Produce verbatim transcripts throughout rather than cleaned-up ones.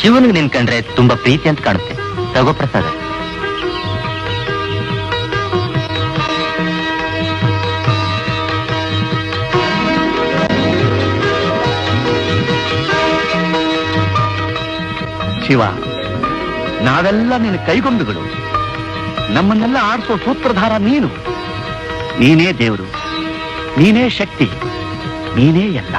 ಶಿವನಿಗೆ ನಿನ್ ಕಂಡ್ರೆ ತುಂಬಾ ಪ್ರೀತಿ ಅಂತ ಕಾಣುತ್ತೆ. ತಗೋ ಪ್ರಸಾದ. ಶಿವ, ನಾವೆಲ್ಲ ನಿನ್ನ ಕೈಗೊಂಬೆಗಳು. ನಮ್ಮನ್ನೆಲ್ಲ ಆಡಿಸೋ ಸೂತ್ರಧಾರ ನೀನು. ನೀನೇ ದೇವರು, ನೀನೇ ಶಕ್ತಿ, ನೀನೇ ಎಲ್ಲ.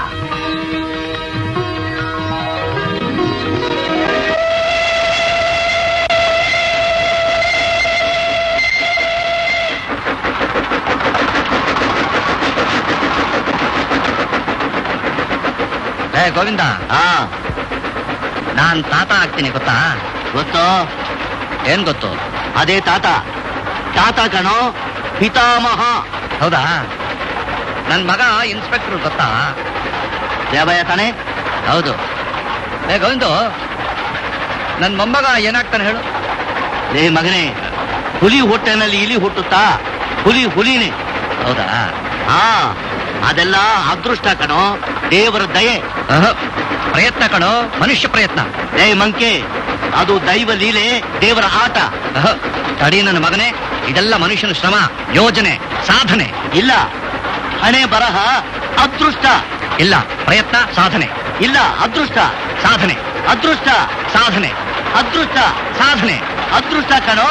ಏ ಗೋವಿಂದ, ಆ ನಾನ್ ತಾತ ಆಗ್ತೀನಿ ಗೊತ್ತಾ? ಗೊತ್ತೋ? ಏನ್ ಗೊತ್ತು? ಅದೇ ತಾತ. ತಾತ ಕಣೋ, ಪಿತಾಮಹ. ಹೌದಾ? ನನ್ ಮಗ ಇನ್ಸ್ಪೆಕ್ಟರ್ ಗೊತ್ತಾ? ದೇವಯ್ಯ ತಾನೆ? ಹೌದು. ಏ ಗೋವಿಂದು, ನನ್ ಮೊಮ್ಮಗ ಏನಾಗ್ತಾನೆ ಹೇಳು? ರೇ ಮಗನೇ, ಹುಲಿ ಹೊಟ್ಟೆನಲ್ಲಿ ಇಲಿ ಹುಟ್ಟುತ್ತಾ? ಹುಲಿ ಹುಲಿನೇ. ಹೌದಾ? ಹಾ, ಅದೆಲ್ಲ ಅದೃಷ್ಟ ಕಣೋ, ದೇವರ ದಯೆ. ಪ್ರಯತ್ನ ಕಣೋ, ಮನುಷ್ಯ ಪ್ರಯತ್ನ. ಏ ಮಂಕೆ, ಅದು ದೈವ ಲೀಲೆ, ದೇವರ ಆಟ. ತಡಿ ನನ್ನ ಮಗನೇ, ಇದೆಲ್ಲ ಮನುಷ್ಯನ ಶ್ರಮ, ಯೋಜನೆ, ಸಾಧನೆ. ಇಲ್ಲ, ಹಣೆ ಬರಹ ಅದೃಷ್ಟ. ಇಲ್ಲ, ಪ್ರಯತ್ನ ಸಾಧನೆ. ಇಲ್ಲ, ಅದೃಷ್ಟ ಸಾಧನೆ. ಅದೃಷ್ಟ ಸಾಧನೆ. ಅದೃಷ್ಟ ಸಾಧನೆ. ಅದೃಷ್ಟ ಕಣೋ.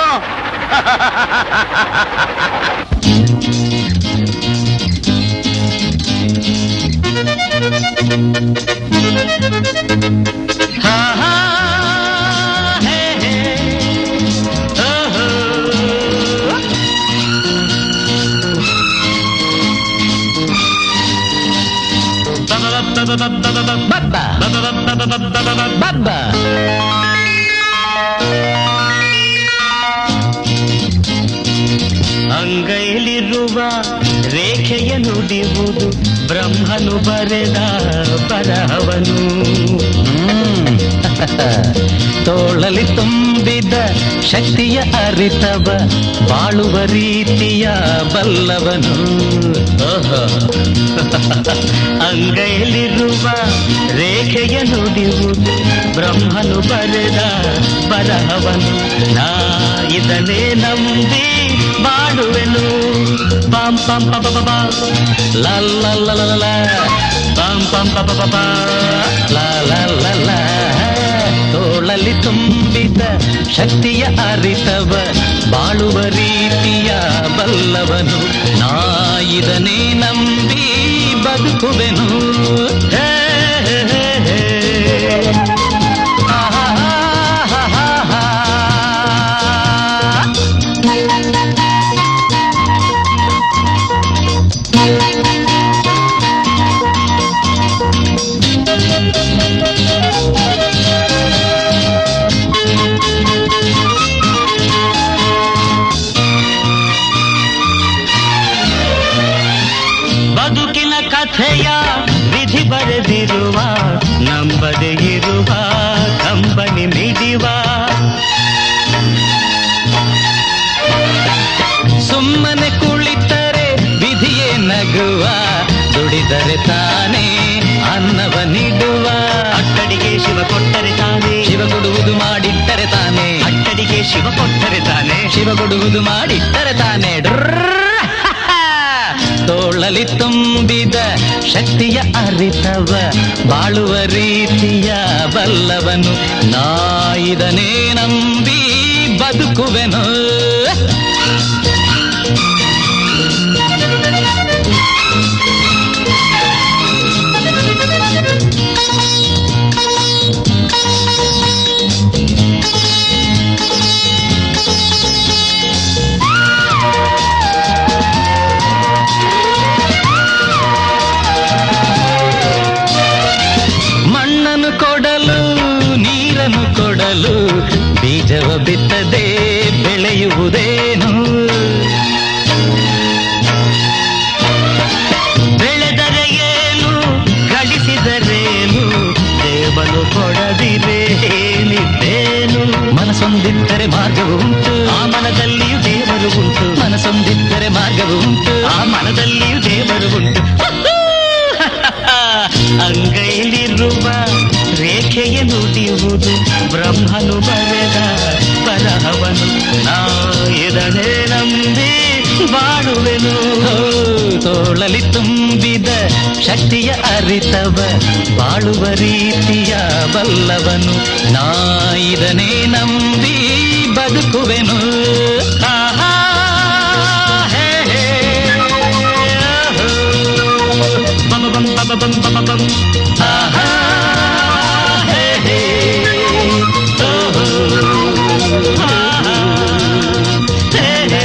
ಹಾ ಹಾ ಹೇ ಹೇ ಓಹೋ. ಅಂಗೈಲಿರುವ ರೇಖೆಯ ನುಡಿಯುವುದು ಬ್ರಹ್ಮನು ಬರೆದ ಬರಹವನು. ತೋಳಲಿ ತುಂಬಿದ ಶಕ್ತಿಯ ಅರಿತವ ಬಾಳುವ ರೀತಿಯ ಬಲ್ಲವನು. ಅಂಗೈಲಿರುವ ರೇಖೆಯ ನುಡಿಯುವುದು ಬ್ರಹ್ಮನು ಬರೆದ ಬರಹವನು. ನಾ ಇದನ್ನೇ ನಂಬಿ ಬಾಳುವೆನು. ಪಾಂ ಪಾಂ ಪ ಪ ಪ ಲಾ ಲಾ ಲಾ ಲಾ ಲಾ ಪಾಂ ಪಾಂ ಪ ಪ ಪ ಲಾ ಲಾ ಲಾ ಲಾ. ತೋಳಲಿ ತುಂಬಿದ ಶಕ್ತಿಯ ಅರಿತವ ಬಾಳುವ ರೀತಿಯ ಬಲ್ಲವನು. ನಾ ಇದನ್ನೇ ನಂಬಿ ಬದುಕುವೆನು. ಹೇ ಹೇ ಹೇ ಹೇ. ಬದುಕಿನ ಕಥೆಯ ವಿಧಿ ಬರೆದಿರುವ ನಂಬದೆ ಇರುವ ಕಂಬನಿ ಮಿಡಿವ. ಸುಮ್ಮನೆ ಕುಳಿತರೆ ವಿಧಿಯೇ ನಗುವ, ದುಡಿದರೆ ತಾನೇ ಅನ್ನವ ನೀಡುವ. ಅಟ್ಟಡಿಗೆ ಶಿವ ಕೊಟ್ಟರೆ ತಾನೇ, ಶಿವ ಕೊಡುವುದು ಮಾಡಿಟ್ಟರೆ ತಾನೇ. ಅಟ್ಟಡಿಗೆ ಶಿವ ಕೊಟ್ಟರೆ ತಾನೇ, ಶಿವ ಕೊಡುವುದು ಮಾಡಿಟ್ಟರೆ ತಾನೇ. ತೋಳಲಿ ತುಂಬಿದ ಶಕ್ತಿಯ ಅರಿತವ ಬಾಳುವ ರೀತಿಯ ಬಲ್ಲವನು. ನಾ ಇದನ್ನೇ ನಂಬಿ ಬದುಕುವೆನು. ಕೊಡಲು ಬೀಜವ ಬಿತ್ತದೆ ಬೆಳೆಯುವುದು ನುಡಿಯುವುದು ಬ್ರಹ್ಮನು ಬರೆದ ಬರಹವನು ನಾ ಇದನ್ನೇ ನಂಬಿ ಬಾಳುವೆನು. ತೋಳಲಿ ತುಂಬಿದ ಶಕ್ತಿಯ ಅರಿತವ ಬಾಳುವ ರೀತಿಯ ಬಲ್ಲವನು ನಾ ಇದನ್ನೇ ನಂಬಿ ಬದುಕುವೆನು. ಆಹಾ ಹೇ ಹೇ ಬಮ ಬಂ ಬಮ ಬಂ ಬಮ ಬಂ ಆಹಾ ಹೇ ಹೇ ಓಹೋ ಆಹಾ ಹೇ ಹೇ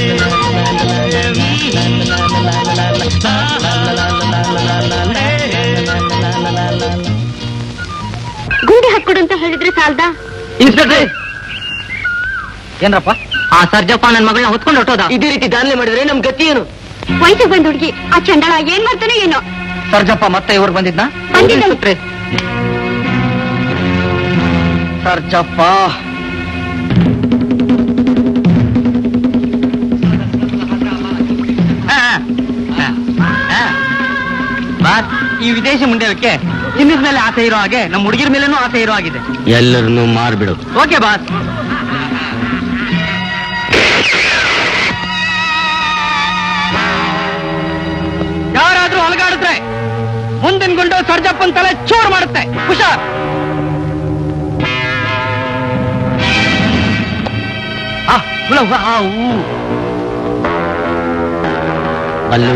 ಗುಂಡಿ ಹಾಕೊಡು ಅಂತ ಹೇಳಿದ್ರೆ ಸಾಲ್ದ? ಇನ್ಸ್ಪೆಕ್ಟರ್ ಏನ್ರಪ್ಪ ಆ ಸರ್ಜಪ್ಪ ನನ್ನ ಮಗಳನ್ನ ಹೊತ್ಕೊಂಡು ಹೊಟ್ಟೋದ? ಇದೇ ರೀತಿ ದಾನ್ಲೆ ಮಾಡಿದ್ರೆ ನಮ್ ಗತಿ ಏನು? ವಯಸ್ಸಿಗೆ ಬಂದ್ ಹುಡುಗಿ ಆ ಚಂಡಾಳ ಏನ್ ಮಾಡ್ತಾನೆ ಏನೋ. ಸರ್ಜಪ್ಪ ಮತ್ತೆ ಇವ್ರು ಬಂದಿದ್ನ? ಬಂದಿದ್ದ ಸರ್ಜಪ್ಪ ಬಾಸ್, ಈ ವಿದೇಶಿ ಮುಂಡೆವಕ್ಕೆ ಚಿನ್ನದ ಮೇಲೆ ಆಸೆ ಇರೋ ಹಾಗೆ ನಮ್ಮ ಹುಡುಗಿರ ಮೇಲೇನೂ ಆಸೆ ಇರೋ ಆಗಿದೆ. ಎಲ್ಲರನ್ನೂ ಮಾರ್ಬಿಡು. Okay boss. ಯಾರಾದ್ರೂ ಅಲಗಾಡಿದ್ರೆ ಮುಂದಿನ ಗುಂಡು ಸರ್ಜಪ್ಪನ್ ತಲೆ ಚೂರು ಮಾಡುತ್ತೆ. ಹುಷಾರ್. ಅಲ್ಲೂ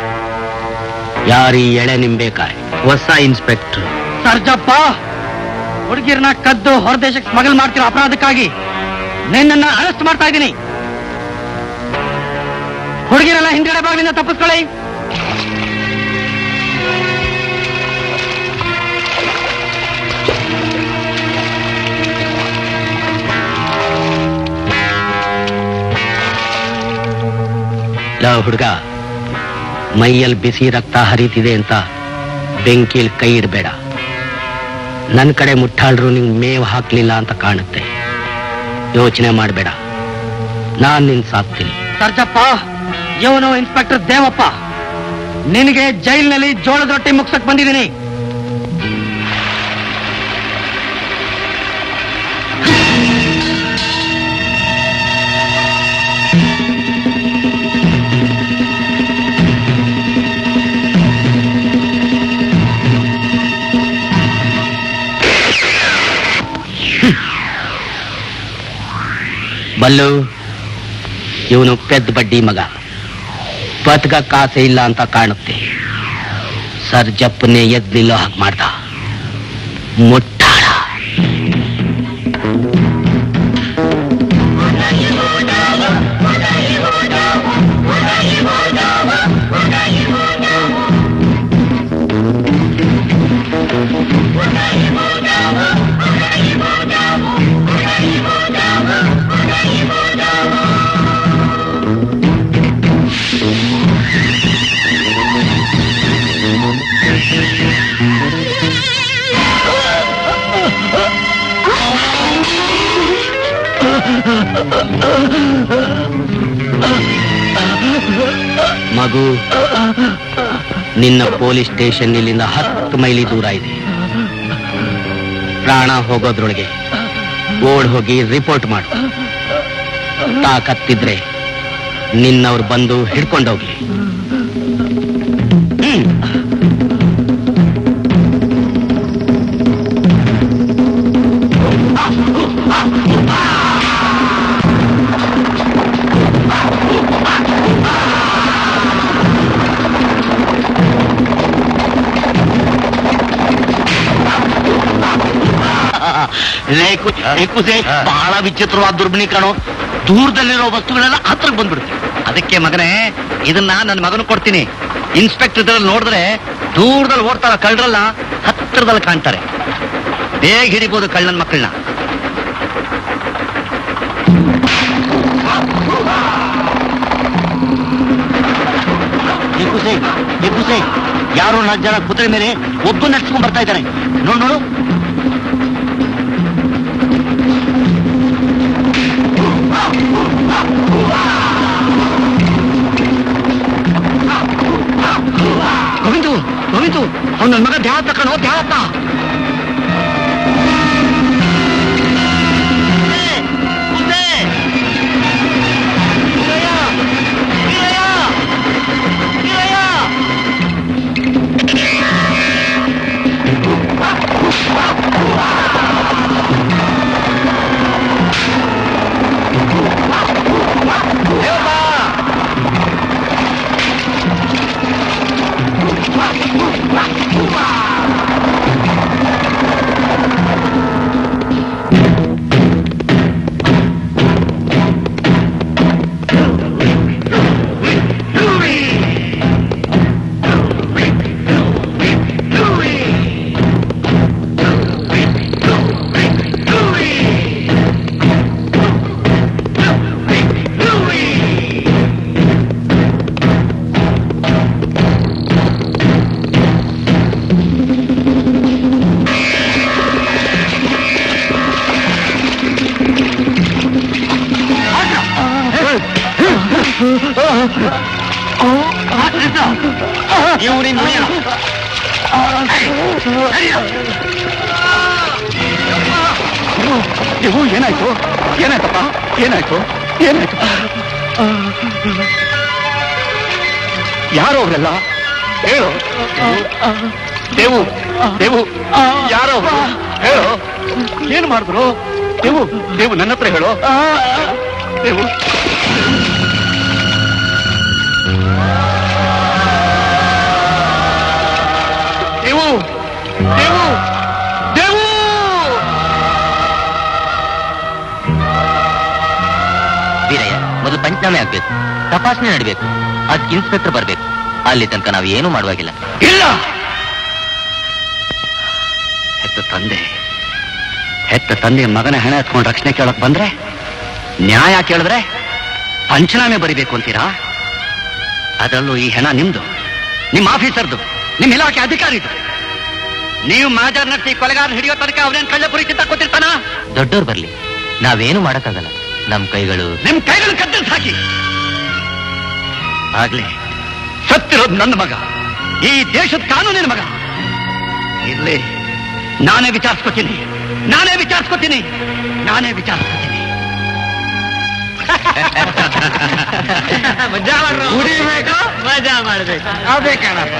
ಯಾರೀ ಎಳೆ ನಿಂಬೇಕಾಯ್? ಹೊಸ ಇನ್ಸ್ಪೆಕ್ಟರ್ ಸರ್ಜಪ್ಪ, ಹುಡುಗಿರ್ನ ಕದ್ದು ಹೊರದೇಶಕ್ಕೆ ಸ್ಮಗಲ್ ಮಾಡ್ತಿರೋ ಅಪರಾಧಕ್ಕಾಗಿ ನಿನ್ನನ್ನ ಅರೆಸ್ಟ್ ಮಾಡ್ತಾ ಇದ್ದೀನಿ. ಹುಡುಗಿರೆಲ್ಲ ಹಿಂದ್ಗಡೆ ಬಾಗಿಲಿಂದ ತಪ್ಪಿಸ್ಕೊಳ್ಳಿ. ಲವ್ ಹುಡುಗ, ಮೈಯಲ್ಲಿ ಬಿಸಿ ರಕ್ತ ಹರಿತಿದೆ ಅಂತ ಬೆಂಕಿಲ್ ಕೈ ಇಡಬೇಡ. ನನ್ನ ಕಡೆ ಮುಟ್ಟಾಳ್ರು ನಿಂಗೆ ಮೇವು ಹಾಕ್ಲಿಲ್ಲ ಅಂತ ಕಾಣುತ್ತೆ. ಯೋಚನೆ ಮಾಡಬೇಡ, ನಾನ್ ನಿನ್ ಸಾಕ್ತೀನಿ. ಸರ್ಜಪ್ಪ, ಇವನು ಇನ್ಸ್ಪೆಕ್ಟರ್ ದೇವಪ್ಪ. ನಿನಗೆ ಜೈಲಿನಲ್ಲಿ ಜೋಳದ ರೊಟ್ಟಿ ಮುಗ್ಸಕ್ ಬಂದಿದ್ದೀನಿ. ಬಲ್ಲು, ಇವನು ಪೆದ್ದ ಬಡ್ಡಿ ಮಗ. ಬದುಕಕ್ಕೆ ಆಸೆ ಇಲ್ಲ ಅಂತ ಕಾಣುತ್ತೆ. ಸರ್ಜಪ್ಪನೇ ಎದ್ ನಿಲ್ಲೋ ಹಾಗೆ ಮಾಡ್ದ. ಮುಟ್ಟಾಳ. ಮಗು, ನಿನ್ನ ಪೊಲೀಸ್ ಸ್ಟೇಷನ್ ಇಲ್ಲಿಂದ ಹತ್ತು ಮೈಲಿ ದೂರ ಇದೆ. ಪ್ರಾಣ ಹೋಗೋದ್ರೊಳಗೆ ಓಡ್ ಹೋಗಿ ರಿಪೋರ್ಟ್ ಮಾಡು. ತಾಕತ್ತಿದ್ರೆ ನಿನ್ನವ್ರು ಬಂದು ಹಿಡ್ಕೊಂಡೋಗ್ಲಿ. ಹ್ಮ್ ಬಹಳ ವಿಚಿತ್ರವಾದ ದುರ್ಬಿಣಿ ಕಾಣೋ. ದೂರದಲ್ಲಿರೋ ವಸ್ತುಗಳೆಲ್ಲ ಹತ್ರಕ್ಕೆ ಬಂದ್ಬಿಡುತ್ತೆ. ಅದಕ್ಕೆ ಮಗನೇ, ಇದನ್ನ ನನ್ನ ಮಗನ ಕೊಡ್ತೀನಿ. ಇನ್ಸ್ಪೆಕ್ಟರ್ ಇದ್ರಲ್ಲಿ ನೋಡಿದ್ರೆ ದೂರದಲ್ಲಿ ಓಡ್ತಾರ ಕಳ್ಳರಲ್ಲ, ಹತ್ತಿರದಲ್ಲಿ ಕಾಣ್ತಾರೆ. ಬೇಗ ಹಿಡಿಬೋದು ಕಳ್ಳನ ಮಕ್ಕಳನ್ನ. ಯಾರೋ ನಾಲ್ಕು ಜನ ಕುದುರೆ ಮೇಲೆ ಒಬ್ಬ ನಡ್ಸ್ಕೊಂಡ್ ಬರ್ತಾ ಇದ್ದಾರೆ. ನೋಡು ನೋಡು. ಗೋವಿಂದು ಗೋವಿಂದು ಅವ್ನು ನನ್ನ ಮಗ ದ್ಯಾವಪ್ಪ ಕಣೋ, ದ್ಯಾವಪ್ಪ. ನೀವು ಏನಾಯ್ತು ಏನಾಯ್ತಪ್ಪ ಏನಾಯ್ತು ಏನಾಯ್ತು ಯಾರು ಅವರೆಲ್ಲ ಹೇಳು ದೇವು ದೇವು ಯಾರೋ ಹೇಳು ಏನ್ ಮಾಡಿದ್ರು ದೇವು ದೇವು ನನ್ನ ಹತ್ರ ಹೇಳು ದೇವು ದೇವು ದೇವು ದೇವು ವೀರಯ್ಯ ಮೊದಲು ಪಂಚನಾಮೆ ಆಗ್ಬೇಕು, ತಪಾಸಣೆ ನಡಬೇಕು, ಅದಕ್ಕೆ ಇನ್ಸ್ಪೆಕ್ಟರ್ ಬರ್ಬೇಕು. ಅಲ್ಲಿ ತನಕ ನಾವು ಏನು ಮಾಡುವಾಗಿಲ್ಲ. ಇಲ್ಲ, ಹೆತ್ತ ತಂದೆ ಹೆತ್ತ ತಂದೆ ಮಗನ ಹೆಣ ಎತ್ಕೊಂಡು ರಕ್ಷಣೆ ಕೇಳಕ್ ಬಂದ್ರೆ, ನ್ಯಾಯ ಕೇಳಿದ್ರೆ ಪಂಚನಾಮೆ ಬರಿಬೇಕು ಅಂತೀರಾ? ಅದರಲ್ಲೂ ಈ ಹೆಣ ನಿಮ್ದು, ನಿಮ್ಮ ಆಫೀಸರ್ದು, ನಿಮ್ ಇಲಾಖೆ ಅಧಿಕಾರಿದು. ನೀವು ಮಾಜರ್ ನಡೆಸಿ ಕೊಲೆಗಾರ ಹಿಡಿಯೋ ತನಕ ಅವನೇನ್ ಕಳ್ಳ ಪುರಿ ಚಿಂತ ಕೊಟ್ಟಿರ್ತಾನ? ದೊಡ್ಡವ್ರು ಬರ್ಲಿ, ನಾವೇನು ಮಾಡಕ್ಕಾಗಲ್ಲ. ನಮ್ ಕೈಗಳು ನಿಮ್ ಕೈಗಳು ಕತ್ತರಿಸಿ ಹಾಕಿ. ಆಗ್ಲಿ ಸತ್ತಿರೋದು ನನ್ನ ಮಗ, ಈ ದೇಶದ ಕಾನೂನಿನ ಮಗ. ಇರ್ಲಿ, ನಾನೇ ವಿಚಾರಿಸ್ಕೊತೀನಿ ನಾನೇ ವಿಚಾರಿಸ್ಕೊತೀನಿ ನಾನೇ ವಿಚಾರಿಸ್ಕೊತೀನಿ ಮಜಾ ಮಾಡ್ಬೇಕು, ಮಜಾ ಮಾಡ್ಬೇಕು. ಅದೇ ಕಾಣಪ್ಪ.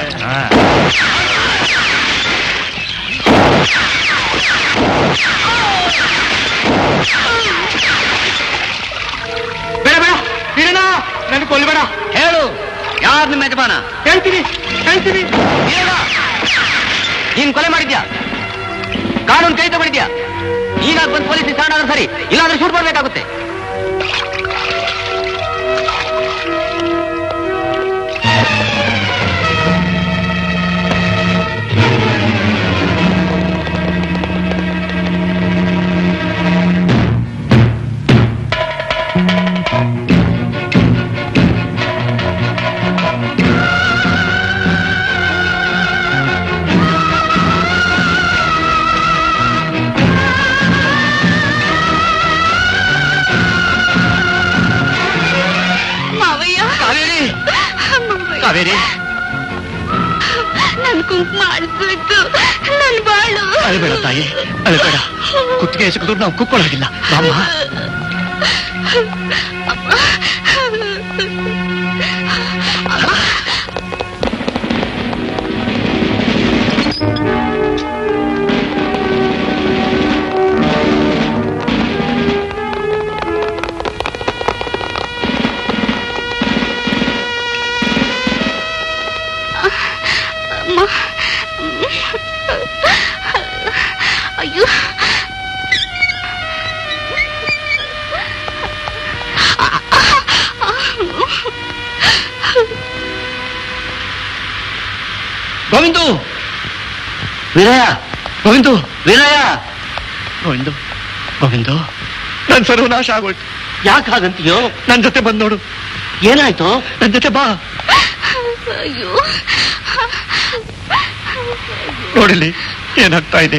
ಬೇಡ ಬೇಡ ವೀರಣ್ಣ, ನನ್ ಕೊಲ್ಬೇಡ. ಹೇಳು, ಯಾರು ನಿಮ್ಮ ಯಜಮಾನ? ಹೇಳ್ತೀನಿ ಹೇಳ್ತೀನಿ. ನೀನ್ ಕೊಲೆ ಮಾಡಿದ್ಯಾ? ಕಾನೂನು ಕೈ ತಗೊಂಡಿದ್ಯಾ? ನೀನಾಗ ಬಂದು ಪೊಲೀಸ್ ಸ್ಟಾಂಡ್ ಆದ್ರೆ ಸರಿ, ಇಲ್ಲಾಂದ್ರೆ ಶೂಟ್ ಮಾಡ್ಬೇಕಾಗುತ್ತೆ. ಕಾವೇರಿ, ನನ್ ಕುಂಕುಮ ಅಳಿಸ್ಬೇಕು, ನನ್ ಬಾಳು. ಅಳಬೇಡ ತಾಯಿ, ಅಳಬೇಡ. ಕುತ್ತಿಗೆ ಎಸಗಿದ್ರು ನಾವು ಕುಕ್ಕೊಳ್ಳೋದಿಲ್ಲ. ಬಾಮ್ಮ, ಅಯ್ಯೋ, ಗೋವಿಂದು, ವೀರಯ್ಯ, ಗೋವಿಂದು, ವೀರಯ್ಯ, ಗೋವಿಂದು, ಗೋವಿಂದು, ನನ್ ಸರ್ವನಾಶ ಆಗೋಯ್ತು. ಯಾಕೆ ಹಾಗಂತೀಯೋ? ನನ್ ಜೊತೆ ಬಂದ್ ನೋಡು. ಏನಾಯ್ತು? ನನ್ ಜೊತೆ ಬಾ. ಅಯ್ಯೋ, ನೋಡಿಲ್ಲಿ ಏನಾಗ್ತಾ ಇದೆ.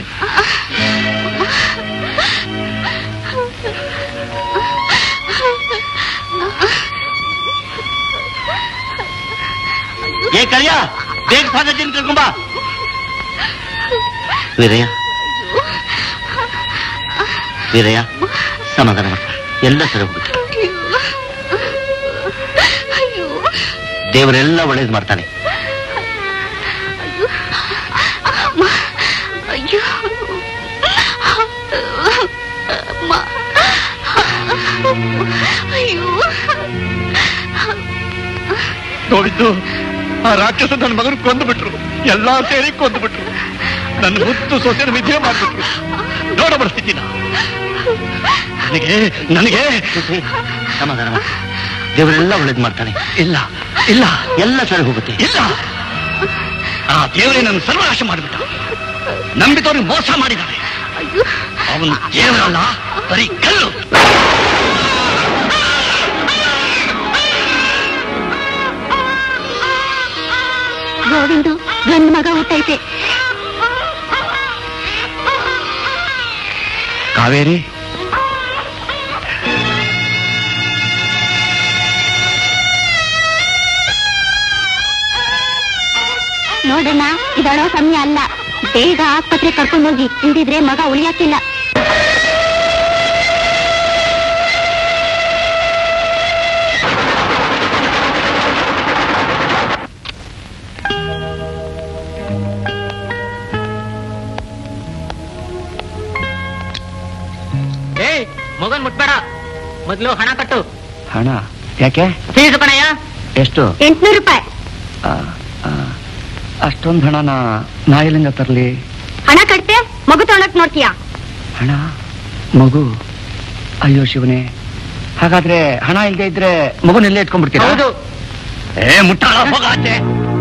ಏ ಕರಿಯ, ಬೇಗ ಸಾಗಜ್ಜಿನ ಕರ್ಕೊಂಬ. ವೀರಯ್ಯ, ವೀರಯ್ಯ, ಸಮಾಧಾನ ಮಾಡ, ಎಲ್ಲ ಸರಿ ಹೋಗುತ್ತೆ. ದೇವರೆಲ್ಲ ಒಳ್ಳೇದು ಮಾಡ್ತಾನೆ. ಅಯ್ಯೋ, ಅಯ್ಯೋ, ನೋಡಿದ್ದು ಆ ರಾಕ್ಷಸ ನನ್ನ ಮಗನ ಕೊಂದು ಬಿಟ್ರು. ಎಲ್ಲಾ ಸೇರಿ ಕೊಂದು ಬಿಟ್ರು. ನನ್ನ ಮುತ್ತು ಸೊಸೆನ ವಿದ್ಯೆ ಮಾಡ್ಬಿಟ್ರು. ನೋಡ ಪರಿಸ್ಥಿತಿನ ನನಗೆ ನನಗೆ ಸಮಾಧಾನ ಮಾಡ, ದೇವರೆಲ್ಲ ಒಳ್ಳೇದು ಮಾಡ್ತಾನೆ. ಇಲ್ಲ ಇಲ್ಲ, ಎಲ್ಲ ಸರಿ ಹೋಗುತ್ತೆ. ಇಲ್ಲ, ಆ ದೇವರೇ ನನ್ನ ಸರ್ವನಾಶ ಮಾಡಿಬಿಟ್ಟ. ನಂಬಿದವ್ರಿಗೆ ಮೋಸ ಮಾಡಿದ್ದಾನೆ. ಅವನು ದೇವರಲ್ಲ, ಬರೀ ಕಲ್ಲು. ಗೋವಿಂದು, ಗಂಡು ಮಗ ಹುಟ್ಟೈತೆ. ಕಾವೇರಿ, ನೋಡೋಣ, ಇದಳೋ ಸಮಯ ಅಲ್ಲ. ಬೇಗ ಆಸ್ಪತ್ರೆ ಕರ್ಕೊಂಡು ಹೋಗಿ, ಇಲ್ದಿದ್ರೆ ಮಗ ಉಳಿಯಕ್ಕಿಲ್ಲ. ಮಗನ್ ಮುಟ್ಬೇಡ, ಮೊದ್ಲು ಹಣ ಕಟ್ಟು. ಹಣ ಯಾಕೆ? ಫೀಸ್ ಕಣಯ್ಯ. ಎಷ್ಟು? ಎಂಟ್ನೂರು ರೂಪಾಯಿ. ಅಷ್ಟೊಂದು ಹಣನ ನಾ ಎಲ್ಲಿಂದ ತರ್ಲಿ? ಹಣ ಕಟ್ತೆ ಮಗು ತಗೊಳಕ್ ನೋಡ್ತೀಯಾ? ಹಣ? ಮಗು? ಅಯ್ಯೋ ಶಿವನೇ, ಹಾಗಾದ್ರೆ ಹಣ ಇಲ್ಲದೆ ಇದ್ರೆ ಮಗುನೆಲ್ಲೇ ಇಟ್ಕೊಂಡ್ಬಿಡ್ತೀರಾ? ಹೌದು. ಏ ಮುಟ್ಟಾಳ, ಹೋಗಾಚೆ.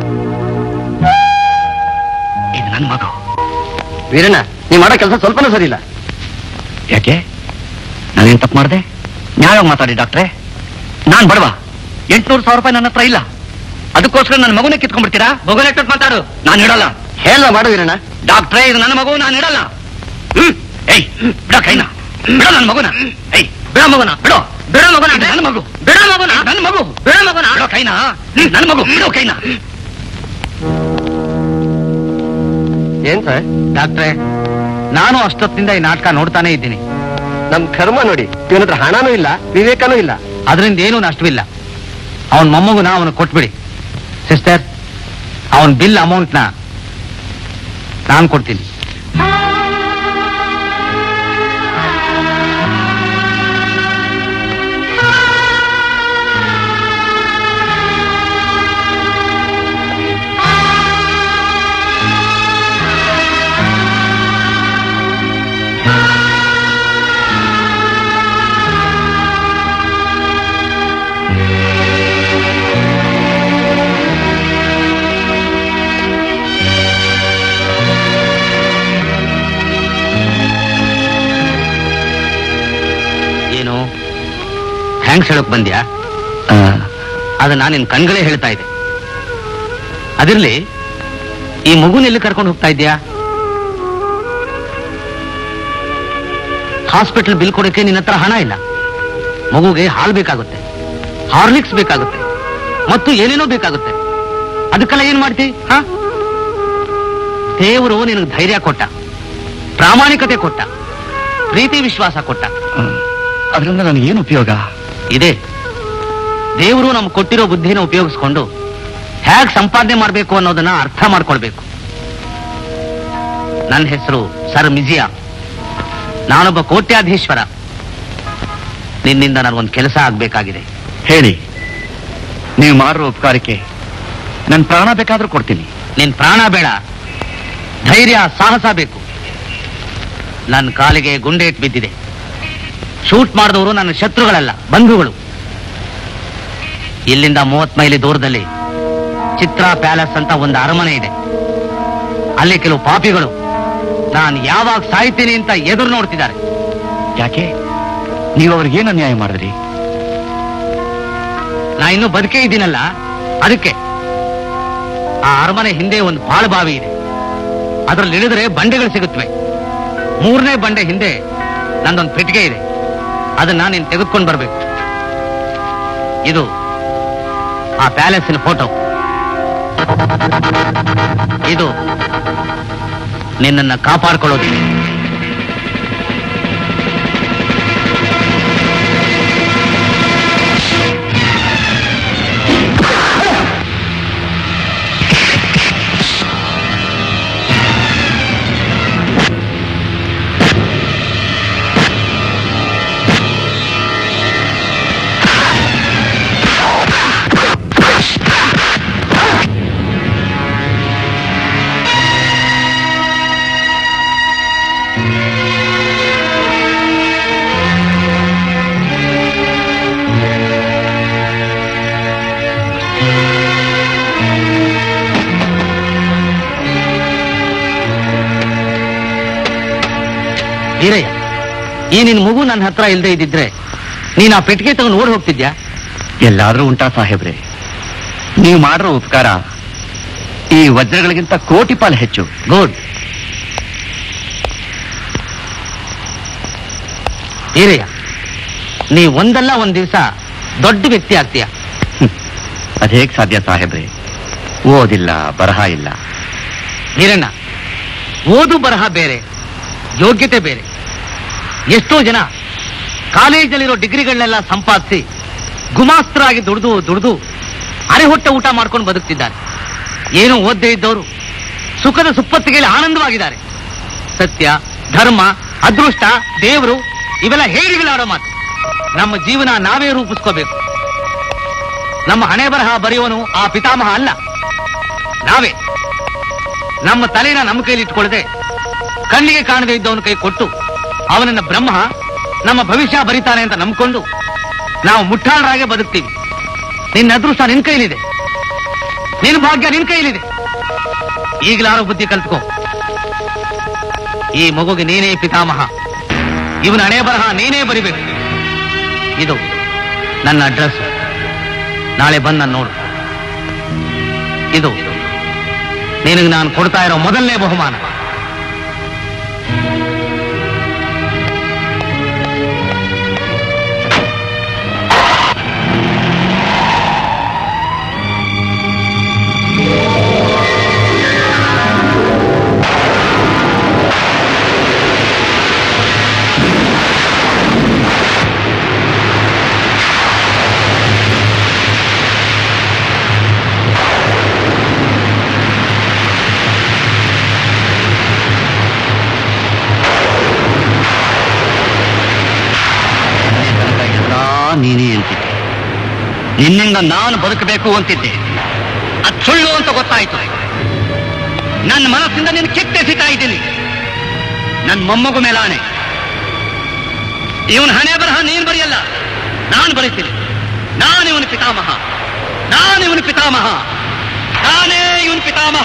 ಇದು ನನ್ನ ಮಗು. ವೀರಣ್ಣ, ನೀ ಮಾಡೋ ಕೆಲಸ ಸ್ವಲ್ಪನೂ ಸರಿ ಇಲ್ಲ. ಯಾಕೆ? ನಾನೇನ್ ತಪ್ಪು ಮಾಡಿದೆ? ನ್ಯಾಯವಾಗಿ ಮಾತಾಡಿ ಡಾಕ್ಟ್ರೆ. ನಾನ್ ಬಡವ, ಎಂಟ್ನೂರು ಸಾವಿರ ರೂಪಾಯಿ ನನ್ನ ಹತ್ರ ಇಲ್ಲ. ಅದಕ್ಕೋಸ್ಕರ ನನ್ನ ಮಗುನೇ ಕಿತ್ಕೊಂಡ್ಬಿಡ್ತೀರಾ? ಮಗುನೇ ಕಟ್ ಮಾತಾಡು. ನಾನು ಇಡಲ್ಲ. ಹೇಳ ಮಾಡು ವೀರಣ್ಣ. ಡಾಕ್ಟ್ರೇ, ಇದು ನನ್ನ ಮಗು, ನಾನು ಇಡಲ್ಲ. ಹ್ಮ್ ಏಯ್ ಬಿಡ ಕೈನ, ಬಿಡ ನನ್ನ ಮಗುನ. ಏಯ್ ಬಿಡ ಮಗುನ, ಬಿಡೋ. ಬಿಡ ಮಗುನ, ನನ್ನ ಮಗು. ಬಿಡ ಮಗುನ, ನನ್ನ ಮಗು. ಬಿಡ ಮಗುನ, ಬಿಡೋ ಕೈನ. ನನ್ನ ಮಗು, ಬಿಡೋ ಕೈನ. ಏನ್ ಸರ್? ಡಾಕ್ಟ್ರೇ, ನಾನು ಅಷ್ಟೊತ್ತಿಂದ ಈ ನಾಟಕ ನೋಡ್ತಾನೆ ಇದ್ದೀನಿ. ನಮ್ ಕರ್ಮ ನೋಡಿ, ಇವನ ಹತ್ರ ಹಣನೂ ಇಲ್ಲ, ವಿವೇಕನೂ ಇಲ್ಲ. ಅದರಿಂದ ಏನೂ ನಷ್ಟವಿಲ್ಲ. ಅವನ ಮೊಮ್ಮಗುನ ಅವನು ಕೊಟ್ಬಿಡಿ. ಸಿಸ್ಟರ್, ಅವನ್ ಬಿಲ್ ಅಮೌಂಟ್ನ ನಾನು ಕೊಡ್ತೀನಿ. ಥ್ಯಾಂಕ್ಸ್ ಹೇಳಕ್ ಬಂದ್ಯಾ? ಅದು ನಾನು ನಿನ್ ಕಣ್ಗಳೇ ಹೇಳ್ತಾ ಇದ್ದೆ. ಅದಿರ್ಲಿ, ಈ ಮಗುನ ಎಲ್ಲಿ ಕರ್ಕೊಂಡು ಹೋಗ್ತಾ ಇದ್ಯಾ? ಹಾಸ್ಪಿಟಲ್ ಬಿಲ್ ಕೊಡಕ್ಕೆ ನಿನ್ನ ಹತ್ರ ಹಣ ಇಲ್ಲ. ಮಗುಗೆ ಹಾಲು ಬೇಕಾಗುತ್ತೆ, ಹಾರ್ಲಿಕ್ಸ್ ಬೇಕಾಗುತ್ತೆ, ಮತ್ತು ಏನೇನೋ ಬೇಕಾಗುತ್ತೆ. ಅದಕ್ಕೆಲ್ಲ ಏನ್ ಮಾಡ್ತಿ? ಹ ದೇವರು ನಿನಗೆ ಧೈರ್ಯ ಕೊಟ್ಟ, ಪ್ರಾಮಾಣಿಕತೆ ಕೊಟ್ಟ, ಪ್ರೀತಿ ವಿಶ್ವಾಸ ಕೊಟ್ಟ. ಅದರಿಂದ ನನಗೇನು ಉಪಯೋಗ ಇದೆ? ದೇವರು ನಮ್ಗೆ ಕೊಟ್ಟಿರೋ ಬುದ್ಧಿನ ಉಪಯೋಗಿಸ್ಕೊಂಡು ಹೇಗೆ ಸಂಪಾದನೆ ಮಾಡಬೇಕು ಅನ್ನೋದನ್ನ ಅರ್ಥ ಮಾಡ್ಕೊಳ್ಬೇಕು. ನನ್ನ ಹೆಸರು ಸರ್ ಮಿಜಿಯಾ. ನಾನೊಬ್ಬ ಕೋಟ್ಯಾಧೀಶ್ವರ. ನಿನ್ನಿಂದ ನನಗೊಂದು ಕೆಲಸ ಆಗ್ಬೇಕಾಗಿದೆ. ಹೇಳಿ. ನೀವು ಮಾಡಿರೋ ಉಪಕಾರಕ್ಕೆ ನನ್ನ ಪ್ರಾಣ ಬೇಕಾದ್ರೂ ಕೊಡ್ತೀನಿ. ನಿನ್ ಪ್ರಾಣ ಬೇಡ, ಧೈರ್ಯ ಸಾಹಸ ಬೇಕು. ನನ್ನ ಕಾಲಿಗೆ ಗುಂಡೇಟ್ ಬಿದ್ದಿದೆ. ಶೂಟ್ ಮಾಡಿದವರು ನನ್ನ ಶತ್ರುಗಳಲ್ಲ, ಬಂಧುಗಳು. ಇಲ್ಲಿಂದ ಮೂವತ್ ಮೈಲಿ ದೂರದಲ್ಲಿ ಚಿತ್ರಾ ಪ್ಯಾಲೇಸ್ ಅಂತ ಒಂದು ಅರಮನೆ ಇದೆ. ಅಲ್ಲಿ ಕೆಲವು ಪಾಪಿಗಳು ನಾನು ಯಾವಾಗ ಸಾಯ್ತೀನಿ ಅಂತ ಎದುರು ನೋಡ್ತಿದ್ದಾರೆ. ಯಾಕೆ? ನೀವು ಅವ್ರಿಗೇನು ಅನ್ಯಾಯ ಮಾಡಿದ್ರಿ? ನಾ ಇನ್ನೂ ಬದುಕೇ ಇದ್ದೀನಲ್ಲ, ಅದಕ್ಕೆ. ಆ ಅರಮನೆ ಹಿಂದೆ ಒಂದು ಬಾಳು ಬಾವಿ ಇದೆ. ಅದ್ರಲ್ಲಿ ಇಳಿದ್ರೆ ಬಂಡೆಗಳು ಸಿಗುತ್ತವೆ. ಮೂರನೇ ಬಂಡೆ ಹಿಂದೆ ನಂದೊಂದು ಪೆಟ್ಟಿಗೆ ಇದೆ. ಅದನ್ನ ನೀನು ತೆಗೆದುಕೊಂಡು ಬರ್ಬೇಕು. ಇದು ಆ ಪ್ಯಾಲೇಸಿನ ಫೋಟೋ. ಇದು ನಿನ್ನನ್ನು ಕಾಪಾಡ್ಕೊಳ್ಳೋದು. ವೀರಯ್ಯ, ಈ ನಿನ್ ಮಗು ನನ್ನ ಹತ್ರ ಇಲ್ಲದೆ ಇದ್ದಿದ್ರೆ ನೀನ್ ಆ ಪೆಟ್ಟಿಗೆ ತಗೊಂಡು ಓಡ್ ಹೋಗ್ತಿದ್ಯಾ? ಎಲ್ಲಾದ್ರೂ ಉಂಟಾ ಸಾಹೇಬ್ರೆ? ನೀವು ಮಾಡಿರೋ ಉಪಕಾರ ಈ ವಜ್ರಗಳಿಗಿಂತ ಕೋಟಿ ಪಾಲು ಹೆಚ್ಚು. ಗುಡ್. ವೀರಯ್ಯ, ನೀ ಒಂದಲ್ಲ ಒಂದ್ ದಿವಸ ದೊಡ್ಡ ವ್ಯಕ್ತಿ ಆಗ್ತೀಯ. ಅದೇಗ್ ಸಾಧ್ಯ ಸಾಹೇಬ್ರೆ? ಓದಿಲ್ಲ, ಬರಹ ಇಲ್ಲ, ಹಿರಣ್ಣ, ಓದು ಬರಹ ಬೇರೆ, ಯೋಗ್ಯತೆ ಬೇರೆ. ಎಷ್ಟೋ ಜನ ಕಾಲೇಜಲ್ಲಿರೋ ಡಿಗ್ರಿಗಳನ್ನೆಲ್ಲ ಸಂಪಾದಿಸಿ ಗುಮಾಸ್ತರಾಗಿ ದುಡಿದು ದುಡಿದು ಅರೆ ಹೊಟ್ಟೆ ಊಟ ಮಾಡ್ಕೊಂಡು ಬದುಕ್ತಿದ್ದಾರೆ. ಏನೂ ಓದ್ದೇ ಇದ್ದವರು ಸುಖದ ಸುಪ್ಪತ್ತಿಗೆಯಲ್ಲಿ ಆನಂದವಾಗಿದ್ದಾರೆ. ಸತ್ಯ, ಧರ್ಮ, ಅದೃಷ್ಟ, ದೇವರು ಇವೆಲ್ಲ ಹೇಳಿಗಳಾಡೋ ಮಾತು. ನಮ್ಮ ಜೀವನ ನಾವೇ ರೂಪಿಸ್ಕೋಬೇಕು. ನಮ್ಮ ಹಣೆ ಬರಹ ಬರೆಯುವನು ಆ ಪಿತಾಮಹ ಅಲ್ಲ, ನಾವೇ. ನಮ್ಮ ತಲೆನ ನಮ್ಮ ಕೈಲಿ ಇಟ್ಕೊಳ್ಳದೆ ಕಣ್ಣಿಗೆ ಕಾಣದೇ ಇದ್ದವನ ಕೈ ಕೊಟ್ಟು ಅವನನ್ನ ಬ್ರಹ್ಮ ನಮ್ಮ ಭವಿಷ್ಯ ಬರೀತಾನೆ ಅಂತ ನಂಬ್ಕೊಂಡು ನಾವು ಮುಟ್ಟಾಳರಾಗೆ ಬದುಕ್ತೀವಿ. ನಿನ್ನ ಅದೃಷ್ಟ ನಿನ್ ಕೈಲಿದೆ, ನಿನ್ನ ಭಾಗ್ಯ ನಿನ್ ಕೈಲಿದೆ. ಈಗಲಾರೋ ಬುದ್ಧಿ ಕಲ್ತ್ಕೋ. ಈ ಮಗುಗೆ ನೀನೇ ಪಿತಾಮಹ, ಇವನ ಹಣೆ ಬರಹ ನೀನೇ ಬರಿಬೇಕು. ಇದು ನನ್ನ ಅಡ್ರೆಸ್. ನಾಳೆ ಬಂದು ನಾನು ನೋಡು. ಇದು ನಿನಗೆ ನಾನು ಕೊಡ್ತಾ ಇರೋ ಮೊದಲನೇ ಬಹುಮಾನ. ನೀನೇ ಅಂತಿದ್ದೆ, ನಿನ್ನಿಂದ ನಾನು ಬದುಕಬೇಕು ಅಂತಿದ್ದೆ. ಅದು ಸುಳ್ಳು ಅಂತ ಗೊತ್ತಾಯ್ತು. ನನ್ನ ಮನಸ್ಸಿಂದ ನೀನು ಕಿತ್ತೆಸಿತಾ ಇದ್ದೀನಿ. ನನ್ನ ಮೊಮ್ಮಗು ಮೇಲಾಣೆ, ಇವನ ಹಣೆ ಬರಹ ನೀನು ಬರೆಯಲ್ಲ, ನಾನು ಬರೀತೀನಿ. ನಾನು ಇವನ ಪಿತಾಮಹ, ನಾನು ಇವನ ಪಿತಾಮಹ, ನಾನೇ ಇವನ ಪಿತಾಮಹ.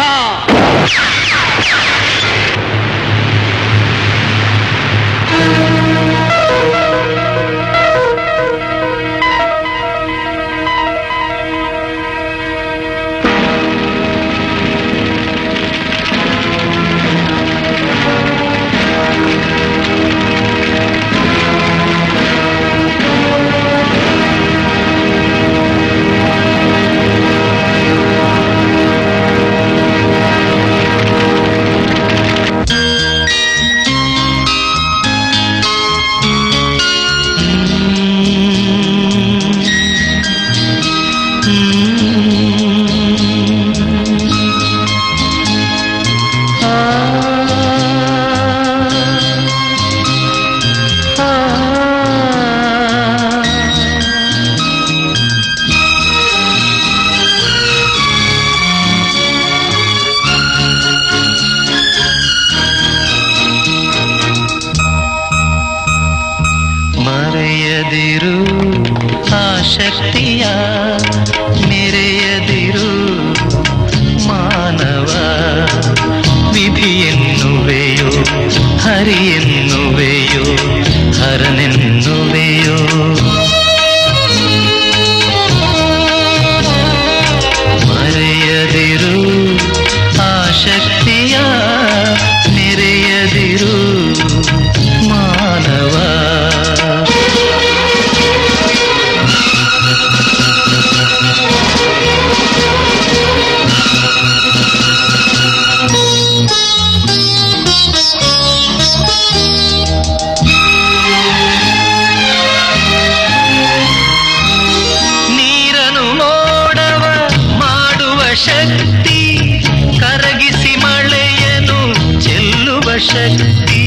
ಮರೆಯದಿರು ಆ ಶಕ್ತಿಯ, ಮೆರೆಯದಿರು ಮಾನವ. ವಿಧಿ ಎನ್ನುವೆಯೋ, ಹರಿ ಎನ್ನುವೆಯೋ, ಹರನೆನ್ನುವೆಯೋ. ಮರೆಯದಿರು ಆ ಶಕ್ತಿಯ, ಮೆರೆಯದಿರು ಮಾನವ. ನೀರನ್ನು ಮೋಡವ ಮಾಡುವ ಶಕ್ತಿ, ಕರಗಿಸಿ ಮಳೆಯನ್ನು ಚೆಲ್ಲುವ ಶಕ್ತಿ.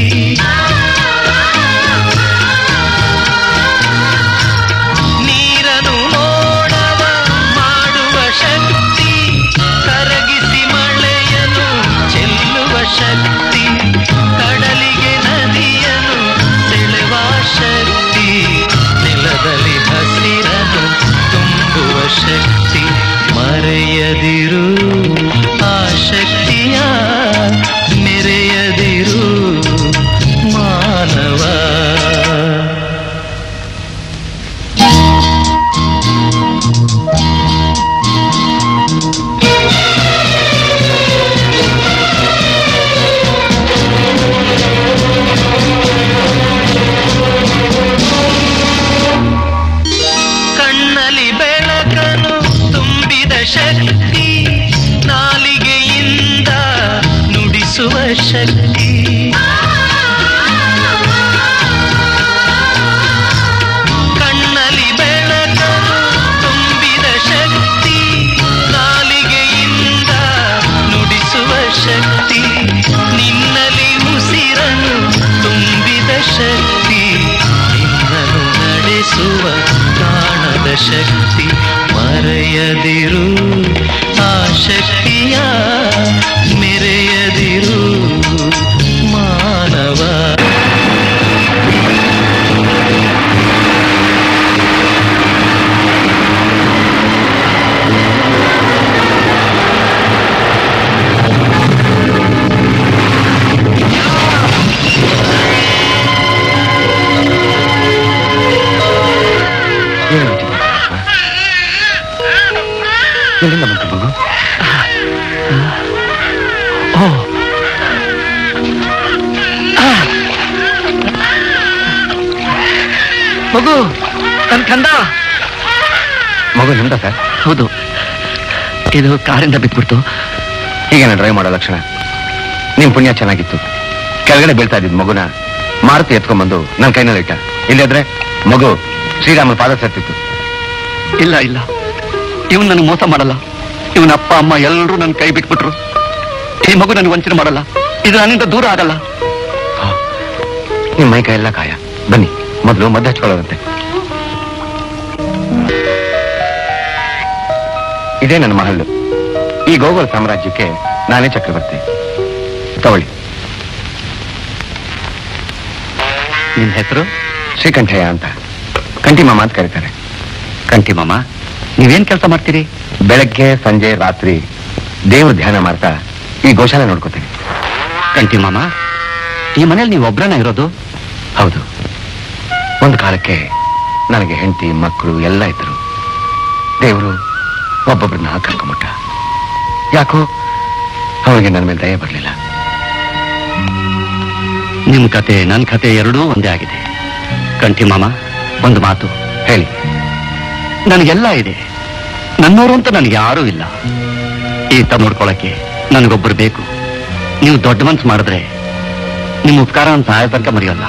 ನೀರನ್ನು ಮೋಡವ ಮಾಡುವ ಶಕ್ತಿ, ಕರಗಿಸಿ ಮಳೆಯನ್ನು ಚೆಲ್ಲುವ ಶಕ್ತಿ. ಕಡಲಿಗೆ ನದಿಯನ್ನು ಸೆಳೆವ ಶಕ್ತಿ, ನೆಲದಲ್ಲಿ ಹಸಿರನ್ನು ತುಂಬುವ ಶಕ್ತಿ. ಮರೆಯದಿರು ಆ ಶಕ್ತಿಯ, ಮೆರೆಯದಿರು ಶಕ್ತಿ ಕಣ್ಣಲ್ಲಿ ಬೆಳಕನ್ನು ತುಂಬಿದ ಶಕ್ತಿ ನಾಲಿಗೆಯಿಂದ ನುಡಿಸುವ ಶಕ್ತಿ ನಿನ್ನಲ್ಲಿ ಉಸಿರನ್ನು ತುಂಬಿದ ಶಕ್ತಿ ನಿನ್ನನ್ನು ನಡೆಸುವ ಕಾಣದ ಶಕ್ತಿ ಮರೆಯದಿರು ಆ ಶಕ್ತಿಯ ಮೆರೆಯದಿರು ಮಾನವ ಎಲ್ಲಿಂದ ಬಂತು ಮಗು? ಓ ಮಗು ನನ್ ಕಂದ. ಮಗು ನಿಮ್ದ ಸರ್? ಹೌದು, ಇದು ಕಾರಿಂದ ಬಿದ್ಬಿಡ್ತು. ಹೀಗೇನ ಡ್ರೈವ್ ಮಾಡೋ ಲಕ್ಷಣ? ನಿಮ್ ಪುಣ್ಯ ಚೆನ್ನಾಗಿತ್ತು. ಕೆಳಗಡೆ ಬೀಳ್ತಾ ಇದ್ದಿದ್ ಮಗುನ ಮಾರುತಿ ಎತ್ಕೊಂಡ್ಬಂದು ನನ್ನ ಕೈನಲ್ಲಿ ಇಟ್ಟ. ಇಲ್ಲದ್ರೆ ಮಗು ಶ್ರೀರಾಮನ ಪಾದ ಸೇರ್ತಿತ್ತು. ಇಲ್ಲ ಇಲ್ಲ, ಇವನ್ ನನಗೆ ಮೋಸ ಮಾಡಲ್ಲ. ಇವನ ಅಪ್ಪ ಅಮ್ಮ ಎಲ್ಲರೂ ನನ್ನ ಕೈ ಬಿಟ್ಬಿಟ್ರು. ಈ ಮಗು ನನಗೆ ವಂಚನೆ ಮಾಡಲ್ಲ. ಇದು ನನ್ನಿಂದ ದೂರ ಆಗಲ್ಲ. ನಿಮ್ ಮೈ ಕೈ ಎಲ್ಲ ಕಾಯ. ಬನ್ನಿ ಮೊದಲು ಮದ್ದು ಹಚ್ಕೊಳ್ಳೋದಂತೆ. ಇದೇ ನನ್ನ ಮಹಲ್ಲು. ಈ ಗೋಗೋಳ ಸಾಮ್ರಾಜ್ಯಕ್ಕೆ ನಾನೇ ಚಕ್ರವರ್ತಿ. ತಗೊಳ್ಳಿ. ನಿಮ್ ಹೆಸರು? ಶ್ರೀಕಂಠಯ್ಯ ಅಂತ. ಕಂಠಿ ಮಾಮ ಅಂತ ಕರೀತಾರೆ. ಕಂಠಿ ಮಾಮ, ನೀವೇನ್ ಕೆಲಸ ಮಾಡ್ತೀರಿ? ಬೆಳಗ್ಗೆ ಸಂಜೆ ರಾತ್ರಿ ದೇವ್ರ ಧ್ಯಾನ ಮಾಡ್ತಾ ಈ ಗೋಶಾಲೆ ನೋಡ್ಕೋತೀನಿ. ಕಂಠಿ ಮಾಮ, ಈ ಮನೇಲಿ ನೀವು ಒಬ್ರನ್ನ ಇರೋದು? ಹೌದು. ಒಂದು ಕಾಲಕ್ಕೆ ನನಗೆ ಹೆಂಡತಿ ಮಕ್ಕಳು ಎಲ್ಲ ಇದ್ರು. ದೇವರು ಒಬ್ಬೊಬ್ಬರನ್ನ ಕರ್ಕೊಂಬಿಟ್ಟ. ಯಾಕೋ ಅವನಿಗೆ ನನ್ನ ಮೇಲೆ ದಯ ಬರಲಿಲ್ಲ. ನಿಮ್ ಕತೆ ನನ್ನ ಕತೆ ಎರಡೂ ಒಂದೇ ಆಗಿದೆ. ಕಂಠಿ ಮಾಮ, ಒಂದು ಮಾತು ಹೇಳಿ. ನನಗೆಲ್ಲ ಇದೆ, ನನ್ನೋರು ಅಂತ ನನಗೆ ಯಾರೂ ಇಲ್ಲ. ಈತ ನೋಡ್ಕೊಳಕ್ಕೆ ನನಗೊಬ್ಬರು ಬೇಕು. ನೀವು ದೊಡ್ಡ ಮನ್ಸು ಮಾಡಿದ್ರೆ ನಿಮ್ಮ ಉಪಕಾರ ಅಂತ ಸಹಾಯ ತನಕ ಮರೆಯಲ್ಲ.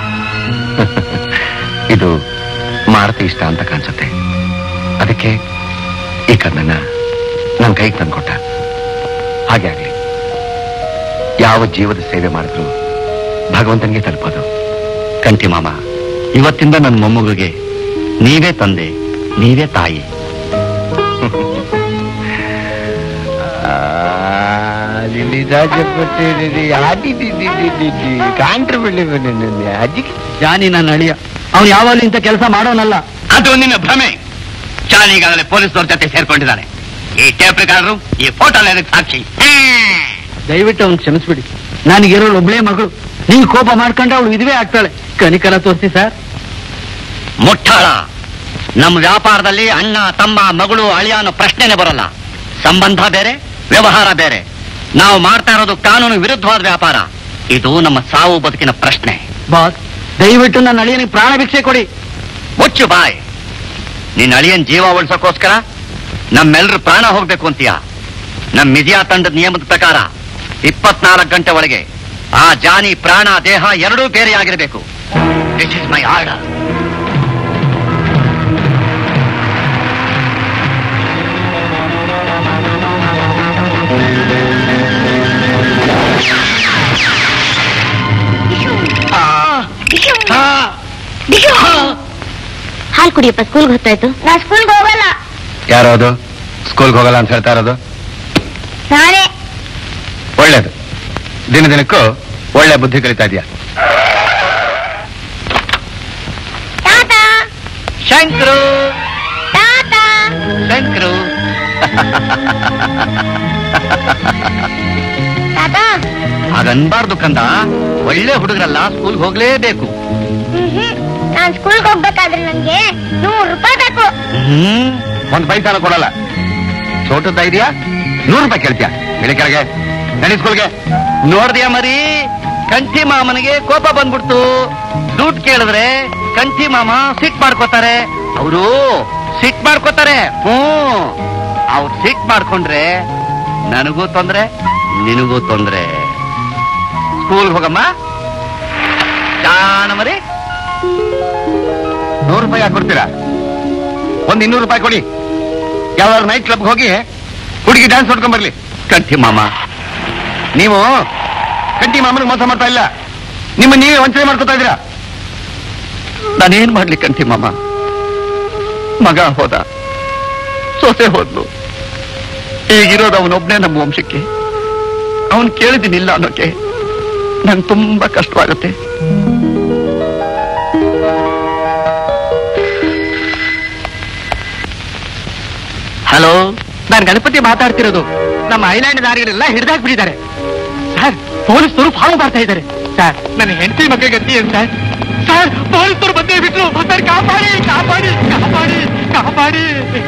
ಇದು ಮಾರುತಿ ಇಷ್ಟ ಅಂತ ಕಾಣಿಸುತ್ತೆ. ಅದಕ್ಕೆ ಈ ಕರ್ಣನ ನನ್ನ ಕೈಗೆ ತಂದ್ಕೊಟ್ಟ. ಹಾಗೆ ಆಗ್ಲಿ. ಯಾವ ಜೀವದ ಸೇವೆ ಮಾಡಿದ್ರು ಭಗವಂತನಿಗೆ ತಲುಪೋದು. ಕಂಠಿ ಮಾಮ, ಇವತ್ತಿಂದ ನನ್ನ ಮೊಮ್ಮಗುಗೆ ನೀವೇ ತಂದೆ, ನೀವೇ ತಾಯಿ. ಜಾನಿ ನನ್ನ ಅಳಿಯ, ಅವ್ನು ಯಾವಾಗಲೂ ಇಂಥ ಕೆಲಸ ಮಾಡೋನಲ್ಲ. ಅದು ನಿನ್ನ ಭ್ರಮೆ. ಜಾನಿಗಾಗಲೇ ಪೊಲೀಸ್ನವ್ರ ಜೊತೆ ಸೇರ್ಕೊಂಡಿದ್ದಾನೆ. ಈ ಟೇಪ್ ರೆಕಾರ್ಡರು, ಈ ಫೋಟೋ ಸಾಕ್ಷಿ. ದಯವಿಟ್ಟು ಅವ್ನು ಕ್ಷಮಿಸ್ಬಿಡಿ. ನನಗಿರೋಳು ಒಬ್ಳೇ ಮಗಳು. ನೀವು ಕೋಪ ಮಾಡ್ಕೊಂಡ್ರೆ ಅವಳು ವಿಧವೆ ಆಗ್ತಾಳೆ. ಕನಿಕರ ತೋರಿಸಿ ಸರ್. ಮುಟ್ಟಾಳ. ನಮ್ಮ ವ್ಯಾಪಾರದಲ್ಲಿ ಅಣ್ಣ ತಮ್ಮ ಮಗಳು ಅಳಿಯ ಅನ್ನೋ ಪ್ರಶ್ನೆನೇ ಬರಲ್ಲ. ಸಂಬಂಧ ಬೇರೆ, ವ್ಯವಹಾರ ಬೇರೆ. ನಾವು ಮಾಡ್ತಾ ಇರೋದು ಕಾನೂನು ವಿರುದ್ಧವಾದ ವ್ಯಾಪಾರ. ಇದು ನಮ್ಮ ಸಾವು ಬದುಕಿನ ಪ್ರಶ್ನೆ. ಬಾಸ್, ದಯವಿಟ್ಟು ನನ್ನ ಅಳಿಯನಿಗೆ ಪ್ರಾಣ ಭಿಕ್ಷೆ ಕೊಡಿ. ಮುಚ್ಚು ಬಾಯ್. ನಿನ್ನ ಅಳಿಯನ್ ಜೀವ ಉಳಿಸೋಕೋಸ್ಕರ ನಮ್ಮೆಲ್ಲರೂ ಪ್ರಾಣ ಹೋಗ್ಬೇಕು ಅಂತೀಯ? ನಮ್ಮ ಮಿಜಿಯಾ ತಂಡದ ನಿಯಮದ ಪ್ರಕಾರ ಇಪ್ಪತ್ನಾಲ್ಕು ಗಂಟೆ ಒಳಗೆ ಆ ಜಾನಿ ಪ್ರಾಣ ದೇಹ ಎರಡೂ ಬೇರೆಯಾಗಿರಬೇಕು. This is my order. ಹಾಲು ಕುಡಿಯಪ್ಪ, ಸ್ಕೂಲ್ಗೆ ಹೊತ್ತಾಯ್ತು. ನಾ ಸ್ಕೂಲ್ಗೆ ಹೋಗಲ್ಲ. ಯಾರೋದು ಸ್ಕೂಲ್ಗೆ ಹೋಗಲ್ಲ ಅಂತ ಹೇಳ್ತಾ ಇರೋದು? ನಾನೇ. ಒಳ್ಳೇದು. ದಿನ ದಿನಕ್ಕೂ ಒಳ್ಳೆ ಬುದ್ಧಿ ಕಲಿತಾ ಇದೆಯಾ? ತಾತ, ಶಂಕರು ತಾತ. ಶಂಕರು ತಾತ, ಹಾಗನ್ಬಾರ್ದು ಕಂದ. ಒಳ್ಳೆ ಹುಡುಗರಲ್ಲ, ಸ್ಕೂಲ್ಗೆ ಹೋಗ್ಲೇಬೇಕು. ನಾನ್ ಸ್ಕೂಲ್ಗೆ ಹೋಗ್ಬೇಕಾದ್ರೆ ನನ್ಗೆ ನೂರು ರೂಪಾಯಿ ಬೇಕು. ಹ್ಮ್ ಒಂದ್ ಪೈಸಾನ ಕೊಡಲ್ಲ. ಚೋಟದ ಇದೆಯಾ? ನೂರು ರೂಪಾಯಿ ಕೇಳ್ತೀಯ? ಬೆಳಿ ಕೆಳಗೆ ನಡಿ ಸ್ಕೂಲ್ಗೆ. ನೋಡ್ದ್ಯಾ ಮರಿ, ಕಂಠಿ ಮಾಮನಿಗೆ ಕೋಪ ಬಂದ್ಬಿಡ್ತು. ದುಡ್ಡು ಕೇಳಿದ್ರೆ ಕಂಠಿ ಮಾಮ ಸಿಟ್ ಮಾಡ್ಕೋತಾರೆ. ಅವರು ಸಿಟ್ ಮಾಡ್ಕೋತಾರೆ. ಹ್ಮ್, ಅವ್ರು ಸಿಟ್ ಮಾಡ್ಕೊಂಡ್ರೆ ನನಗೂ ತೊಂದ್ರೆ, ನಿನಗೂ ತೊಂದ್ರೆ. ಸ್ಕೂಲ್ಗೆ ಹೋಗಮ್ಮ. ಜಾಣ ಮರಿ. ನೂರು ರೂಪಾಯಿ ಯಾಕೆ ಕೊಡ್ತೀರಾ? ಒಂದ್ ಇನ್ನೂರು ರೂಪಾಯಿ ಕೊಡಿ. ಯಾವ್ದಾದ್ರು ನೈಟ್ ಕ್ಲಬ್ಗೆ ಹೋಗಿ ಹುಡುಗಿ ಡ್ಯಾನ್ಸ್ ಹೊಡ್ಕೊಂಡ್ ಬರ್ಲಿ. ಕಂಠಿ ಮಾಮ, ನೀವು ಕಂಠಿ ಮಾಮನಿಗೆ ಮೋಸ ಮಾಡ್ತಾ ಇಲ್ಲ, ನಿಮ್ಮ ನೀವೇ ವಂಚನೆ ಮಾಡ್ಕೊತಾ ಇದ್ದೀರಾ. ನಾನೇನ್ ಮಾಡ್ಲಿ ಕಂಠಿ ಮಾಮ? ಮಗ ಹೋದ, ಸೊಸೆ ಹೋದ್ಲು, ಈಗಿರೋದು ಅವನೊಬ್ನೇ ನಮ್ಮ ವಂಶಕ್ಕೆ. ಅವನ್ ಕೇಳಿದಿನಿಲ್ಲ ಅನ್ನೋಕೆ ನಂಗೆ ತುಂಬಾ ಕಷ್ಟವಾಗುತ್ತೆ. ಹಲೋ, ನಾನು ಗಣಪತಿ ಮಾತಾಡ್ತಿರೋದು. ನಮ್ಮ ಐಲ್ಯಾಂಡ್ ದಾರಿಗಳೆಲ್ಲ ಹಿಡಿದಾಕ್ಬಿಟ್ಟಿದ್ದಾರೆ ಸರ್. ಪೊಲೀಸರು ಫಾಲೋ ಮಾಡ್ತಾ ಇದ್ದಾರೆ ಸರ್. ನನ್ನ ಹೆಂಡತಿ ಮಕ್ಕಳ ಗತಿ ಏನ್ ಸರ್? ಸರ್, ಪೊಲೀಸರು ಬಂದೇ ಬಿಟ್ರು ಸರ್. ಕಾಪಾಡಿ ಕಾಪಾಡಿ ಕಾಪಾಡಿ ಕಾಪಾಡಿ.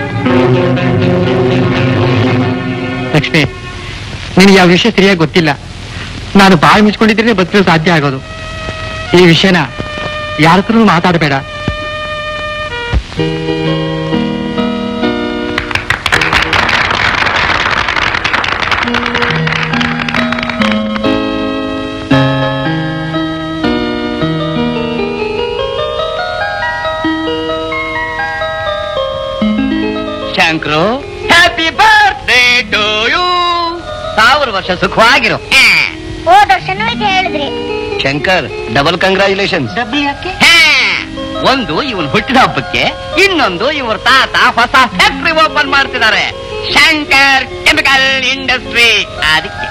ಲಕ್ಷ್ಮಿ, ನಿನಗೆ ಯಾವ ವಿಷಯ ಸರಿಯಾಗಿ ಗೊತ್ತಿಲ್ಲ. ನಾನು ಬಾಯಿ ಮುಚ್ಕೊಂಡಿದ್ರೆ ಬದುಕಲು ಸಾಧ್ಯ ಆಗೋದು. ಈ ವಿಷಯನ ಯಾರ ಹತ್ರನೂ ಮಾತಾಡಬೇಡ. Shankar, happy birthday to you. ಸಾವಿರ ವರ್ಷ ಸುಖವಾಗಿರು. ಹೋದ ವರ್ಷನೂ ಇದು ಹೇಳಿದ್ರಿ. Shankar, double congratulations. ಡಬ್ಬಿ ಯಾಕೆ? ಒಂದು ಇವನ್ ಹುಟ್ಟಿದ ಹಬ್ಬಕ್ಕೆ, ಇನ್ನೊಂದು ಇವ್ರ ತಾತ ಹೊಸ ಫ್ಯಾಕ್ಟ್ರಿ ಓಪನ್ ಮಾಡ್ತಿದ್ದಾರೆ, ಶಂಕರ್ ಕೆಮಿಕಲ್ ಇಂಡಸ್ಟ್ರಿ. ಅದಕ್ಕೆ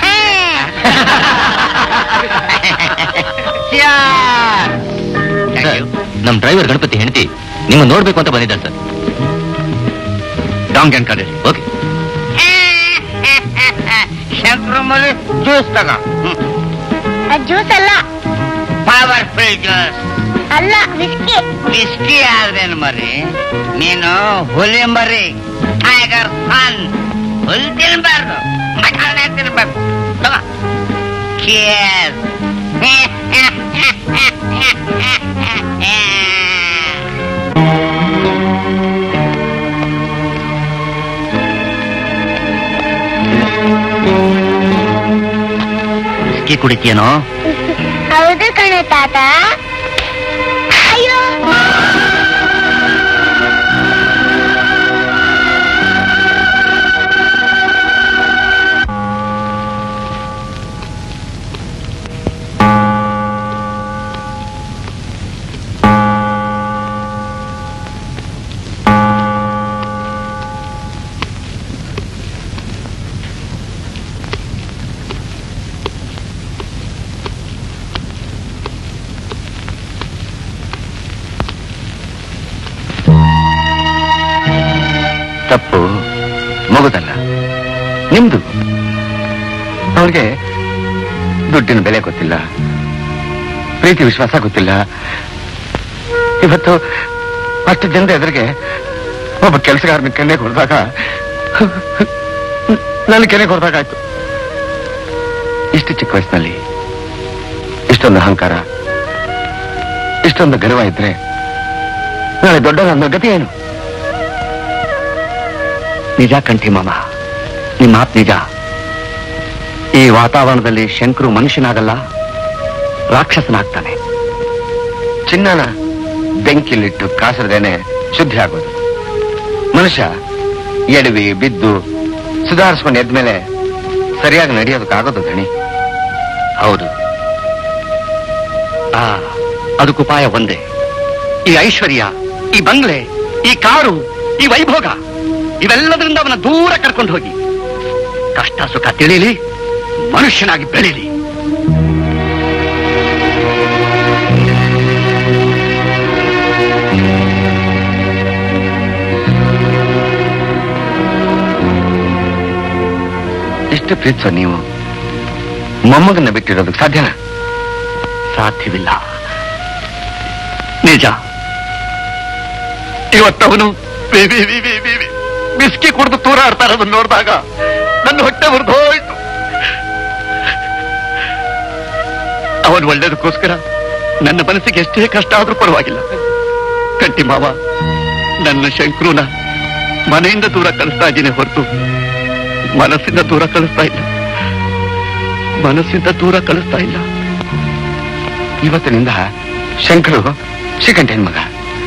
ನಮ್ ಡ್ರೈವರ್ ಗಣಪತಿ ಹೆಂಡತಿ ನಿಮ್ಮ ನೋಡ್ಬೇಕು ಅಂತ ಬಂದಿದ್ದಾರೆ ಸರ್. ಡಾಂಗ್ ಕ್ಯಾನ್ ಕಡೆ. ಓಕೆ. ಶಂಕರ್ ಮಲ್ಲಿ ಜ್ಯೂಸ್ ತಗ. ಜ್ಯೂಸ್ ಅಲ್ಲ, ಪವರ್ಫುಲ್ ಜ್ಯೂಸ್ ಅಲ್ಲ, ವಿಸ್ಕಿ. ವಿಸ್ಕಿ ಆದ್ರೇನು ಮರಿ? ನೀನು ಹುಲಿ ಮರಿ, ಟೈಗರ್ ಸನ್. ಹುಲ್ ತಿನ್ಬಾರ್ದು, ಮಕ್ಕಳನ್ನೇ ತಿನ್ಬೇಕು. ತಗ. Cheers. ವಿಸ್ಕಿ ಕುಡಿತೀಯನೋ? ಹೌದು ಕಣೆ ತಾತ. ಅಯ್ಯೋ, ತಪ್ಪು ಮಗುದಲ್ಲ, ನಿಮ್ದು. ಅವ್ರಿಗೆ ದುಡ್ಡಿನ ಬೆಲೆ ಗೊತ್ತಿಲ್ಲ, ಪ್ರೀತಿ ವಿಶ್ವಾಸ ಗೊತ್ತಿಲ್ಲ. ಇವತ್ತು ಅಷ್ಟು ಜನರ ಎದುರಿಗೆ ಒಬ್ಬ ಕೆಲಸಗಾರನ ಕೆನ್ನೆ ಕೊಡ್ದಾಗ, ನನ್ನ ಕೆನ್ನೆ ಕೊಡ್ದಾಗಾಯ್ತು. ಇಷ್ಟು ಚಿಕ್ಕ ವಯಸ್ಸಿನಲ್ಲಿ ಇಷ್ಟೊಂದು ಅಹಂಕಾರ, ಇಷ್ಟೊಂದು ಗರ್ವ ಇದ್ರೆ ನಾಳೆ ದೊಡ್ಡ ನನ್ನ ಗತಿ ಏನು? ನಿಜ ಕಂಠಿ ಮಾಮ, ನಿಮ್ಮ ಮಾತು ನಿಜ. ಈ ವಾತಾವರಣದಲ್ಲಿ ಶಂಕರು ಮನುಷ್ಯನಾಗಲ್ಲ, ರಾಕ್ಷಸನಾಗ್ತಾನೆ. ಚಿನ್ನನ ಬೆಂಕಿಲಿಟ್ಟು ಕಾಸರದೇನೆ ಶುದ್ಧಿ ಆಗೋದು. ಮನುಷ್ಯ ಎಡವಿ ಬಿದ್ದು ಸುಧಾರಿಸ್ಕೊಂಡು ಎದ್ಮೇಲೆ ಸರಿಯಾಗಿ ನಡೆಯೋದಕ್ಕಾಗೋದು ಧಣಿ. ಹೌದು, ಆ ಅದಕ್ಕುಪಾಯ ಒಂದೇ. ಈ ಐಶ್ವರ್ಯ, ಈ ಬಂಗ್ಲೆ, ಈ ಕಾರು, ಈ ವೈಭೋಗ, ಇವೆಲ್ಲದರಿಂದ ಅವನ ದೂರ ಕರ್ಕೊಂಡು ಹೋಗಿ ಕಷ್ಟ ಸುಖ ತಿಳಿಲಿ, ಮನುಷ್ಯನಾಗಿ ಬೆಳೀಲಿ. ಇಷ್ಟು ಪ್ರೀತಿಸೋ ನೀವು ಮೊಮ್ಮಗನ್ನ ಬಿಟ್ಟಿರೋದಕ್ಕೆ ಸಾಧ್ಯನಾ? ಸಾಧ್ಯವಿಲ್ಲ. ನಿಜ. ಇವತ್ತವನು ಬಿಸ್ಕಿ ಕುಡಿದು ತೂರ ಆಡ್ತಾ ಇರೋದನ್ನ ನೋಡಿದಾಗ ನನ್ನ ಹೊಟ್ಟೆ ಮುರಿದು ಹೋಯ್ತು. ಅವನು ಒಳ್ಳೇದಕ್ಕೋಸ್ಕರ ನನ್ನ ಮನಸ್ಸಿಗೆ ಎಷ್ಟೇ ಕಷ್ಟ ಆದ್ರೂ ಪರವಾಗಿಲ್ಲ. ಕಂಟಿ ಮಾವ, ನನ್ನ ಶಂಕರುನ ಮನೆಯಿಂದ ದೂರ ಕಳಿಸ್ತಾ ಇದ್ದೀನಿ ಹೊರತು ಮನಸ್ಸಿಂದ ದೂರ ಕಳಿಸ್ತಾ ಇಲ್ಲ. ಮನಸ್ಸಿಂದ ದೂರ ಕಳಿಸ್ತಾ ಇಲ್ಲ. ಇವತ್ತಿನಿಂದ ಶಂಕರು ಶ್ರೀಕಂಠನ ಮಗ,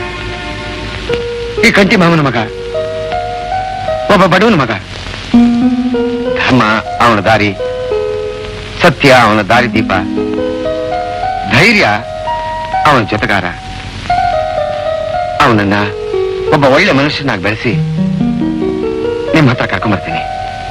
ಈ ಕಂಟಿ ಮಾವನ ಮಗ, ಒಬ್ಬ ಬಡವನ ಮಗ. ಧರ್ಮ ಅವನ ದಾರಿ, ಸತ್ಯ ಅವನ ದಾರಿ ದೀಪ, ಧೈರ್ಯ ಅವನ ಜೊತೆಗಾರ. ಅವನನ್ನ ಒಬ್ಬ ಒಳ್ಳೆ ಮನುಷ್ಯನಾಗಿ ಬೆಳೆಸಿ ನಿಮ್ಮ ಹತ್ರ ಕರ್ಕೊಂಡ್ಬರ್ತೀನಿ.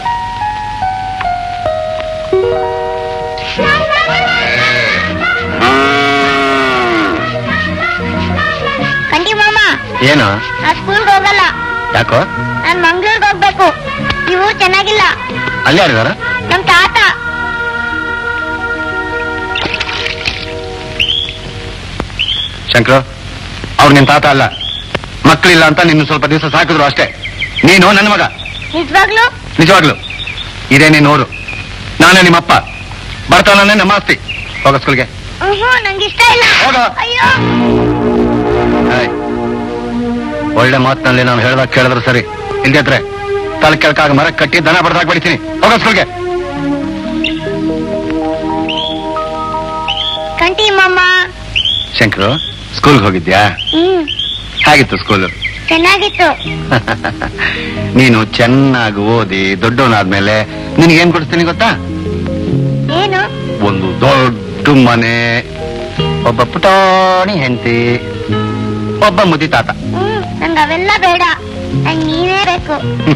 ಕಂಟಿ ಮಾಮ, ಏನು? ನಾ ಸ್ಕೂಲ್ಗೆ ಹೋಗಲ್ಲ. ಯಾಕೋ? ನಾನ್ ಮಂಗ್ಳೂರ್ಗೆ ಹೋಗ್ಬೇಕು. ಈ ಊರು ಚೆನ್ನಾಗಿಲ್ಲ. ಅಲ್ಲಿ ಯಾರಿದಾರ? ನಮ್ ತಾತ. ಶಂಕರು, ಅವ್ರು ನಿನ್ ತಾತ ಅಲ್ಲ. ಮಕ್ಕಳಿಲ್ಲ ಅಂತ ನಿನ್ನ ಸ್ವಲ್ಪ ದಿವಸ ಸಾಕಿದ್ರು ಅಷ್ಟೇ. ನೀನು ನನ್ನ ಮಗ. ನಿಜವಾಗ್ಲು? ನಿಜವಾಗ್ಲು. ಇದೇ ನೀನ್ ನೋಡು. ನಾನೇ ನಿಮ್ಮಪ್ಪ. ಬರ್ತಾನೆ ನಮ್ಮ ಆಸ್ತಿ. ಹೋಗ ಸ್ಕೂಲ್ಗೆ. ನಂಗೆ ಇಷ್ಟ ಇಲ್ಲ. ಹೋಗ. ಅಯ್ಯೋ, ಒಳ್ಳೆ ಮಾತಿನಲ್ಲಿ ನಾನು ಹೇಳ್ದಾಗ ಕೇಳಿದ್ರು ಸರಿ. ಇಲ್ದಿದ್ರೆ ತಲೆ ಕೆಳಕಾಗ ಮರ ಕಟ್ಟಿ ದನ ಬಡ್ದಾಗ ಬಡಿತೀನಿ. ಹೋಗ ಸ್ಕೂಲ್ಗೆ. ಕಂಟಿ ಮಾಮ. ಶಂಕರು, ಸ್ಕೂಲ್ಗೆ ಹೋಗಿದ್ಯಾ? ಹ್ಮ್, ಹೇಗಿತ್ತು ಸ್ಕೂಲು? ಚೆನ್ನಾಗಿತ್ತು. ನೀನು ಚೆನ್ನಾಗಿ ಓದಿ ದೊಡ್ಡವನಾದ್ಮೇಲೆ ನಿನಗೇನ್ ಕೊಡಿಸ್ತೀನಿ ಗೊತ್ತಾ? ಏನು? ಒಂದು ದೊಡ್ಡ ಮನೆ, ಒಬ್ಬ ಪುಟಾಣಿ ಹೆಂಡತಿ, ಒಬ್ಬ ಮುದಿ ತಾತ. ಹ್ಮ್, ನಂಗೆ ಅವೆಲ್ಲ ಬೇಡ. ನಂಗೆ ನೀವೇ ಬೇಕು.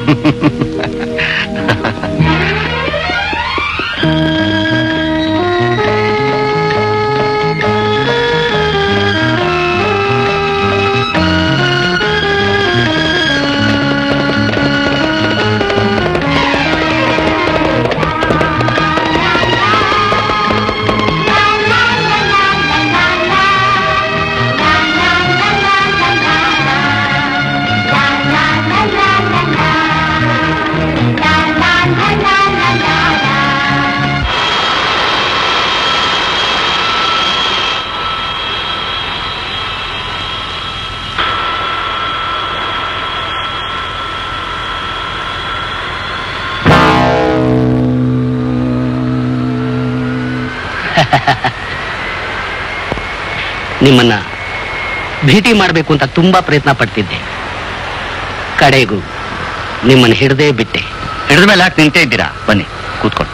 ನಿಮ್ಮನ್ನ ಭೇಟಿ ಮಾಡಬೇಕು ಅಂತ ತುಂಬಾ ಪ್ರಯತ್ನ ಪಡ್ತಿದ್ದೆ. ಕಡೆಗೂ ನಿಮ್ಮನ್ನು ಹಿಡದೇ ಬಿಟ್ಟೆ. ಹಿಡಿದ ಮೇಲೆ ಯಾಕೆ ನಿಂತೇ ಇದ್ದೀರಾ? ಬನ್ನಿ ಕೂತ್ಕೊಂಡು.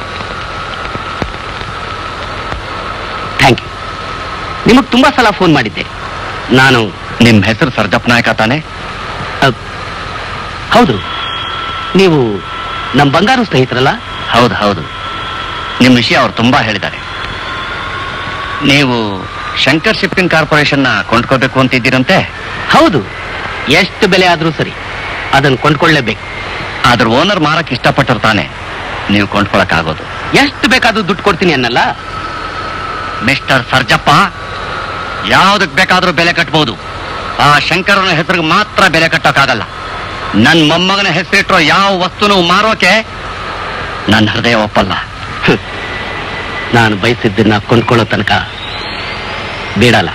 Thank you. ನಿಮಗೆ ತುಂಬಾ ಸಲ ಫೋನ್ ಮಾಡಿದ್ದೆ. ನಾನು ನಿಮ್ ಹೆಸರು ಸರ್ಜಪ್ಪ ನಾಯಕ ತಾನೆ? ಅಹ್, ಹೌದು. ನೀವು ನಮ್ಮ ಬಂಗಾರು ಸ್ನೇಹಿತರಲ್ಲ? ಹೌದು ಹೌದು. ನಿಮ್ ವಿಷಯ ಅವ್ರು ತುಂಬಾ ಹೇಳಿದ್ದಾರೆ. ನೀವು ಶಂಕರ್ ಶಿಪ್ಪಿಂಗ್ ಕಾರ್ಪೊರೇಷನ್ ನ ಕೊಂಡ್ಕೋಬೇಕು ಅಂತಿದ್ದೀರಂತೆ? ಹೌದು. ಎಷ್ಟು ಬೆಲೆ ಆದ್ರೂ ಸರಿ, ಅದನ್ನು ಕೊಂಡ್ಕೊಳ್ಳೇಬೇಕು. ಅದ್ರ ಓನರ್ ಮಾರಕ್ ಇಷ್ಟಪಟ್ಟರು ತಾನೆ ನೀವು ಕೊಂಡ್ಕೊಳಕ್ ಆಗೋದು. ಎಷ್ಟು ಬೇಕಾದ್ರೂ ದುಡ್ಡು ಕೊಡ್ತೀನಿ ಅನ್ನಲ್ಲ. ಮಿಸ್ಟರ್ ಸರ್ಜಪ್ಪ, ಯಾವ್ದಕ್ ಬೇಕಾದ್ರೂ ಬೆಲೆ ಕಟ್ಬಹುದು. ಆ ಶಂಕರನ ಹೆಸರಿಗೆ ಮಾತ್ರ ಬೆಲೆ ಕಟ್ಟೋಕ್ಕಾಗಲ್ಲ. ನನ್ ಮೊಮ್ಮಗನ ಹೆಸರಿಟ್ಟರೋ ಯಾವ ವಸ್ತುನೂ ಮಾರೋಕೆ ನನ್ನ ಹೃದಯ ಒಪ್ಪಲ್ಲ. ನಾನು ಬಯಸಿದ್ದನ್ನ ಕೊಂಡ್ಕೊಳ್ಳೋ ತನಕ ಬೇಡಲ್ಲ.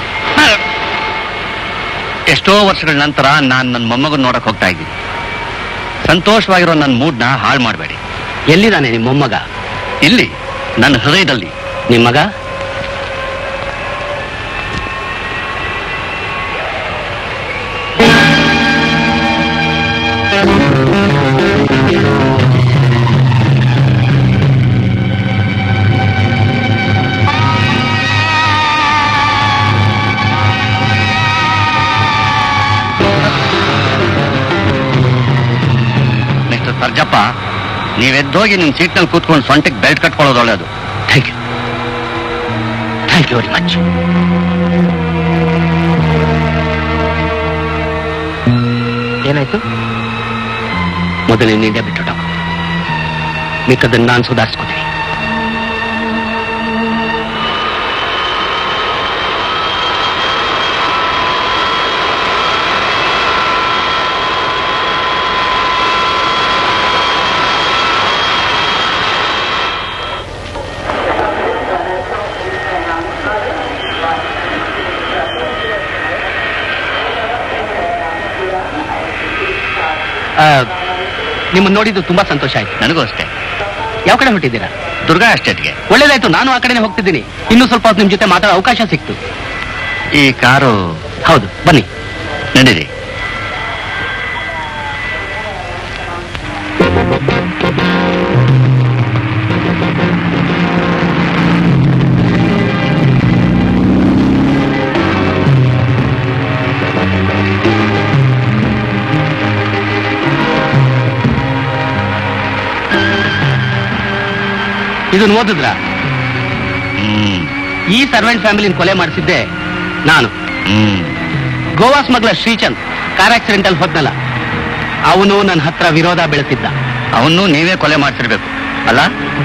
ಎಷ್ಟೋ ವರ್ಷಗಳ ನಂತರ ನಾನ್ ನನ್ನ ಮೊಮ್ಮಗನ್ ನೋಡಕ್ ಹೋಗ್ತಾ ಇದ್ದೀನಿ. ಸಂತೋಷವಾಗಿರೋ ನನ್ನ ಮೂಡ್ನ ಹಾಳು ಮಾಡಬೇಡಿ. ಎಲ್ಲಿದ್ದಾನೆ ನಿಮ್ಮ ಮೊಮ್ಮಗ? ಇಲ್ಲಿ ನನ್ನ ಹೃದಯದಲ್ಲಿ. ನಿಮ್ಮ ಮಗ? ಮಿಸ್ಟರ್ ಸರ್ಜಪ್ಪ, ನೀವೆದ್ದೋಗಿ ನಿಮ್ ಸೀಟ್ನಲ್ಲಿ ಕೂತ್ಕೊಂಡು ಸೊಂಟಕ್ಕೆ ಬೆಲ್ಟ್ ಕಟ್ಕೊಳ್ಳೋದು ಒಳ್ಳೆಯದು. Thank you. Thank you very much. ಏನಾಯ್ತು? ಮೊದಲೇ ನಿಂದೆ ಬಿಟ್ಟು ಮಿಕ್ಕದನ್ನು ನಾನು ಸುಧಾರಿಸ್ಕೋತೀನಿ. ನಿಮ್ಮನ್ನು ನೋಡಿದ್ದು ತುಂಬಾ ಸಂತೋಷ ಆಯ್ತು. ನನಗೂ ಅಷ್ಟೇ. ಯಾವ ಕಡೆ ಹೊಟ್ಟಿದ್ದೀರಾ? ದುರ್ಗಾ ಎಸ್ಟೇಟ್ಗೆ. ಒಳ್ಳೇದಾಯ್ತು, ನಾನು ಆ ಕಡೆನೆ ಹೋಗ್ತಿದ್ದೀನಿ. ಇನ್ನೂ ಸ್ವಲ್ಪ ಹೊತ್ತು ನಿಮ್ ಜೊತೆ ಮಾತಾಡೋ ಅವಕಾಶ ಸಿಕ್ತು. ಈ ಕಾರು? ಹೌದು, ಬನ್ನಿ ನಡೀರಿ. ಇದನ್ನು ಓದಿದ್ರ? ಹ್ಮ್ ಈ ಸರ್ವೆಂಟ್ ಫ್ಯಾಮಿಲಿನ ಕೊಲೆ ಮಾಡಿಸಿದ್ದೆ ನಾನು. ಹ್ಮ್ Goa smuggler Shrichand car accident ಅಲ್ಲಿ ಹೋದ್ನಲ್ಲ, ಅವನು ನನ್ನ ಹತ್ರ ವಿರೋಧ ಬೆಳೆಸಿದ್ದ. ಅವನು ನೀವೇ ಕೊಲೆ ಮಾಡ್ತಿರ್ಬೇಕು ಅಲ್ಲ?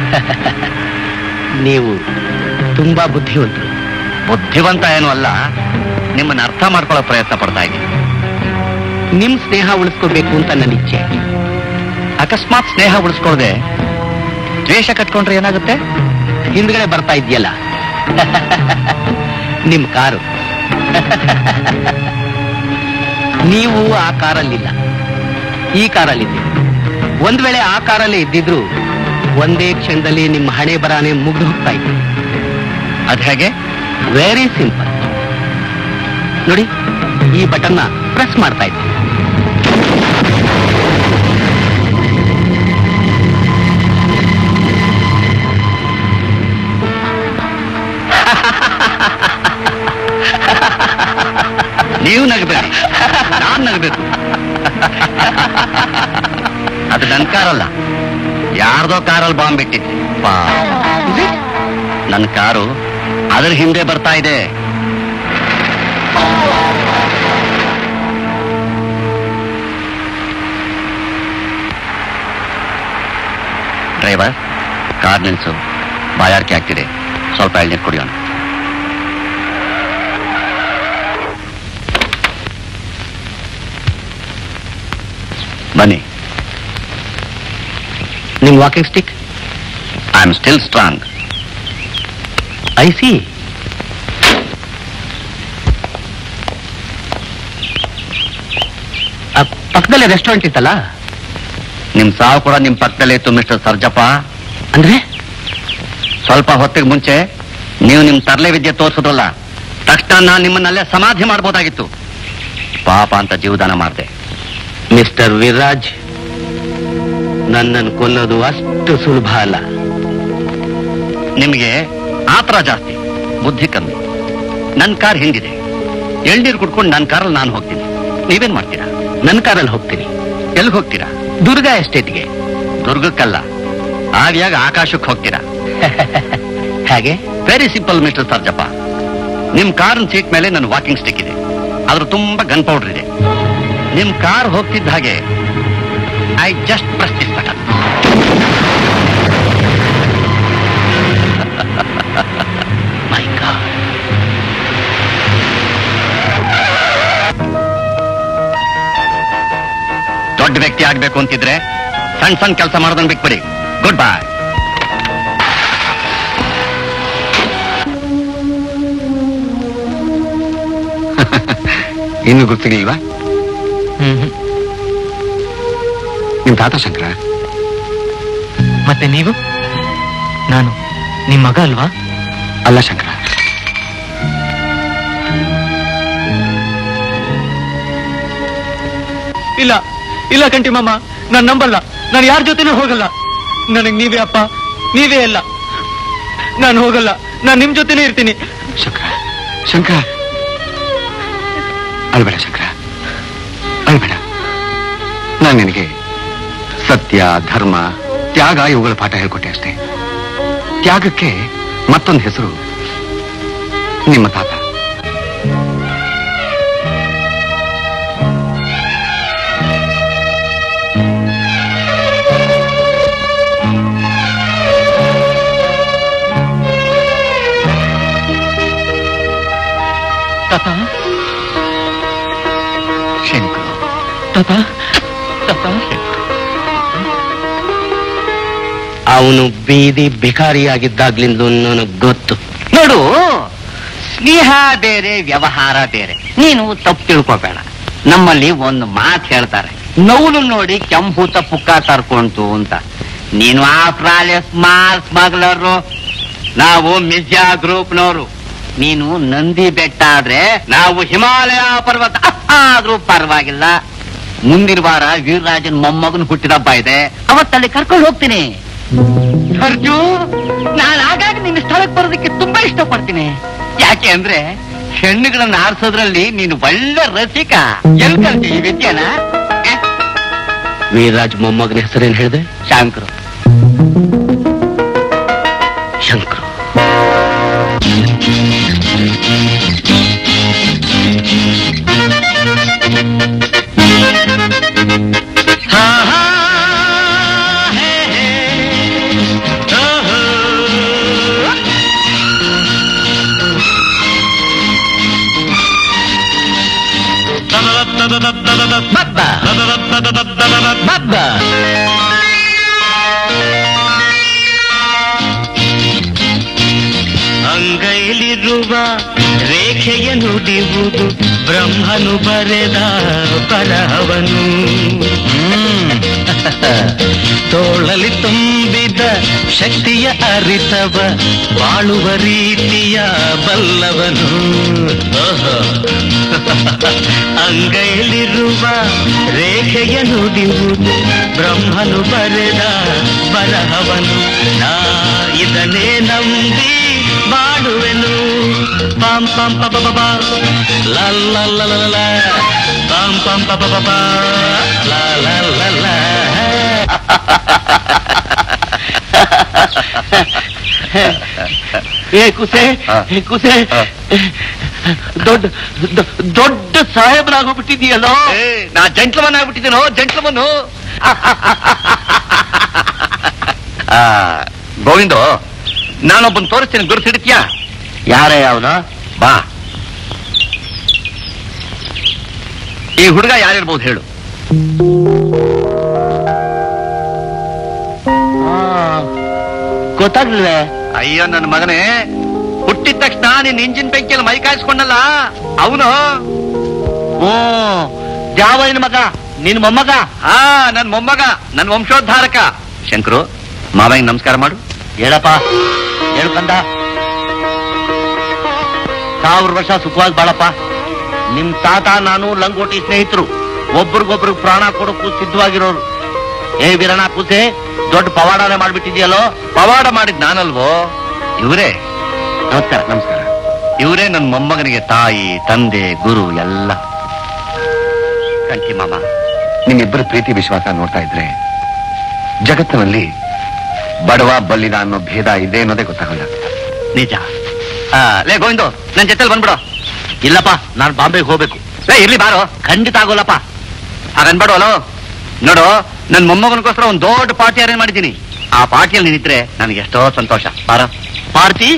ನೀವು ತುಂಬಾ ಬುದ್ಧಿವಂತರು. ಬುದ್ಧಿವಂತ ಏನು ಅಲ್ಲ, ನಿಮ್ಮನ್ನ ಅರ್ಥ ಮಾಡ್ಕೊಳ್ಳೋ ಪ್ರಯತ್ನ ಪಡ್ತಾ ಇದ್ದೀನಿ. ನಿಮ್ ಸ್ನೇಹ ಉಳಿಸ್ಕೋಬೇಕು ಅಂತ ನನ್ನ ಇಚ್ಛೆ. ಅಕಸ್ಮಾತ್ ಸ್ನೇಹ ಉಳಿಸ್ಕೊಳ್ದೆ ದ್ವೇಷ ಕಟ್ಕೊಂಡ್ರೆ ಏನಾಗುತ್ತೆ? ಹಿಂದ್ಗಡೆ ಬರ್ತಾ ಇದೆಯಲ್ಲ ನಿಮ್ ಕಾರು, ನೀವು ಆ ಕಾರಲ್ಲಿಲ್ಲ, ಈ ಕಾರಲ್ಲಿದ್ದೀರಿ. ಒಂದ್ ವೇಳೆ ಆ ಕಾರಲ್ಲಿ ಇದ್ದಿದ್ರು ಒಂದೇ ಕ್ಷಣದಲ್ಲಿ ನಿಮ್ಮ ಹಣೆ ಬರಾನೆ ಮುಗ್ದು ಹೋಗ್ತಾ ಇತ್ತು. ಅದ್ ಹೇಗೆ? Very simple. ನೋಡಿ, ಈ ಬಟನ್ನ ಪ್ರೆಸ್ ಮಾಡ್ತಾ ಇದ್ದೀನಿ. ನೀವು ನಗಬೇಡಿ, ನಾನ್ ನಗಬೇಕು. ಅದು ನನ್ ಕಾರಲ್ಲ, ಯಾರ್ದೋ ಕಾರಲ್ಲಿ ಬಾಂಬ್ ಬಿಟ್ಟಿದ್ದೆ. ನನ್ನ ಕಾರು ಅದ್ರ ಹಿಂದೆ ಬರ್ತಾ ಇದೆ. ಡ್ರೈವರ್, ಕಾರ್ ನಿಲ್ಸು. ಬಾಯಾರಿಕೆ ಆಗ್ತಿದೆ, ಸ್ವಲ್ಪ ಎಳ್ನೀರು ಕುಡಿಯೋಣ. ಬನ್ನಿ. ನಿಮ್ walking stick? I am still strong. I see. ಪಕ್ಕದಲ್ಲಿ ರೆಸ್ಟೋರೆಂಟ್ ಇತ್ತಲ್ಲ? ನಿಮ್ ಸಾವು ಕೂಡ ನಿಮ್ ಪಕ್ಕದಲ್ಲೇ ಇತ್ತು ಮಿಸ್ಟರ್ ಸರ್ಜಪ್ಪ. ಅಂದ್ರೆ ಸ್ವಲ್ಪ ಹೊತ್ತಿಗೆ ಮುಂಚೆ ನೀವು ನಿಮ್ ತರಲೆ ವಿದ್ಯೆ ತೋರಿಸಿದ್ರಲ್ಲ, ತಕ್ಷಣ ನಾನು ನಿಮ್ಮನ್ನಲ್ಲೇ ಸಮಾಧಿ ಮಾಡ್ಬೋದಾಗಿತ್ತು. ಪಾಪ ಅಂತ ಜೀವದಾನ ಮಾಡಿದೆ. ಮಿಸ್ಟರ್ ವಿರಾಜ್, ನನ್ನನ್ನು ಕೊಲ್ಲೋದು ಅಷ್ಟು ಸುಲಭ ಅಲ್ಲ. ನಿಮಗೆ ಆತರ ಜಾಸ್ತಿ, ಬುದ್ಧಿ ಕಮ್ಮಿ. ನನ್ನ ಕಾರ್ ಹಿಂದಿದೆ, ಎಳ್ನೀರು ಕುಡ್ಕೊಂಡು ನನ್ನ ಕಾರಲ್ಲಿ ನಾನು ಹೋಗ್ತೀನಿ. ನೀವೇನ್ ಮಾಡ್ತೀರಾ? ನನ್ನ ಕಾರಲ್ಲಿ ಹೋಗ್ತೀನಿ. ಎಲ್ಲಿಗೆ ಹೋಗ್ತೀರಾ? ದುರ್ಗಾ ಎಸ್ಟೇಟ್ಗೆ. ದುರ್ಗಕ್ಕಲ್ಲ, ಆವಿಯಾಗ ಆಕಾಶಕ್ಕೆ ಹೋಗ್ತೀರಾ. ಹಾಗೆ ವೆರಿ ಸಿಂಪಲ್ ಮಿಸ್ಟರ್ ಸರ್ಜಪ್ಪ. ನಿಮ್ ಕಾರಿನ ಸೀಟ್ ಮೇಲೆ ನನ್ನ ವಾಕಿಂಗ್ ಸ್ಟಿಕ್ ಇದೆ, ಅದ್ರ ತುಂಬಾ ಗನ್ ಪೌಡರ್ ಇದೆ. ನಿಮ್ ಕಾರ್ ಹೋಗ್ತಿದ್ದ ಹಾಗೆ I just press this button. My god. ದೊಡ್ಡ ವ್ಯಕ್ತಿ ಆಗ್ಬೇಕು ಅಂತಿದ್ರೆ ಸಣ್ಣ ಸಣ್ಣ ಕೆಲಸ ಮಾಡೋದನ್ನ ಬಿಟ್ಬಿಡಿ. Good bye. ಇನ್ನು ಗೊತ್ತಿರ್ಲಿಲ್ವಾ? ನಿಮ್ ತಾತ ಶಂಕರ. ಮತ್ತೆ ನೀವು? ನಾನು ನಿಮ್ ಮಗ ಅಲ್ವಾ? ಅಲ್ಲ ಶಂಕರ, ಇಲ್ಲ ಇಲ್ಲ ಕಂಟಿ ಮಾಮ, ನಾನು ನಂಬಲ್ಲ. ನಾನು ಯಾರ ಜೊತೆನೂ ಹೋಗಲ್ಲ. ನನಗ್ ನೀವೇ ಅಪ್ಪ, ನೀವೇ ಎಲ್ಲ. ನಾನು ಹೋಗಲ್ಲ, ನಾನು ನಿಮ್ ಜೊತೆನೇ ಇರ್ತೀನಿ. ಶಂಕರ ಶಂಕರ ಅಳ್ಬೇಡ ಶಂಕರ, ಅಳ್ಬೇಡ. ನಾನು ನಿನಗೆ ಸತ್ಯ, ಧರ್ಮ, ತ್ಯಾಗ ಇವುಗಳ ಪಾಠ ಹೇಳ್ಕೊಟ್ಟೆ ಅಷ್ಟೇ. ತ್ಯಾಗಕ್ಕೆ ಮತ್ತೊಂದು ಹೆಸರು ನಿಮ್ಮ ತಾತ. ತಾತ, ಶಂಕರ್, ತಾತ, ತಾತ. ಅವನು ಬೀದಿ ಭಿಕಾರಿಯಾಗಿದ್ದಾಗ್ಲಿಂದ ನನಗೆ ಗೊತ್ತು. ನೋಡು, ಸ್ನೇಹ ಬೇರೆ, ವ್ಯವಹಾರ ಬೇರೆ. ನೀನು ತಪ್ಪು ತಿಳ್ಕೋಬೇಡ. ನಮ್ಮಲ್ಲಿ ಒಂದು ಮಾತು ಹೇಳ್ತಾರೆ, ನೌಲು ನೋಡಿ ಕೆಂಪೂತ ಪುಕ್ಕ ತರ್ಕೊಂತು ಅಂತ. ನೀನು ಆಫ್ಟರ್ ಆಲ್ ಸ್ಮಾಲ್ ಸ್ಮಗ್ಲರು, ನಾವು ಮಿರ್ಜಾ ಗ್ರೂಪ್ನವರು. ನೀನು ನಂದಿ ಬೆಟ್ಟ ಆದ್ರೆ ನಾವು ಹಿಮಾಲಯ ಪರ್ವತ ಆದ್ರೂ ಪರವಾಗಿಲ್ಲ. ಮುಂದಿನ ವಾರ ವೀರರಾಜನ್ ಮೊಮ್ಮಗನ್ ಹುಟ್ಟಿದ ಹಬ್ಬ ಇದೆ, ಅವತ್ತಲ್ಲಿ ಕರ್ಕೊಂಡು ಹೋಗ್ತೀನಿ. ಸರ್ಜು, ನಾನು ಆಗಾಗ ನಿನ್ನ ಸ್ಥಳಕ್ಕೆ ಬರೋದಕ್ಕೆ ತುಂಬಾ ಇಷ್ಟಪಡ್ತೀನಿ. ಯಾಕೆ ಅಂದ್ರೆ ಹೆಣ್ಣುಗಳನ್ನ ಆರಿಸೋದ್ರಲ್ಲಿ ನೀನು ಒಳ್ಳೆ ರಸಿಕ. ಎಲ್ ಕಲ್ತಿ ಈ ವಿದ್ಯಾನ? ವೀರರಾಜ್ ಮೊಮ್ಮಗನ ಹೆಸರೇನು ಹೇಳಿದೆ? ಶಂಕರು. ಶಂಕರು. ಹಾ ಹಾ ಹೇ ಹೇ ಓಹೋ ಬಬ್ಬ ಬಬ್ಬ. ಅಂಗೈಲಿರುವ ರೇಖೆಯ ನುಡಿಯುವುದು ಬ್ರಹ್ಮನು ಬರೆದ ಬರಹವನು. ತೋಳಲಿ ತುಂಬಿದ ಶಕ್ತಿಯ ಅರಿತವ ಬಾಳುವ ರೀತಿಯ ಬಲ್ಲವನು. ಅಂಗೈಲಿರುವ ರೇಖೆಯ ನುಡಿಯುವುದು ಬ್ರಹ್ಮನು ಬರೆದ ಬರಹವನು. ನಾ ಇದನ್ನೇ ನಂಬಿ ಬಾಡುವೆನು. ಪಂ ಪಂ ಪ ಪ ಪ ಲ ಲ ಲ ಲ ಲ ಪಂ ಪಂ ಪ ಪ ಪ ಲ ಲ ಲ ಲ. ಏ ಕುಸೆ, ಕುಸೆ, ದೊಡ್ಡ ದೊಡ್ಡ ಸಾಹೇಬನಾಗೋಗ್ಬಿಟ್ಟಿದೀಯಲ್ಲೋ. ನಾ ಜಂಟ್ಲಮನ್ ಆಗ್ಬಿಟ್ಟಿದ್ದೀನೋ, ಜಂಟ್ಲಮನ್ನು. ಗೋವಿಂದು, ನಾನೊಬ್ಬನ್ ತೋರಿಸ್ತೀನಿ, ಗುರುಸಿಡ್ತೀಯಾ? ಯಾರೇ ಅವನು? ಬಾ. ಈ ಹುಡುಗ ಯಾರಿರ್ಬೋದು ಹೇಳು? ಗೊತ್ತಾಗ್ಲಿಲ್ವೇ? ಅಯ್ಯೋ ನನ್ನ ಮಗನೇ, ಹುಟ್ಟಿದ ತಕ್ಷಣ ನೀನ್ ಇಂಜಿನ್ ಬೆಂಕಿಯಲ್ಲಿ ಮೈ ಕಾಯಿಸ್ಕೊಂಡಲ್ಲ ಅವನು. ಓ ದ್ಯಾವಯ್ಯನ ಮಗ, ನಿನ್ ಮೊಮ್ಮಗ? ಹಾ, ನನ್ ಮೊಮ್ಮಗ, ನನ್ ವಂಶೋದ್ಧಾರಕ. ಶಂಕರು, ಮಾವಂಗ್ ನಮಸ್ಕಾರ ಮಾಡು. ಹೇಳಪ್ಪ, ಹೇಳ್ಕಂದ. ಸಾವಿರ ವರ್ಷ ಸುಖವಾಗಿ ಬಾಳಪ್ಪ. ನಿಮ್ ತಾತ ನಾನು ಲಂಗೋಟಿ ಸ್ನೇಹಿತರು, ಒಬ್ರಿಗೊಬ್ರು ಪ್ರಾಣ ಕೊಡಕ್ಕೂ ಸಿದ್ಧವಾಗಿರೋರು. ಏ ವೀರಣ್ಣ ಕೂಸೆ, ದೊಡ್ಡ ಪವಾಡನೆ ಮಾಡ್ಬಿಟ್ಟಿದ್ಯಲ್ಲೋ. ಪವಾಡ ಮಾಡಿದ್ ನಾನಲ್ವೋ, ಇವರೇ. ನಮಸ್ಕಾರ. ನಮಸ್ಕಾರ. ಇವರೇ ನನ್ನ ಮೊಮ್ಮಗನಿಗೆ ತಾಯಿ, ತಂದೆ, ಗುರು ಎಲ್ಲ. ಕಂಟಿ ಮಾಮ, ನಿಮ್ಮಿಬ್ಬರ ಪ್ರೀತಿ ವಿಶ್ವಾಸ ನೋಡ್ತಾ ಇದ್ರೆ ಜಗತ್ತಿನಲ್ಲಿ ಬಡವ ಬಲ್ಲಿದ ಅನ್ನೋ ಭೇದ ಇದೆ ಅನ್ನೋದೇ ಗೊತ್ತಾಗಲ್ಲ. ನಿಜ. ಲೇ ಗೋವಿಂದು, ನನ್ ಜೊತೆಲಿ ಬಂದ್ಬಿಡು. ಇಲ್ಲಪ್ಪ, ನಾನು ಬಾಂಬೆಗೆ ಹೋಗ್ಬೇಕು. ಲೇ ಇರ್ಲಿ ಬಾರೋ. ಖಂಡಿತ ಆಗೋಲ್ಲಪ್ಪ. ಹಾಗನ್ಬೇಡವಲ್ಲೋ. ನೋಡು, ನನ್ ಮೊಮ್ಮಗನಿಗೋಸ್ಕರ ಒಂದ್ ದೊಡ್ಡ ಪಾರ್ಟಿ ಅರೇಂಜ್ ಮಾಡಿದ್ದೀನಿ. ಆ ಪಾರ್ಟಿಯಲ್ಲಿ ನೀನಿದ್ರೆ ನನಗೆ ಎಷ್ಟೋ ಸಂತೋಷ. ಬಾರ. ಪಾರ್ಟಿ?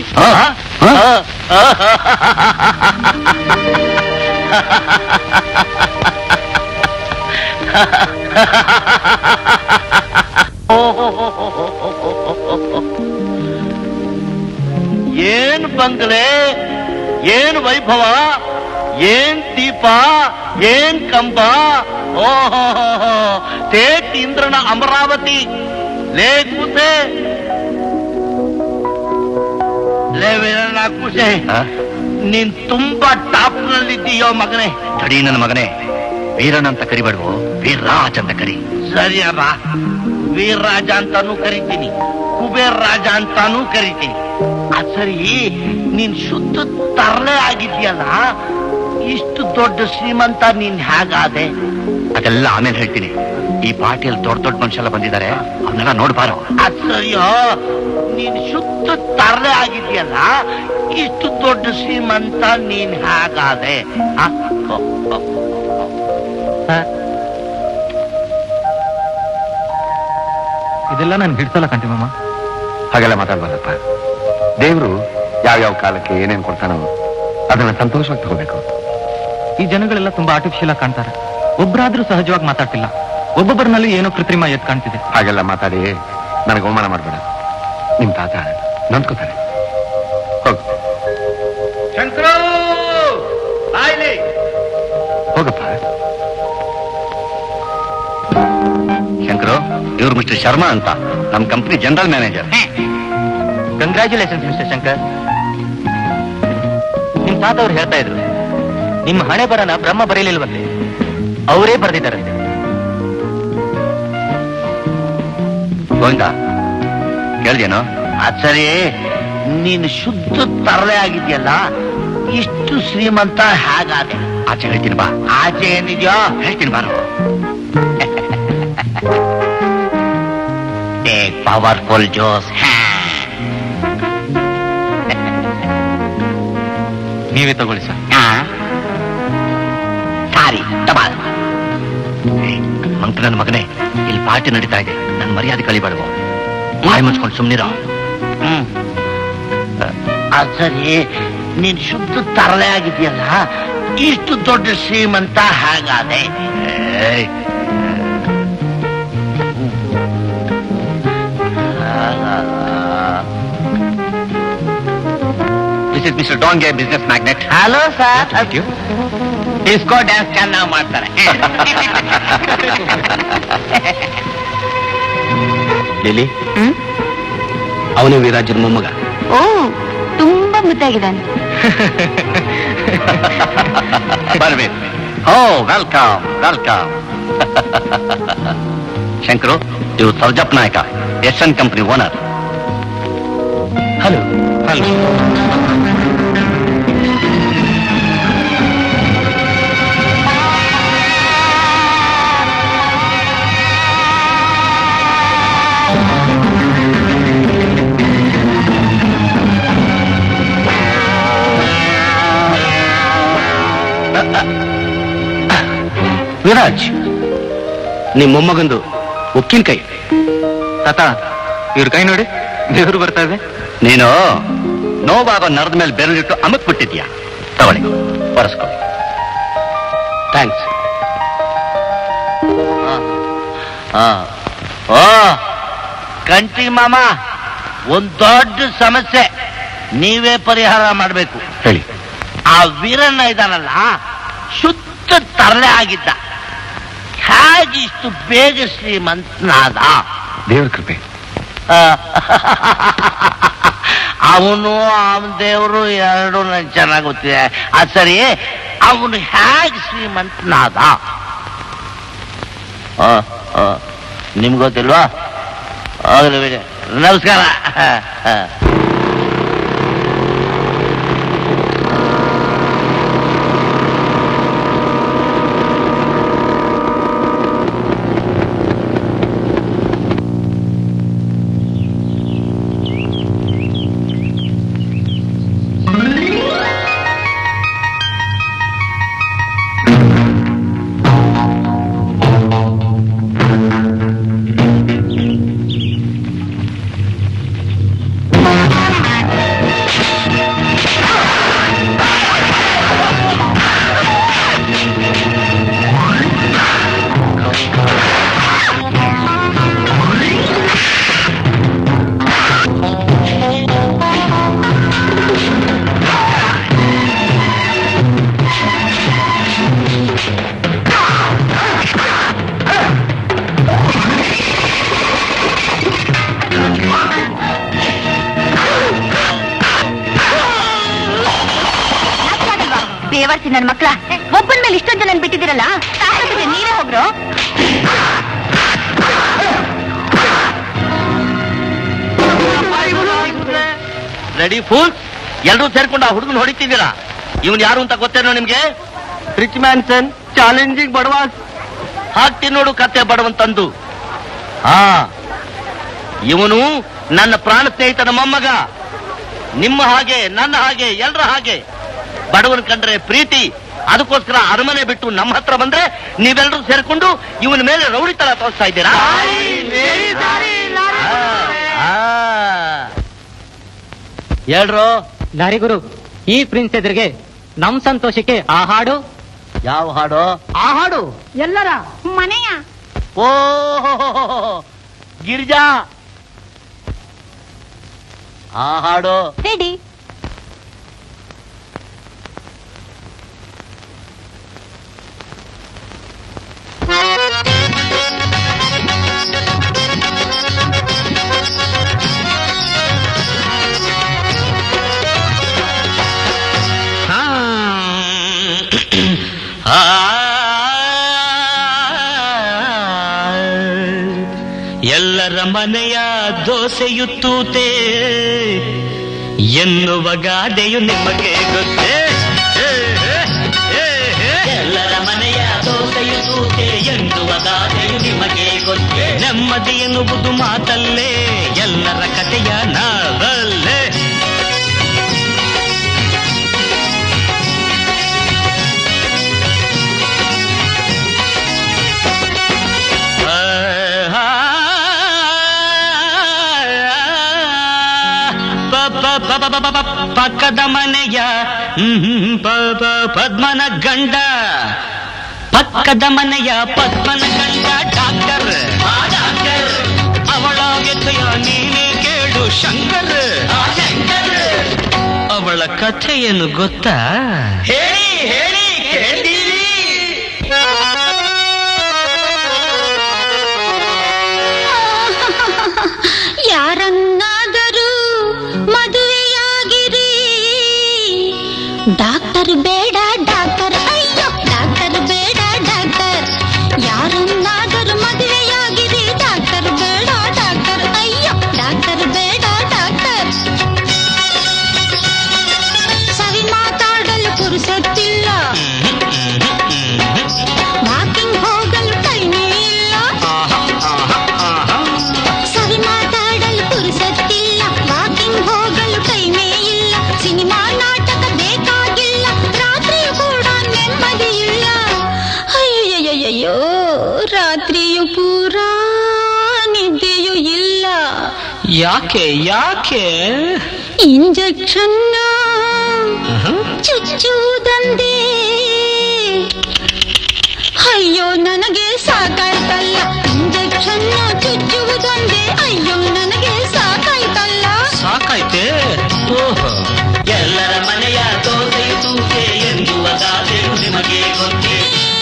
ಏನ್ ಬಂಗಲೆ, ಏನ್ ವೈಭವ, ಏನ್ ದೀಪ, ಏನ್ ಕಂಬ. ಓಹೋ, ತೇಟ್ ಇಂದ್ರನ ಅಮರಾವತಿ. ಲೇ ಕೂಸೆ, ಲೇ ವೀರಣ್ಣ ಕೂಸೆ, ನೀನ್ ತುಂಬಾ ಟಾಪ್ ನಲ್ಲಿದ್ದೀಯೋ ಮಗನೇ. ತಡಿ ನನ್ನ ಮಗನೇ, ವೀರಣ್ಣ ಅಂತ ಕರಿಬೇಡ್ವೋ, ವೀರ್ರಾಜ್ ಅಂತ ಕರಿ. ಸರಿ ಅಬ್ಬ, ವೀರ್ರಾಜ ಅಂತಾನೂ ಕರಿತೀನಿ, ಕುಬೇರ್ ರಾಜ ಅಂತಾನೂ ಕರಿತೀನಿ. ಅದ್ ಸರಿ, ನೀನ್ ಶುದ್ಧ ತರಲೆ ಆಗಿದ್ಯಲ್ಲ, ಇಷ್ಟು ದೊಡ್ಡ ಶ್ರೀಮಂತ ನೀನ್ ಹೇಗಾದೆ? ಅದೆಲ್ಲ ಆಮೇಲೆ ಹೇಳ್ತೀನಿ. ಈ ಪಾರ್ಟಿಯಲ್ಲಿ ದೊಡ್ಡ ದೊಡ್ಡ ಮನುಷ್ಯಲ್ಲ ಬಂದಿದ್ದಾರೆ, ಅವನ್ನೆಲ್ಲ ನೋಡ್ಬಾರೋ. ಅದ್ ಸರಿಯೋ, ನೀನ್ ಶುದ್ಧ ತರಲೆ ಆಗಿದ್ಯಲ್ಲ, ಇಷ್ಟು ದೊಡ್ಡ ಶ್ರೀಮಂತ ನೀನ್ ಹೇಗಾದೆ? ಇದೆಲ್ಲ ನನ್ಗೆ ಹಿಡ್ಸಲ್ಲ ಕಂಟಿ ಮಾಮ. ಹಾಗೆಲ್ಲ ಮಾತಾಡ್ಬಾರಪ್ಪ. ದೇವ್ರು ಯಾವ್ಯಾವ ಕಾಲಕ್ಕೆ ಏನೇನ್ ಕೊಡ್ತಾನೋ ಅದನ್ನ ಸಂತೋಷವಾಗಿ ತಗೋಬೇಕು. ಈ ಜನಗಳೆಲ್ಲ ತುಂಬಾ ಆರ್ಟಿಫಿಷಿಯಲ್ ಆಗಿ ಕಾಣ್ತಾರೆ. ಒಬ್ಬರಾದ್ರೂ ಸಹಜವಾಗಿ ಮಾತಾಡ್ತಿಲ್ಲ. ಒಬ್ಬೊಬ್ಬರನಲ್ಲಿ ಏನೋ ಕೃತ್ರಿಮ ಎದ್ ಕಾಣ್ತಿದೆ. ಹಾಗೆಲ್ಲ ಮಾತಾಡಿ ನನಗೆ ಅವಮಾನ ಮಾಡ್ಬೇಡ. ನಿಮ್ ತಾತ ನೊಂದ್ಕೋತಾರೆ. ಹೋಗು. ಶಂಕರು, ಹೋಗಪ್ಪ. ಶಂಕರು, ಇವ್ರು ಮಿಸ್ಟರ್ ಶರ್ಮಾ ಅಂತ ನಮ್ಮ company general manager. Congratulations mister Shankar. ನಿಮ್ ತಾತ ಅವ್ರು ಹೇಳ್ತಾ ಇದ್ರು ನಿಮ್ಮ ಹಣೆ ಬರನ ಬ್ರಹ್ಮ ಬರೀಲಿಲ್ವಂತೆ, ಅವರೇ ಬರೆದಿದ್ದಾರಂತೆ. ಗೋವಿಂದ ಕೇಳ್ದೇನೋ? ಅದ್ ಸರಿ, ನೀನು ಶುದ್ಧ ತರಲೆ ಆಗಿದ್ಯಲ್ಲ, ಇಷ್ಟು ಶ್ರೀಮಂತ ಹೇಗಾದೆ? ಆಚೆ ಹೇಳ್ತೀನಿ ಬಾ. ಆಚೆ ಏನಿದ್ಯೋ ಹೇಳ್ತೀನಿ ಬಾರು. Take powerful Jose. ನೀವೇ ತಗೊಳ್ಳಿ ಸರ್. ಸಾರಿ ತಬಾಲ್. ಮಂಕ ನನ್ನ ಮಗನೇ, ಇಲ್ಲಿ ಪಾರ್ಟಿ ನಡೀತಾ ಇದೆ, ನನ್ನ ಮರ್ಯಾದೆ ಕಳಿಬಾರ್ದು. ಬಾಯಿ ಮುಚ್ಕೊಂಡು ಸುಮ್ನಿರೋ. ಹ್ಮ್ ಅದ್ ಸರಿ, ನೀನ್ ಶುದ್ಧ ತರಲೆ ಆಗಿದ್ಯಲ್ಲ, ಇಷ್ಟು ದೊಡ್ಡ ಶ್ರೀಮಂತ ಹೇಗಾದೆ? This is mister Dange, business magnet. Hello sir. Disco dance ಚೆನ್ನಾಗಿ ಮಾಡ್ತಾರೆ. ಲಿಲಿ, ಅವನು ವಿರಾಜನ್ ಮೊಮ್ಮಗ. ಓ, ತುಂಬಾ ಮುದ್ದಾಗಿದ್ದಾನೆ. ಬರ್ಬೇಕು. ಓ, ವೆಲ್ಕಮ್ ವೆಲ್ಕಮ್. ಶಂಕರು, ಇವರು ಸರ್ಜಪ್ ನಾಯಕ, S N company owner. Hello. Hello. Viraj, ನಿಮ್ಮ ಮೊಮ್ಮಗಂದು ಉಕ್ಕಿನ ಕೈ. ತಾತ, ಇವ್ರ ಕೈ ನೋಡಿ, ದೇವರು ಬರ್ತಾ ಇದೆ. ನೀನು ನೋವಾಗ ನರದ ಮೇಲೆ ಬೆರಳಿಟ್ಟು ಅಮಕ್ ಬಿಟ್ಟಿದ್ಯಾ? ತಗೊಳ್ಳಿ, ಬರೆಸ್ಕೊಳ್ಳಿ. ಥ್ಯಾಂಕ್ಸ್. ಓ ಕಂಟಿ ಮಾಮ, ಒಂದ್ ದೊಡ್ಡ ಸಮಸ್ಯೆ ನೀವೇ ಪರಿಹಾರ ಮಾಡ್ಬೇಕು. ಹೇಳಿ. ಆ ವೀರಣ್ಣ ಇದಾನಲ್ಲ, ಶುದ್ಧ ತರಲೆ ಆಗಿದ್ದ, ಹೇಗೆ ಇಷ್ಟು ಬೇಗ ಶ್ರೀಮಂತನಾದ? ದೇವ್ರ ಕೃಪೆ. ಅವನು ಅವನ ದೇವರು ಎರಡು ನನ್ಗೆ ಚೆನ್ನಾಗಿ ಗೊತ್ತಿದೆ. ಅದು ಸರಿ, ಅವನು ಹೇಗೆ ಶ್ರೀಮಂತನಾದ? ನಿಮ್ಗೆ ಗೊತ್ತಿಲ್ವಾ? ಹೋಗ್ಲಿ ಬಿಡಿ. ನಮಸ್ಕಾರ. ನನ್ನ ಮಕ್ಕಳ ಒಬ್ಬನ ಮೇಲೆ ಇಷ್ಟೊಂದು ಜನ ಬಿಟ್ಟಿದ್ದೀರಲ್ಲ, ನೀವೇ ಹೋಗ್ರು. ರೆಡಿ ಫೂಲ್, ಎಲ್ಲರೂ ಸೇರ್ಕೊಂಡು ಆ ಹುಡುಗನ ಹೊಡಿತಿದ್ದೀರಾ. ಇವನ್ ಯಾರು ಅಂತ ಗೊತ್ತೇನೋ ನಿಮ್ಗೆ? ರಿಚ್ ಮ್ಯಾನ್ಸನ್, ಚಾಲೆಂಜಿಂಗ್ ಬಡವಾಸ್. ಹಾಕ್ತಿ ನೋಡು ಕತ್ತೆ ಬಡವಂತಂದು. ಹಾ, ಇವನು ನನ್ನ ಪ್ರಾಣ ಸ್ನೇಹಿತನ ಮೊಮ್ಮಗ. ನಿಮ್ಮ ಹಾಗೆ, ನನ್ನ ಹಾಗೆ, ಎಲ್ಲರ ಹಾಗೆ ಬಡವನ್ ಕಂಡ್ರೆ ಪ್ರೀತಿ. ಅದಕ್ಕೋಸ್ಕರ ಅರಮನೆ ಬಿಟ್ಟು ನಮ್ಮ ಹತ್ರ ಬಂದ್ರೆ ನೀವೆಲ್ಲರೂ ಸೇರ್ಕೊಂಡು ಇವನ ಮೇಲೆ ರೌಡಿ ತರ ತೋರಿಸ್ತಾ ಇದ್ದೀರಾ. ಹೇಳ್ರು ಲಾರಿ ಗುರು, ಈ ಪ್ರಿನ್ಸ್ ಎದುರಿಗೆ ನಮ್ ಸಂತೋಷಕ್ಕೆ ಆ ಹಾಡು. ಯಾವ ಹಾಡು? ಆ ಹಾಡು ಎಲ್ಲರ ಮನೆಯ. ಓ ಗಿರಿಜಾ, ಆ ಹಾಡು ರೆಡಿ. ಎಲ್ಲರ ಮನೆಯ ದೋಸೆಯು ತೂತೆ ಎನ್ನುವ ಗಾದೆಯು ನಿಮಗೆ ಗೊತ್ತೇ? ಎಲ್ಲರ ಮನೆಯ ದೋಸೆಯು ತೂತೆ ಎನ್ನುವ ಗಾದೆಯು ನಿಮಗೆ ಗೊತ್ತೇ? ನೆಮ್ಮದಿ ಎನ್ನುವುದು ಮಾತಲ್ಲೇ, ಎಲ್ಲರ ಕಥೆಯ ನಾವಲ್ಲೇ. ಪಕ್ಕದ ಮನೆಯ ಪದ್ಮನ ಗಂಡ, ಪಕ್ಕದ ಮನೆಯ ಪದ್ಮನ ಗಂಡ ಡಾಕ್ಟರ್. ಅವಳ ವ್ಯಥೆಯ ನೀನೇ ಕೇಳು ಶಂಕರ್. ಅವಳ ಕಥೆ ಏನು ಗೊತ್ತಾ? ಹೇಳಿ ಹೇಳಿ ಕೇಳ್ತೀವಿ. ಯಾರನ್ನಾದರೂ ಮದುವೆಯಾಗಿರಿ, ಡಾಕ್ಟರ್ ಬೇಡ ಡಾಕ್ಟರ್, ಅಯ್ಯೋ ಡಾಕ್ಟರ್ ಬೇಡ ಡಾಕ್ಟರ್. ಯಾರನ್ನಾದರೂ ಮದುವೆಯಾಗಿರಿ, ಡಾಕ್ಟರ್ ಬೇಡ ಡಾಕ್ಟರ್, ಅಯ್ಯೋ ಡಾಕ್ಟರ್ ಬೇಡ ಡಾಕ್ಟರ್. ಸರಿ ಮಾತಾಡಲು ಪುರುಸೊತ್ತಿಲ್ಲ, ವಾಕಿಂಗ್ ಹೋಗಲು ಟೈಮೇ ಇಲ್ಲ. ಸರಿ ಮಾತಾಡಲು ಪುರುಸೊತ್ತಿಲ್ಲ, ವಾಕಿಂಗ್ ಹೋಗಲು ಟೈಮೇ ಇಲ್ಲ. ಸಿನಿಮಾ ನಾಟಕ ಬೇಕಾಗಿಲ್ಲ, ರಾತ್ರಿಯೂ ಕೂಡ ನೆಮ್ಮದಿ ಇಲ್ಲ. ಅಯ್ಯಯ್ಯಯ್ಯೋ ರಾತ್ರಿಯು ಪೂರ ನಿದ್ದೆಯೂ ಇಲ್ಲ. ಯಾಕೆ ಯಾಕೆ? ಇಂಜೆಕ್ಷನ್ ಚುಚ್ಚುವುದಂದೇ ಅಯ್ಯೋ ನನಗೆ ಸಾಕಾಯ್ತಲ್ಲ. ಇಂಜೆಕ್ಷನ್ ಚುಚ್ಚುವುದೊಂದೇ ಅಯ್ಯೋ ನನಗೆ ಸಾಕಾಯ್ತಲ್ಲ. ಸಾಕಾಯ್ತೆ? ಓಹೋ. ಎಲ್ಲರ ಮನೆಯ ದೋಸೆಯು ತೂತೆ ಎನ್ನುವ ಗಾದೆಯು ನಿಮಗೆ ಗೊತ್ತೇ?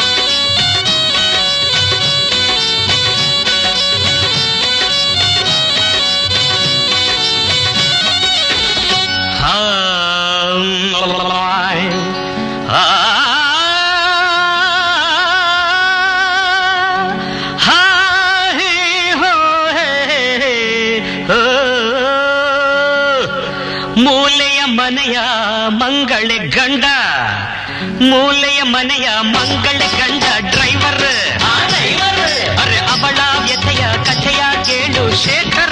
ಮೂಲೆಯ ಮನೆಯ ಮಂಗಳ ಗಂಡ, ಮೂಲೆಯ ಮನೆಯ ಮಂಗಳ ಗಂಡ ಡ್ರೈವರ್. ಅರೆ ಅವಳ ವ್ಯಥೆಯ ಕಥೆಯ ಕೇಳು ಶೇಖರ್.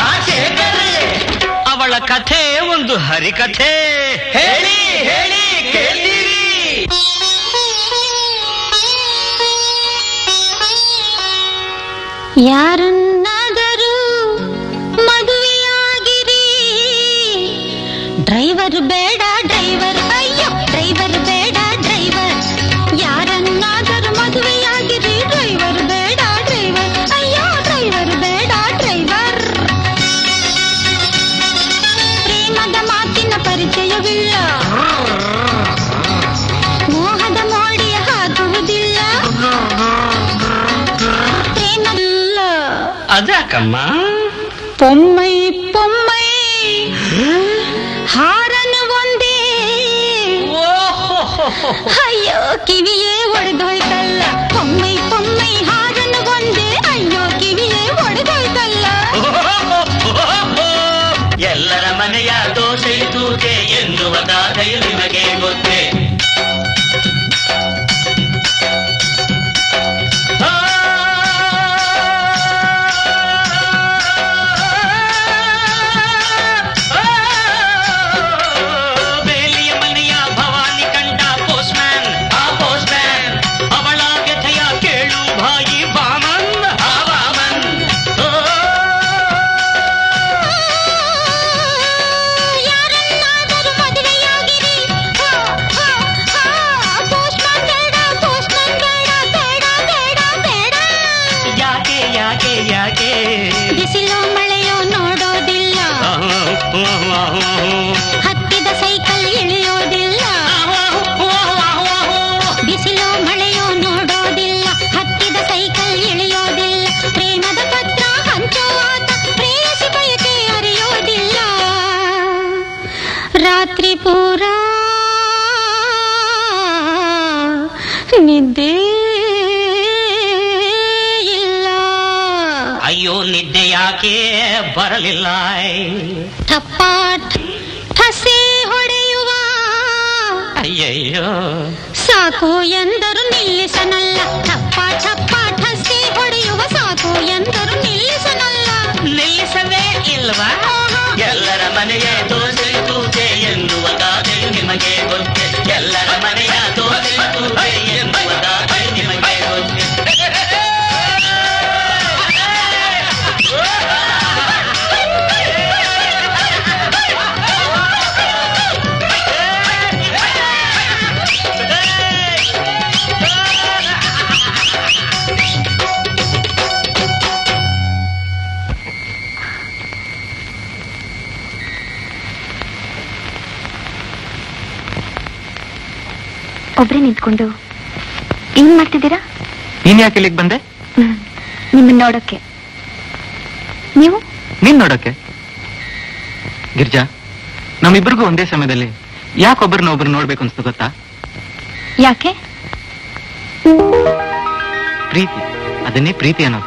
ಅವಳ ಕಥೆ ಒಂದು ಹರಿಕಥೆ. ಹೇಳಿ ಹೇಳಿ ಕೇಳ್ತೀವಿ. ಯಾರನ್ನಾದರೂ ಮದುವೆಯಾಗಿರಿ, ಡ್ರೈವರ್ ಬೇಡ ಡ್ರೈವರ್, ಅಯ್ಯೋ ಡ್ರೈವರ್ ಬೇಡ ಡ್ರೈವರ್. ಯಾರನ್ನಾದರೂ ಮದುವೆಯಾಗಿರಿ, ಡ್ರೈವರ್ ಬೇಡ ಡ್ರೈವರ್, ಅಯ್ಯೋ ಡ್ರೈವರ್ ಬೇಡ ಡ್ರೈವರ್. ಪ್ರೇಮದ ಮಾತಿನ ಪರಿಚಯವಿಲ್ಲ, ಮೋಹದ ಮೋಡಿಯ ಹಾಕುವುದಿಲ್ಲ. ಪ್ರೇಮವಿಲ್ಲ ಅದಕ್ಕಮ್ಮ ಪೊಮ್ಮೈ ಪೊಮ್ಮೈ ಹಾರನು ಒಂದೇ. ಅಯ್ಯೋ ಕಿವಿಯೇ ಒಡೆದೋಯ್ತಲ್ಲ, ಪೊಮ್ಮೈ ಪೊಮ್ಮೈ ಹಾರನು ಒಂದೇ ಅಯ್ಯೋ ಕಿವಿಯೇ ಒಡೆದೋಯ್ತಲ್ಲ. ಎಲ್ಲರ ಮನೆಯ ದೋಸೆಯು ತೂತೆ ಎನ್ನುವ ಗಾದೆಯು ನಿಮಗೆ ಗೊತ್ತೇ? ಬಿಸಿಲು ಮಳೆಯೋ ನೋಡೋದಿಲ್ಲ, ಹತ್ತಿದ ಸೈಕಲ್ ಇಳಿಯೋದಿಲ್ಲ. ಬಿಸಿಲು ಮಳೆಯೋ ನೋಡೋದಿಲ್ಲ, ಹತ್ತಿದ ಸೈಕಲ್ ಇಳಿಯೋದಿಲ್ಲ. ಪ್ರೇಮದ ಪತ್ರ ಹಂಚೋ ಆತ, ಪ್ರೇಯಸಿ ಬಯಕೆ ಅರಿಯೋದಿಲ್ಲ. ರಾತ್ರಿ ಪೂರ ನಿದ್ದೆ ಅಯ್ಯೋ ನಿದ್ದೆ ಯಾಕೆ ಬರಲಿಲ್ಲ. ಥಪ್ಪಾಟ್ ಠಸೆ ಹೊಡೆಯುವ ಅಯ್ಯಯ್ಯೋ ಸಾಕು ಎಂದರು ನಿಲ್ಲಿಸನಲ್ಲ. ಥಪ್ಪ ಥಪ್ಪ ಠಸೆ ಹೊಡೆಯುವ ಸಾಕು ಎಂದರು ನಿಲ್ಲಿಸನಲ್ಲ. ನಿಲ್ಲಿಸವೇ ಇಲ್ವಾ? ಎಲ್ಲರ ಮನೆಯ ದೋಸೆ ತೂತೆ ಎನ್ನುವ ಗಾದೆಯು ನಿಮಗೆ ಗೊತ್ತೇ? ಎಲ್ಲರ ಮನೆಯ ದೋಸೆ ತೂತೆ ಎನ್ನುವ ಗಾದೆಯು ನಿಮಗೆ ಗೊತ್ತೇ? ಒಬ್ರೇ ನಿಂತ್ಕೊಂಡು ಏನ್ ಮಾಡ್ತಿದ್ದೀರಾ? ನೀನ್ ಯಾಕೆ ಇಲ್ಲಿಗೆ ಬಂದೆ? ನಿಮ್ಮನ್ನ ನೋಡಕ್ಕೆ. ನೀವು? ನೀನ್ ನೋಡಕ್ಕೆ. ಗಿರ್ಜಾ, ನಮ್ಮಿಬ್ರಿಗೂ ಒಂದೇ ಸಮಯದಲ್ಲಿ ಯಾಕೊಬ್ಬರನ್ನ ಒಬ್ರು ನೋಡ್ಬೇಕು ಅನ್ಸ್ತು ಗೊತ್ತಾ? ಯಾಕೆ? ಪ್ರೀತಿ, ಅದನ್ನೇ ಪ್ರೀತಿ ಅನ್ನೋದು.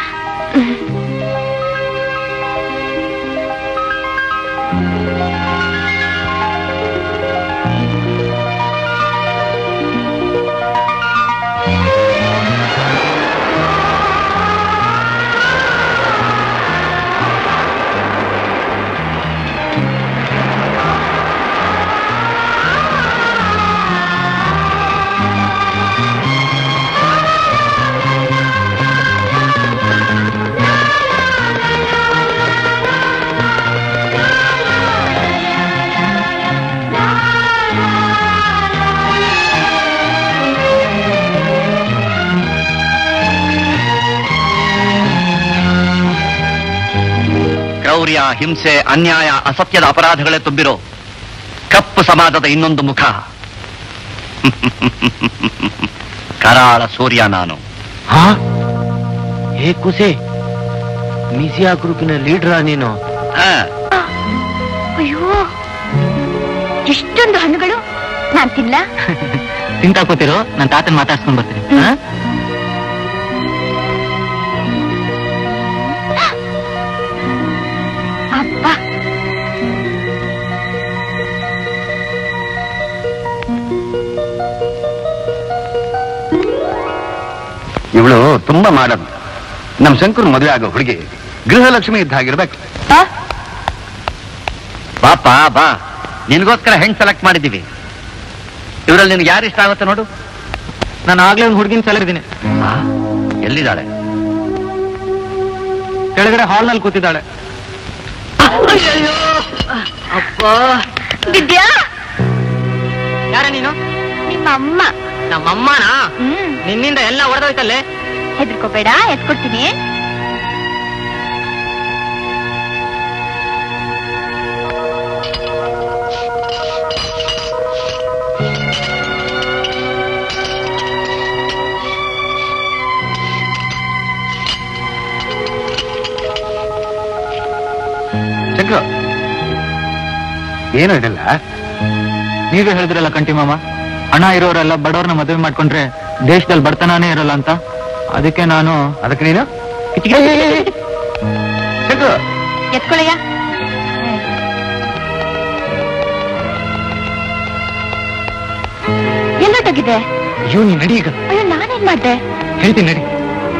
ಕ್ರೌರ್ಯ, ಹಿಂಸೆ, ಅನ್ಯಾಯ, ಅಸತ್ಯದ ಅಪರಾಧಗಳೇ ತುಂಬಿರೋ ಕಪ್ಪು ಸಮಾಜದ ಇನ್ನೊಂದು ಮುಖ. ಕರಾಳ ಸೂರ್ಯ ನಾನು. ಹಾ ಹೇ ಕುಸೆ, ಮಿಸಿಯಾ ಗ್ರೂಪಿನ ಲೀಡ್ರಾ ನೀನು? ಆ, ಅಯ್ಯೋ, ಎಷ್ಟೊಂದು ಹಣ್ಣುಗಳು. ನಾನ್ ತಿನ್ಲ? ತಿಂತಾ ಕೂತಿರೋ, ನನ್ನ ತಾತನ್ ಮಾತಾಡ್ಸ್ಕೊಂಡ್ ಬರ್ತೀನಿ. ಹಾ? ಅಪ್ಪ, ಇವಳು ತುಂಬಾ ಮಾಡೋದು. ನಮ್ ಶಂಕರ್ ಮದುವೆ ಆಗೋ ಹುಡುಗಿ ಗೃಹಲಕ್ಷ್ಮಿ ಇದ್ದ ಹಾಗಿರ್ಬೇಕು. ಬಾಪ ಬಾ, ನಿನ್ಗೋಸ್ಕರ ಹೆಣ್ ಸೆಲೆಕ್ಟ್ ಮಾಡಿದ್ದೀವಿ. ಇವರಲ್ಲಿ ನಿನ್ಗೆ ಯಾರು ಇಷ್ಟ ಆಗುತ್ತೆ ನೋಡು. ನಾನು ಆಗ್ಲೇ ಒಂದು ಹುಡುಗಿನ ಸೆಲೆರಿದ್ದೀನಿ. ಎಲ್ಲಿದ್ದಾಳೆ? ಕೆಳಗಡೆ ಹಾಲ್ನಲ್ಲಿ ಕೂತಿದ್ದಾಳೆ. ಅಪ್ಪ, ವಿದ್ಯಾ, ಯಾರ ನೀನು? ನಿಮ್ಮ ಅಮ್ಮ. ನಮ್ಮಮ್ಮನ? ಹ್ಮ್, ನಿನ್ನಿಂದ ಎಲ್ಲ ಹೊಡೆದೋಯ್ತಲ್ಲೇ. ಹೆದರ್ಕೋಬೇಡ, ಎತ್ಕೊಡ್ತೀನಿ. ಶಂಕರ್, ಏನು ಇದೆಲ್ಲ? ನೀವೇ ಹೇಳಿದ್ರಲ್ಲ ಕಂಟಿ ಮಾಮ, ಹಣ ಇರೋರೆಲ್ಲ ಬಡವ್ರನ್ನ ಮದುವೆ ಮಾಡ್ಕೊಂಡ್ರೆ ದೇಶದಲ್ಲಿ ಬಡತನಾನೇ ಇರಲ್ಲ ಅಂತ. ಅದಕ್ಕೆ ನಾನು ಅದಕ್ಕೆ ನೀನು ಶಂಕರ್, ಎತ್ಕೊಳ್ಳಯ್ಯ. ಎಲ್ಲೊಟ್ಟೋಗಿದೆ? ಅಯ್ಯೋ ನೀನ್ ನಡಿ ಈಗ. ಅಯ್ಯೋ, ನಾನೇನ್ ಮಾಡ್ದೆ? ಹೇಳ್ತೀನಿ ನಡಿ.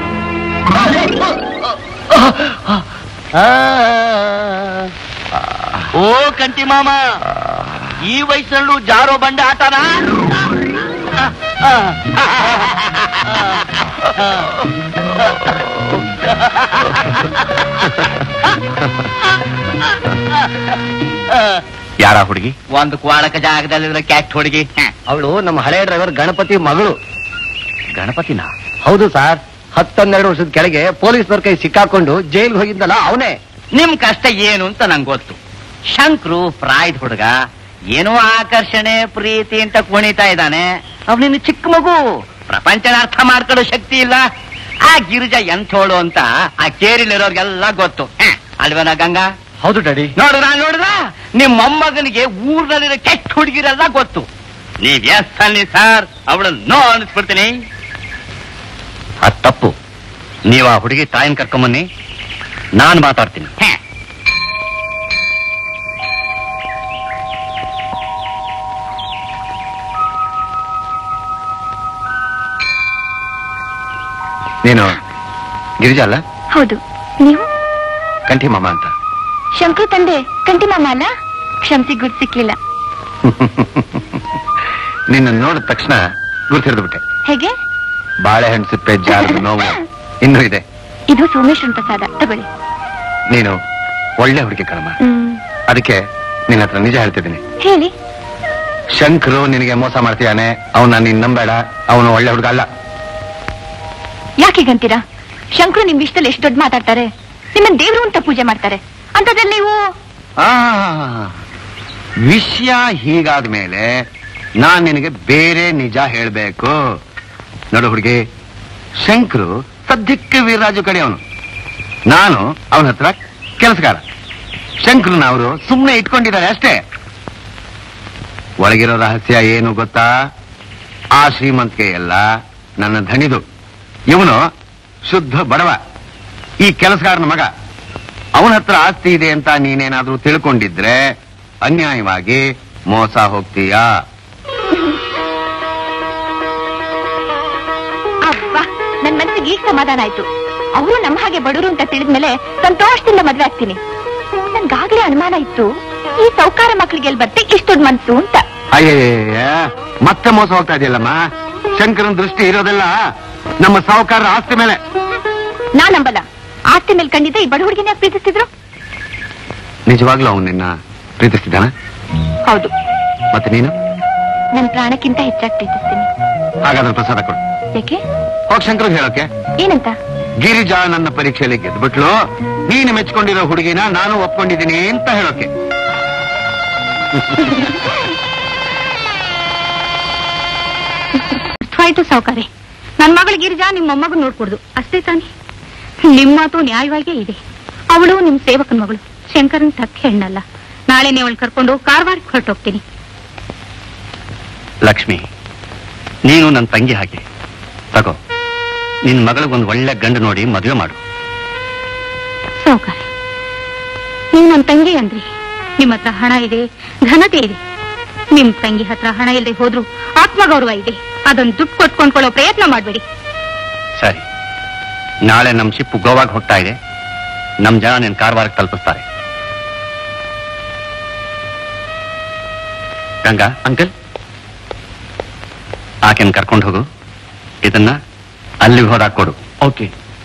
ಓ ಕಂಟಿ ಮಾಮ, ಈ ವಯಸ್ಸಲ್ಲೂ ಜಾರೋ ಬಂಡೆ ಆಟನ? ಯಾರ ಹುಡುಗಿ? ಒಂದು ಕ್ವಾಳಕ ಜಾಗದಲ್ಲಿರೋ ಕ್ಯಾಟ್ ಹುಡುಗಿ. ಅವಳು ನಮ್ಮ ಹಳೆ ಡ್ರೈವರ್ ಗಣಪತಿ ಮಗಳು. ಗಣಪತಿನ? ಹೌದು ಸರ್, ಹತ್ತನ್ನೆರಡು ವರ್ಷದ ಕೆಳಗೆ ಪೊಲೀಸ್ನವ್ರ ಕೈ ಸಿಕ್ಕಾಕೊಂಡು ಜೈಲ್ಗೆ ಹೋಗಿದ್ದಲ್ಲ ಅವನೇ. ನಿಮ್ ಕಷ್ಟ ಏನು ಅಂತ ನಂಗೆ ಗೊತ್ತು. ಶಂಕ್ರು ಫ್ರಾಯ್ಡ್ ಹುಡುಗ, ಏನೋ ಆಕರ್ಷಣೆ ಪ್ರೀತಿ ಅಂತ ಕುಣಿತಾ ಇದ್ದಾನೆ. ಅವನಿನ್ನು ಚಿಕ್ಕ ಮಗು, ಪ್ರಪಂಚನ ಅರ್ಥ ಮಾಡ್ಕೊಳ್ಳೋ ಶಕ್ತಿ ಇಲ್ಲ. ಆ ಗಿರಿಜಾ ಎಂಥೋಳು ಅಂತ ಆ ಕೇರಿಲಿರೋರ್ಗೆಲ್ಲ ಗೊತ್ತು. ಅಲ್ವೇನ ಗಂಗಾ? ಹೌದು ಡ್ಯಾಡಿ. ನೋಡ್ರ ನೋಡ್ರ ನಿಮ್ ಮೊಮ್ಮಗನಿಗೆ ಊರ್ನಲ್ಲಿರೋ ಕೆಟ್ಟ ಹುಡುಗಿರೆಲ್ಲ ಗೊತ್ತು. ನೀವ್ ಎಸ್ ಅಲ್ಲಿ ಸರ್, ಅವಳು ನೋ ಅನಿಸ್ಬಿಡ್ತೀನಿ. ಅದ್ ತಪ್ಪು. ನೀವ್ ಆ ಹುಡುಗಿ ತಾಯಿನ ಕರ್ಕೊಂಬನ್ನಿ, ನಾನು ಮಾತಾಡ್ತೀನಿ. ನೀನು ಗಿರಿಜಾ ಅಲ್ಲ? ಹೌದು. ನೀವು? ಕಂಠಿ ಮಾಮ ಅಂತ. ಶಂಕರು ತಂದೆ ಕಂಠಿ ಮಾಮ ಅಲ್ಲ? ಕ್ಷಮಿಸಿ ಗುಡ್ ಸಿಕ್ಲಿಲ್ಲ. ನಿನ್ನ ನೋಡಿದ ತಕ್ಷಣ ಗುರ್ತಿರಿದು ಬಿಟ್ಟೆ. ಹೇಗೆ? ಬಾಳೆಹಣ್ಣು ಸಿಪ್ಪೆ ಜಾರದ ನೋವು ಇನ್ನೂ ಇದೆ. ಇದು ಸೋಮೇಶ್ವರನ್ ಪ್ರಸಾದ, ತಗೊಳ್ಳಿ. ನೀನು ಒಳ್ಳೆ ಹುಡುಗಿ ಕಣಮ್ಮ. ಅದಕ್ಕೆ ನಿನ್ನ ಹತ್ರ ನಿಜ ಹೇಳ್ತಿದ್ದೀನಿ. ಹೇಳಿ. ಶಂಕರು ನಿನಗೆ ಮೋಸ ಮಾಡ್ತೀಯಾನೆ. ಅವನ ನೀನ್ ನಂಬೇಡ. ಅವನು ಒಳ್ಳೆ ಹುಡುಗ ಅಲ್ಲ. ಯಾಕೀಗಂತೀರಾ? ಶಂಕರು ನಿಮ್ ವಿಷಯದಲ್ಲಿ ಎಷ್ಟು ದೊಡ್ಡ ಮಾತಾಡ್ತಾರೆ. ನಿಮ್ಮನ್ನ ದೇವ್ರು ಅಂತ ಪೂಜೆ ಮಾಡ್ತಾರೆ. ಅಂತದ್ರಲ್ಲಿ ನೀವು ಆ ವಿಷಯ ಹೀಗಾದ್ಮೇಲೆ ನಾನ್ ನಿನಗೆ ಬೇರೆ ನಿಜ ಹೇಳ್ಬೇಕು. ನೋಡು ಹುಡುಗಿ, ಶಂಕರು ಸದ್ಯಕ್ಕೆ ವೀರರಾಜು ಕಡೆ ಅವನು. ನಾನು ಅವನ ಹತ್ರ ಕೆಲಸಗಾರ. ಶಂಕರನ ಅವರು ಸುಮ್ಮನೆ ಇಟ್ಕೊಂಡಿದ್ದಾರೆ ಅಷ್ಟೇ. ಒಳಗಿರೋ ರಹಸ್ಯ ಏನು ಗೊತ್ತಾ? ಆ ಶ್ರೀಮಂತಿಕೆ ಎಲ್ಲ ನನ್ನ ಧಣಿದು. ಇವನು ಶುದ್ಧ ಬಡವ, ಈ ಕೆಲಸಗಾರನ ಮಗ. ಅವನ ಹತ್ರ ಆಸ್ತಿ ಇದೆ ಅಂತ ನೀನೇನಾದ್ರೂ ತಿಳ್ಕೊಂಡಿದ್ರೆ ಅನ್ಯಾಯವಾಗಿ ಮೋಸ ಹೋಗ್ತೀಯಾ? ಅಬ್ಬಾ, ನನ್ ಮನಸ್ಸಿಗೆ ಈಗ ಸಮಾಧಾನ ಆಯ್ತು. ಅವರು ನಮ್ಮ ಹಾಗೆ ಬಡವರು ಅಂತ ತಿಳಿದ್ಮೇಲೆ ಸಂತೋಷದಿಂದ ಮದ್ವೆ ಆಗ್ತೀನಿ. ನನ್ಗಾಗ್ಲೇ ಅನುಮಾನ ಇತ್ತು, ಈ ಸೌಕಾರ ಮಕ್ಳಿಗೆ ಎಲ್ಲಿ ಬರ್ತೆ ಇಷ್ಟೊಂದು ಮನ್ಸು ಅಂತ. ಅಯ್ಯಯ್ಯ, ಮತ್ತೆ ಮೋಸ ಹೋಗ್ತಾ ಇದೆಯಲ್ಲಮ್ಮ. ಶಂಕರನ ದೃಷ್ಟಿ ಇರೋದೆಲ್ಲ ನಮ್ಮ ಸಾಹುಕಾರ ಆಸ್ತಿ ಮೇಲೆ. ನಾ ನಂಬಲ್ಲ. ಆಸ್ತಿ ಮೇಲೆ ಕಂಡಿದ್ದೆ ಈ ಬಡ ಹುಡುಗಿನ ಪ್ರೀತಿಸ್ತಿದ್ರು. ನಿಜವಾಗ್ಲೂ ಅವನು ನಿನ್ನ ಪ್ರೀತಿಸ್ತಿದ್ದಾನ? ಹೌದು. ಮತ್ತೆ ನೀನು? ನನ್ ಪ್ರಾಣಕ್ಕಿಂತ ಹೆಚ್ಚಾಗಿ ಪ್ರೀತಿಸ್ತೀನಿ. ಹಾಗಾದ್ರೆ ಪ್ರಸಾದ ಕೊಡು. ಯಾಕೆ? ಹೋಗ್ ಶಂಕರ್ ಹೇಳೋಕೆ. ಏನಂತ? ಗಿರಿಜಾ ನನ್ನ ಪರೀಕ್ಷೆಯಲ್ಲಿ ಗೆದ್ಬಿಟ್ಲು, ನೀನು ಮೆಚ್ಕೊಂಡಿರೋ ಹುಡುಗಿನ ನಾನು ಒಪ್ಕೊಂಡಿದ್ದೀನಿ ಅಂತ ಹೇಳೋಕೆ. ಆಯ್ತು ಸಾವುಕಾರೆ, ನನ್ ಮಗಳು ಗಿರಿಜಾ ನಿಮ್ ಮೊಮ್ಮಗ ನೋಡ್ಕೊಡ್ದು ಅಷ್ಟೇ ತಾನೆ. ನಿಮ್ ಮಾತು ನ್ಯಾಯವಾಗೇ ಇದೆ. ಅವಳು ನಿಮ್ ಸೇವಕನ ಮಗಳು, ಶಂಕರನ್ ತಕ್ಕ ಹೆಣ್ಣಲ್ಲ. ನಾಳೆನೇ ಅವಳು ಕರ್ಕೊಂಡು ಕಾರವಾರಕ್ಕೆ ಹೊರಟೋಗ್ತೀನಿ. ಲಕ್ಷ್ಮಿ, ನೀನು ನನ್ನ ತಂಗಿ ಹಾಗೆ. ತಗೋ, ನಿನ್ ಮಗಳಿಗೊಂದು ಒಳ್ಳೆ ಗಂಡು ನೋಡಿ ಮದುವೆ ಮಾಡು. ಸಾವುಕಾರೆ, ನೀವು ನನ್ ತಂಗಿ ಅಂದ್ರಿ. ನಿಮ್ ಹತ್ರ ಹಣ ಇದೆ, ಘನತೆ ಇದೆ. ನಿಮ್ ತಂಗಿ ಹತ್ರ ಹಣ ಇಲ್ಲದೆ ಹೋದ್ರು ಆತ್ಮಗೌರವ ಇದೆ. ಅದೊಂದು ದುಡ್ಡು ಕೊಟ್ಕೊಂಡ್ಕೊಳ್ಳೋ ಪ್ರಯತ್ನ ಮಾಡ್ಬೇಡಿ. ಸರಿ, ನಾಳೆ ನಮ್ ಶಿಪ್ ಗೋವಾಗ ಹೋಗ್ತಾ ಇದೆ. ನಮ್ ಜನ ನಿನ್ ಕಾರವಾರಕ್ಕೆ ತಲುಪಿಸ್ತಾರೆ. ಗಂಗಾ ಅಂಕಲ್, ಆಕೆನ್ ಕರ್ಕೊಂಡು ಹೋಗು. ಇದನ್ನ ಅಲ್ಲಿಗೆ ಹೋದಾಗ ಕೊಡು. ಓಕೆ.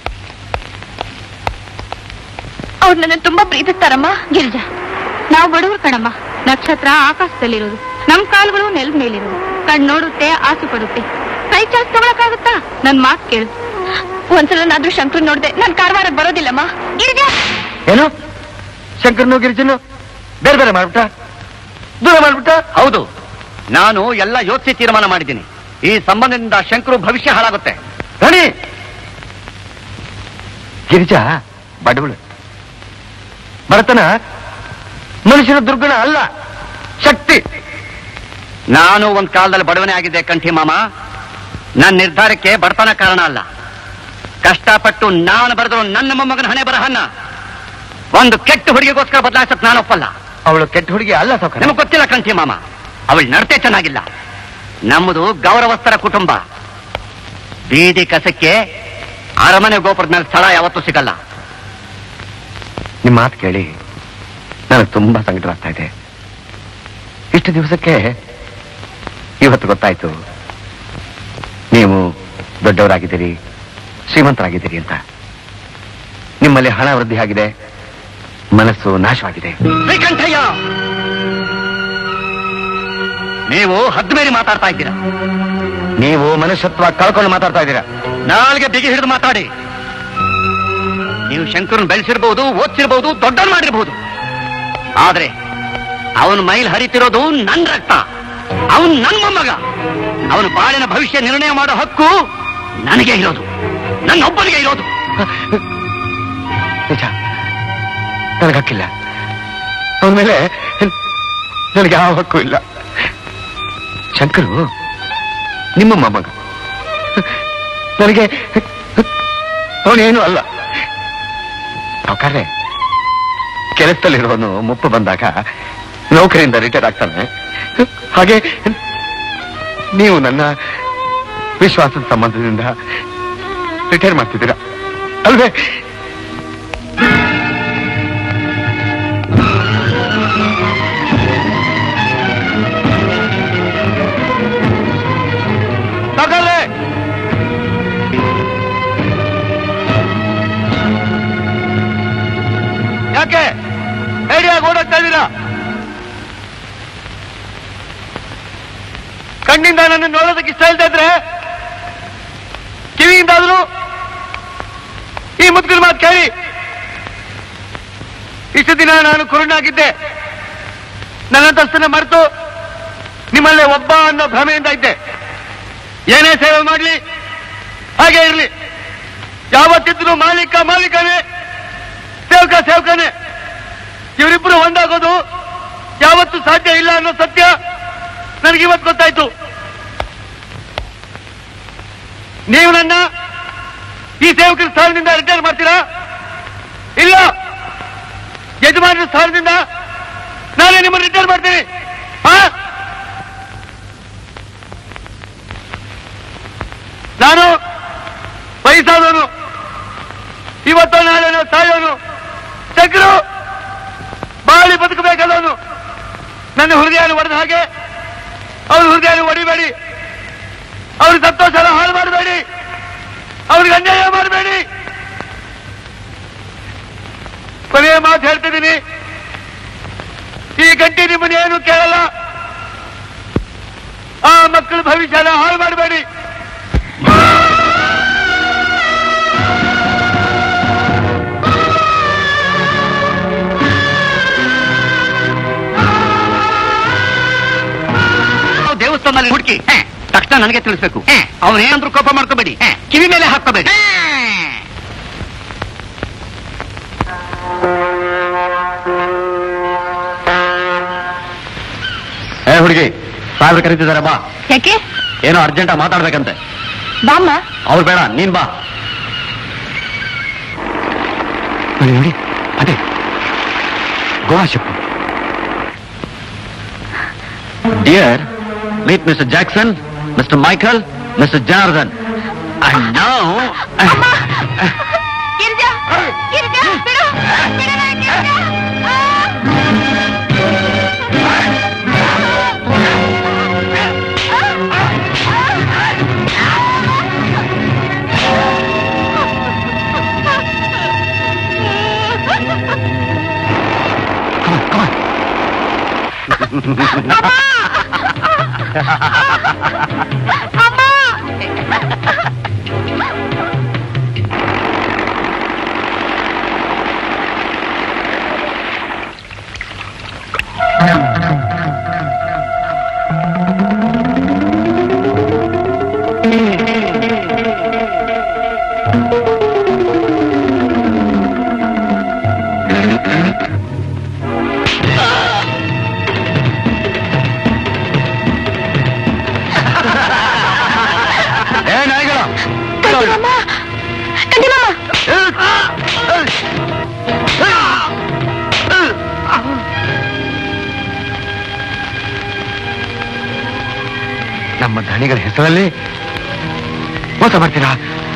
ಅವ್ರು ನನ್ನ ತುಂಬಾ ಪ್ರೀತಿಸ್ತಾರಮ್ಮ. ಗಿರಿಜಾ, ನಾವು ಬಡವರು ಕಣಮ್ಮ. ನಕ್ಷತ್ರ ಆಕಾಶದಲ್ಲಿರೋದು, ನಮ್ ಕಾಲುಗಳು ನೆಲದ ಮೇಲಿರೋದು. ಕಣ್ ನೋಡುತ್ತೆ, ಆಸೆ ಪಡುತ್ತೆ. ಕೈ ಚಾಚ್ ತಗೊಳಕಾಗುತ್ತಾ? ನನ್ ಮಾತು ಕೇಳು. ಒಂದ್ಸಲನಾದ್ರೂ ಶಂಕರ್ ನೋಡ್ದೆ ನಾನ್ ಕಾರವಾರಕ್ಕೆ ಬರೋದಿಲ್ಲಮ್ಮ. ಗಿರಿಜಾ, ಏನು ಶಂಕರ್ನು ಗಿರಿಜನು ಬೇರೆ ಬೇರೆ ಮಾಡ್ಬಿಟ್ಟ, ದೂರ ಮಾಡ್ಬಿಟ್ಟ? ಹೌದು, ನಾನು ಎಲ್ಲ ಯೋಚಿಸಿ ತೀರ್ಮಾನ ಮಾಡಿದ್ದೀನಿ. ಈ ಸಂಬಂಧದಿಂದ ಶಂಕರು ಭವಿಷ್ಯ ಹಾಳಾಗುತ್ತೆ. ರಾಣಿ, ಗಿರಿಜಾ ಬಡವಳು. ಬಡತನ ಮನುಷ್ಯನ ದುರ್ಗುಣ ಅಲ್ಲ, ಶಕ್ತಿ. ನಾನು ಒಂದ್ ಕಾಲದಲ್ಲಿ ಬಡವನೇ ಆಗಿದ್ದೆ ಕಂಠಿ ಮಾಮ. ನನ್ನ ನಿರ್ಧಾರಕ್ಕೆ ಬಡತನ ಕಾರಣ ಅಲ್ಲ. ಕಷ್ಟಪಟ್ಟು ನಾನು ಬರೆದ್ರು ನನ್ನ ಮೊಮ್ಮಗನ ಹಣೆ ಬರಹನ್ನ ಒಂದು ಕೆಟ್ಟ ಹುಡುಗಿಗೋಸ್ಕರ ಬದಲಾಯಿಸಕ್ ನಾನು ಒಪ್ಪಲ್ಲ. ಅವಳು ಕೆಟ್ಟ ಹುಡುಗಿ ಅಲ್ಲ ಸೌಕರ್ಯ. ನಿಮಗೆ ಗೊತ್ತಿಲ್ಲ ಕಂಠಿ ಮಾಮ, ಅವಳು ನಡತೆ ಚೆನ್ನಾಗಿಲ್ಲ. ನಮ್ಮದು ಗೌರವಸ್ಥರ ಕುಟುಂಬ. ಬೀದಿ ಕಸಕ್ಕೆ ಅರಮನೆ ಗೋಪುರದ ಮೇಲೆ ಸ್ಥಳ ಯಾವತ್ತೂ ಸಿಗಲ್ಲ. ನಿಮ್ಮ ಮಾತು ಕೇಳಿ ನನಗೆ ತುಂಬಾ ಸಂಕಟವಾಗ್ತಾ ಇದೆ. ಇಷ್ಟು ದಿವಸಕ್ಕೆ ಇವತ್ತು ಗೊತ್ತಾಯ್ತು ನೀವು ದೊಡ್ಡವರಾಗಿದ್ದೀರಿ, ಶ್ರೀಮಂತರಾಗಿದ್ದೀರಿ ಅಂತ. ನಿಮ್ಮಲ್ಲಿ ಹಣ ವೃದ್ಧಿ ಆಗಿದೆ, ಮನಸ್ಸು ನಾಶವಾಗಿದೆ. ಶ್ರೀಕಂಠಯ್ಯ, ನೀವು ಹದ್ಮೇರಿ ಮಾತಾಡ್ತಾ ಇದ್ದೀರಾ. ನೀವು ಮನುಷ್ಯತ್ವ ಕಳ್ಕೊಂಡು ಮಾತಾಡ್ತಾ ಇದ್ದೀರಾ. ನಾಲ್ಗೆ ಬಿಗಿ ಹಿಡಿದು ಮಾತಾಡಿ. ನೀವು ಶಂಕರನ್ ಬೆಳೆಸಿರ್ಬಹುದು, ಓದಿಸಿರ್ಬಹುದು, ದೊಡ್ಡವನ್ ಮಾಡಿರ್ಬಹುದು. ಆದ್ರೆ ಅವನ ಮೈಲ್ ಹರಿತಿರೋದು ನನ್ನ ರಕ್ತ. ಅವನ್ ನನ್ನ ಮೊಮ್ಮಗ. ಅವನ ಬಾಳಿನ ಭವಿಷ್ಯ ನಿರ್ಣಯ ಮಾಡೋ ಹಕ್ಕು ನನಗೆ ಇರೋದು, ನನ್ನೊಬ್ಬನಿಗೆ ಇರೋದು. ನಿಜ, ನನಗೆ ಹಕ್ಕಿಲ್ಲ. ಅವನ ಮೇಲೆ ನನಗೆ ಯಾವ ಹಕ್ಕು ಇಲ್ಲ. ಶಂಕರು ನಿಮ್ಮ ಮೊಮ್ಮಗ, ನನಗೆ ಅವನೇನು ಅಲ್ಲ. ಅವಕಾರೆ ಕೆಲಸದಲ್ಲಿರೋನು ಮುಪ್ಪು ಬಂದಾಗ ನೌಕರಿಯಿಂದ ರಿಟೈರ್ ಆಗ್ತಾನೆ. ಹಾಗೆ ನೀವು ನನ್ನ ವಿಶ್ವಾಸದ ಸಂಬಂಧದಿಂದ ರಿಟೈರ್ ಮಾಡ್ತಿದ್ದೀರಾ ಅಲ್ವೇ? ಯಾಕೆ ಹೇಡಿಯಾಗಿ ಓಡಾಡ್ತಾ ಇದ್ದೀರಾ? ಕಣ್ಣಿಂದ ನನ್ನ ನೋಡೋದಕ್ಕೆ ಇಷ್ಟ ಇಲ್ತಾ ಇದ್ರೆ ಕಿವಿಯಿಂದಾದ್ರೂ ಈ ಮುದ್ದಿನ ಮಾತು ಕೇಳಿ. ಇಷ್ಟು ದಿನ ನಾನು ಕುರುಡನಾಗಿದ್ದೆ. ನನ್ನಂತಸ್ತನ್ನ ಮರೆತು ನಿಮ್ಮಲ್ಲೇ ಒಬ್ಬ ಅನ್ನೋ ಭ್ರಮೆಯಿಂದ ಇದ್ದೆ. ಏನೇ ಸೇವೆ ಮಾಡಲಿ ಹಾಗೆ ಇರಲಿ, ಯಾವತ್ತಿದ್ರು ಮಾಲೀಕ ಮಾಲೀಕನೇ, ಸೇವಕ ಸೇವಕನೇ. ಇವರಿಬ್ರು ಒಂದಾಗೋದು ಯಾವತ್ತೂ ಸಾಧ್ಯ ಇಲ್ಲ ಅನ್ನೋ ಸತ್ಯ ನನಗಿವತ್ತು ಗೊತ್ತಾಯ್ತು. ನೀವು ನನ್ನ ಈ ಸೇವಕರ ಸ್ಥಾನದಿಂದ ರಿಟೈರ್ ಮಾಡ್ತೀರಾ? ಇಲ್ಲ, ಯಜಮಾನರ ಸ್ಥಾನದಿಂದ ನಾನೇ ನಿಮ್ಮನ್ನು ರಿಟೈರ್ ಮಾಡ್ತೀನಿ. ಹಾ, ನಾನು ವಯಸ್ಸಾದವನು, ಇವತ್ತೋ ನಾಳೆನೋ ಸಾಯೋನು. ಶಂಕರು ಬಾಳಿ ಬದುಕಬೇಕಾದವನು. ನನ್ನ ಹೃದಯನ ಒಡೆದ ಹಾಗೆ ಅವ್ರ ಹೃದಯನ ಹೊಡಿಬೇಡಿ. ಅವ್ರ ಸಂತೋಷನ ಹಾಳು ಮಾಡಬೇಡಿ. ಅವ್ರಿಗೆ ಅನ್ಯಾಯ ಮಾಡಬೇಡಿ. ಕೊನೆಯ ಮಾತು ಹೇಳ್ತಿದ್ದೀನಿ, ಈ ಗಂಟೆ ನಿಮ್ಮನ್ನ ಏನು ಕೇಳಲ್ಲ. ಆ ಮಕ್ಕಳ ಭವಿಷ್ಯನ ಹಾಳು ಮಾಡಬೇಡಿ. ದೇವಸ್ಥಾನದಲ್ಲಿ ಹುಡುಕಿ ತಕ್ಷಣ ನನಗೆ ತಿಳಿಸ್ಬೇಕು. ಅವನೇನಂದ್ರೂ ಕೋಪ ಮಾಡ್ಕೋಬೇಡಿ, ಕಿವಿ ಮೇಲೆ ಹಾಕೋಬೇಡಿ. ಏ ಹುಡುಗಿ, ಸಾಹೇಬ್ರು ಕರೀತಿದ್ದಾರೆ, ಬಾ. ಯಾಕೆ? ಏನೋ ಅರ್ಜೆಂಟ್ ಮಾತಾಡ್ಬೇಕಂತೆ. ಬಾಮ್ಮ. ಅವ್ರು ಬೇಡ, ನೀನ್ ಬಾ. ನೋಡಿ ನೋಡಿ, ಅದೇ Goa ship. Dear, meet Mister Jackson, Mister Michael, Mister Jonathan. And now... ಅಮ್ಮ! ಗಿರಿಜಾ! ಗಿರಿಜಾ! ಬಿಡು! ಬಿಡಲ್ಲ, ಗಿರಿಜಾ! ನಮ್ಮ ಧಣಿಗಳ ಹೆಸರಲ್ಲಿ ಮೋಸ ಮಾಡ್ತೀರಾ?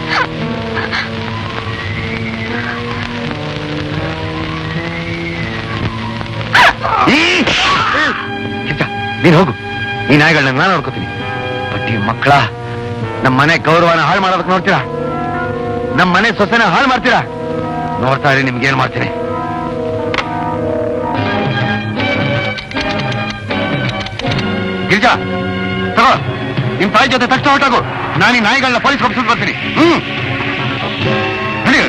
ನೀನ್ ಹೋಗು, ಈ ನಾಯಿಗಳನ್ನ ನಾನು ನೋಡ್ಕೋತೀನಿ. ಬಟ್ಟಿ ಮಕ್ಕಳ, ನಮ್ಮ ಮನೆ ಗೌರವನ ಹಾಳು ಮಾಡೋದಕ್ಕೆ ನೋಡ್ತೀರಾ? ನಮ್ಮ ಮನೆ ಸೊಸೆನ ಹಾಳು ಮಾಡ್ತೀರಾ? ನೋಡ್ತಾ ಇರಿ, ನಿಮ್ಗೇನ್ ಮಾಡ್ತೀನಿ. ಗಿರಿಜಾ, ತಗೋ, ನಿಮ್ ತಾಯಿ ಜೊತೆ ತಕ್ಷಣ ಹೊರಟಾಗು. ನಾನು ಈ ನಾಯಿಗಳನ್ನ ಪೊಲೀಸ್ ಒಪ್ಪಿಸ್ಬಿಟ್ಟು ಬರ್ತೀನಿ. ಹ್ಮ್ ನಡಿ.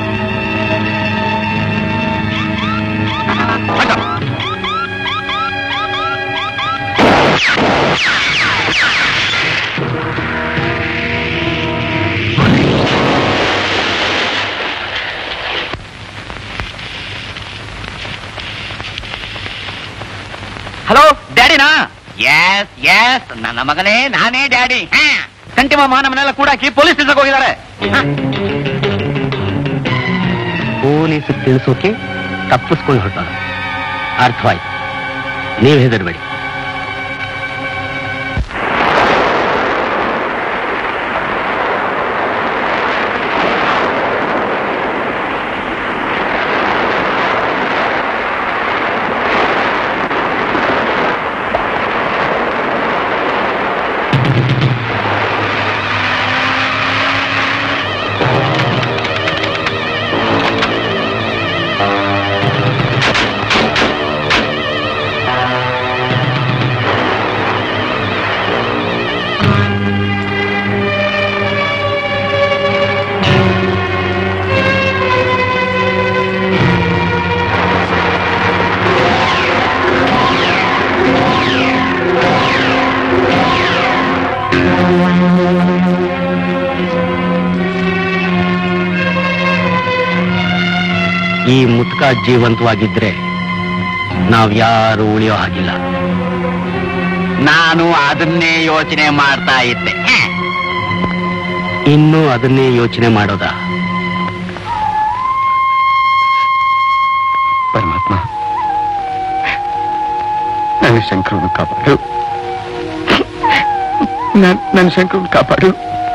ಆಯ್ತಾ? ಹಲೋ, ಡ್ಯಾಡಿನಾ? ಎಸ್ ಎಸ್, ನನ್ನ ಮಗನೇ, ನಾನೇ ಡ್ಯಾಡಿ. ಕಂಟಿ ಮಾಮ ನಮ್ಮನ್ನೆಲ್ಲ ಕೂಡಾಕಿ ಪೊಲೀಸ್ ಸ್ಟೇಷನ್ಗೆ ಹೋಗಿದ್ದಾರೆ. ಪೊಲೀಸ್ ತಿಳಿಸೋಕೆ ತಪ್ಪಿಸ್ಕೊಂಡು ಹೊರಟಾನ. ಅರ್ಥವಾಯ್ತು, ನೀವು ಹೆದರ್ಬೇಡಿ. ಈ ಮುತ್ಕ ಜೀವಂತವಾಗಿದ್ರೆ ನಾವ್ಯಾರು ಉಳಿಯೋ ಹಾಗಿಲ್ಲ. ನಾನು ಅದನ್ನೇ ಯೋಚನೆ ಮಾಡ್ತಾ ಇದ್ದೆ. ಇನ್ನೂ ಅದನ್ನೇ ಯೋಚನೆ ಮಾಡೋದಾ? ಪರಮಾತ್ಮ, ನನ್ನ ಶಂಕರನ್ನು ಕಾಪಾಡು, ನನ್ನ ಶಂಕರನ್ನು ಕಾಪಾಡು.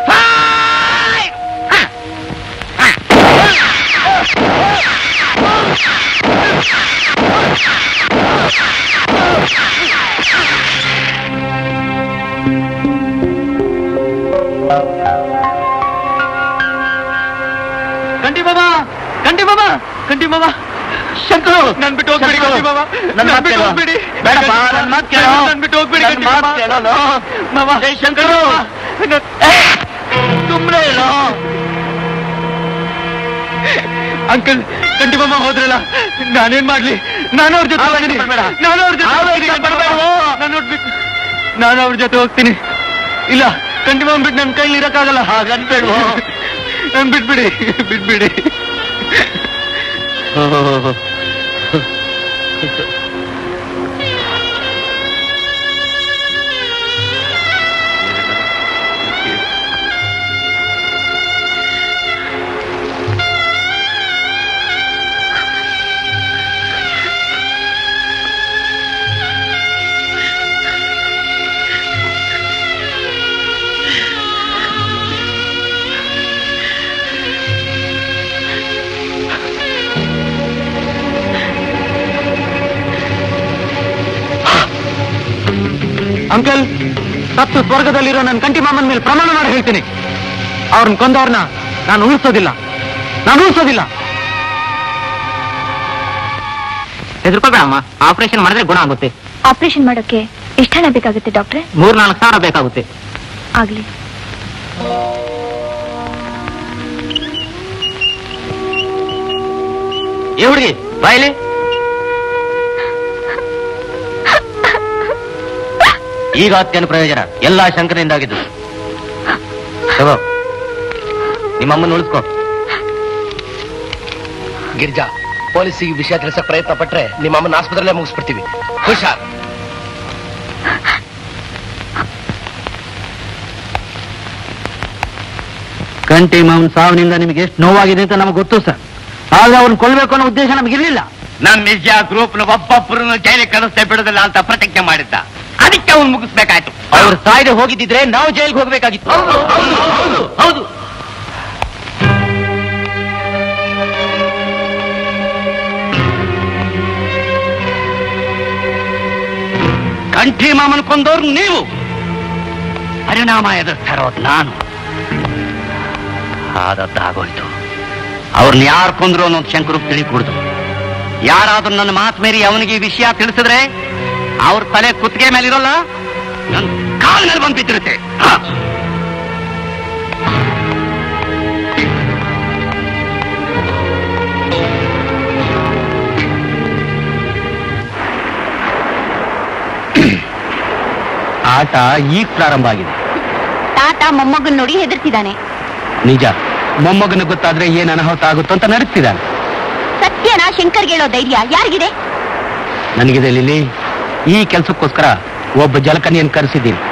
ಕಂಟಿ ಬಾಬಾ, ಕಂಟಿ ಬಾಬಾ, ಕಂಟಿ ಬಾಬಾ, ಶಂಕರು ನನ್ ಬಿಟ್ಟು ಹೋಗ್ಬೇಡಿ ಕಂಟಿ ಬಾಬಾ, ನನ್ನ ನನ್ ಬಿಟ್ಟು ಹೋಗ್ಬೇಡಿ. ಬೇಡಪ್ಪ, ನನ್ನ ಮಾತು ಕೇಳೋ, ನನ್ ಬಿಟ್ಟು ಹೋಗ್ಬೇಡಿ ನನ್ನ ಕಂಟಿ ಮಾತು ಬಾಬಾ. ಕೇಳೋನು. ಮಾವ, ಏ ಶಂಕರು, ಸುಮ್ಮನೆ ಹೇಳೋ. ಅಂಕಲ್, ಕಂಟಿ ಬಾಬಾ ಹೋದ್ರಲ್ಲ, ನಾನೇನ್ ಮಾಡ್ಲಿ? ನಾನು ಅವ್ರ ಜೊತೆ ಹೋಗ್ತೀನಿ. ನಾನು ಅವ್ರ ಜೊತೆ ಹೋಗ್ತೀನಿ. ನಾನು ನೋಡ್ಬೇಕು, ನಾನು ಅವ್ರ ಜೊತೆ ಹೋಗ್ತೀನಿ. ಇಲ್ಲ, ಕಂಟಿ ಬಾಬಾ ಬಿಟ್ಟು ನನ್ನ ಕೈಲಿ ಇರಕ್ಕಾಗಲ್ಲ. ಹಾಗನ್ಬೇಡ್ವೋ. ನನ್ ಬಿಟ್ಬಿಡಿ, ಬಿಟ್ಬಿಡಿ. ಅಂಕಲ್, ಸತ್ತು ಸ್ವರ್ಗದಲ್ಲಿರೋ ನನ್ನ ಕಂಟಿ ಮಾಮನ ಮೇಲೆ ಪ್ರಮಾಣ ಮಾಡಿ ಹೇಳ್ತೀನಿ, ಅವ್ರನ್ನ ಕೊಂದವ್ರನ್ನ ನಾನು ಉಳಿಸೋದಿಲ್ಲ, ನಾನು ಉಳಿಸೋದಿಲ್ಲ. ಹೆದರ್ಕೋಬೇಡಮ್ಮ, ಆಪರೇಷನ್ ಮಾಡಿದ್ರೆ ಗುಣ ಆಗುತ್ತೆ. ಆಪರೇಷನ್ ಮಾಡೋಕೆ ಎಷ್ಟು ಹಣ ಬೇಕಾಗುತ್ತೆ ಡಾಕ್ಟ್ರೆ? ಮೂರ್ ನಾಲ್ಕು ಸಾವಿರ ಬೇಕಾಗುತ್ತೆ. ಆಗ್ಲಿ. ಏ ಹುಡುಗಿ, ಬಾಯಿಲಿ. ಈಗ ಅತ್ಯಂತ ಪ್ರಯೋಜನ ಎಲ್ಲಾ ಶಂಕರನಿಂದಾಗಿದ್ದು. ತಗೋ, ನಿಮ್ಮಮ್ಮನ ಉಳಿಸ್ಕೋ. ಗಿರಿಜಾ, ಪೊಲೀಸಿಗೆ ವಿಷಯ ತಿಳಿಸಕ್ ಪ್ರಯತ್ನ ಪಟ್ರೆ ನಿಮ್ಮ ಅಮ್ಮನ ಆಸ್ಪತ್ರೆಯಲ್ಲೇ ಮುಗಿಸ್ಬಿಡ್ತೀವಿ. ಹುಷಾರ್. ಕಂಟಿ ಮಾವನ್ ಸಾವಿನಿಂದ ನಿಮಗೆ ಎಷ್ಟು ನೋವಾಗಿದೆ ಅಂತ ನಮಗೆ ಗೊತ್ತು ಸರ್. ಆದ್ರೆ ಅವ್ರನ್ನ ಕೊಲ್ಬೇಕು ಅನ್ನೋ ಉದ್ದೇಶ ನಮಗಿರ್ಲಿಲ್ಲ. ನಮ್ ನಿಜ ಗ್ರೂಪ್ನ ಒಬ್ಬೊಬ್ಬರನ್ನು ಜೈಲಿಗೆ ಕಳಿಸ್ತೇ ಬಿಡೋದಿಲ್ಲ ಅಂತ ಪ್ರತಿಜ್ಞೆ ಮಾಡಿದ್ದ. ಅದಕ್ಕೆ ಅವ್ನು ಮುಗಿಸ್ಬೇಕಾಯ್ತು. ಅವ್ರು ಸಾಯ್ದೆ ಹೋಗಿದ್ದಿದ್ರೆ ನಾವು ಜೈಲ್ಗೆ ಹೋಗ್ಬೇಕಾಗಿತ್ತು. ಹೌದು. ಕಂಠಿ ಮಾಮನ್ ಕೊಂದವ್ರು ನೀವು, ಪರಿಣಾಮ ಎದುರ್ತಾ ಇರೋದು ನಾನು. ಆದದ್ದಾಗೋಯ್ತು. ಅವ್ರನ್ನ ಯಾರು ಕೊಂದ್ರು ಅನ್ನೋದು ಶಂಕರು ತಿಳಿಕೂಡ್ದು. ಯಾರಾದ್ರೂ ನನ್ನ ಮಾತು ಮೀರಿ ಅವನಿಗೆ ಈ ವಿಷಯ ತಿಳಿಸಿದ್ರೆ ಅವ್ರ ತಲೆ ಕುತ್ತಿಗೆ ಮೇಲಿರೋಲ್ಲ, ನನ್ನ ಕಾಲ ಮೇಲೆ ಬಂದು ಬಿದ್ದಿರುತ್ತೆ. ಆಟ ಈಗ ಪ್ರಾರಂಭ ಆಗಿದೆ. ತಾತ ಮೊಮ್ಮಗನ್ ನೋಡಿ ಹೆದರ್ತಿದ್ದಾನೆ. ನಿಜ, ಮೊಮ್ಮಗನ ಗೊತ್ತಾದ್ರೆ ಏನ್ ಅನಾಹುತ ಆಗುತ್ತೋ ಅಂತ ನಡುತ್ತಿದ್ದಾನೆ. ಸತ್ಯನ ಶಂಕರ್ಗೆ ಹೇಳೋ ಧೈರ್ಯ ಯಾರಿಗಿದೆ? ನನಗಿದೆ ಲಿಲಿ. ಈ ಕೆಲಸಕ್ಕೋಸ್ಕರ ಒಬ್ಬ ಜಲಕನ್ಯನ್ ಕರೆಸಿದ್ದೀನಿ.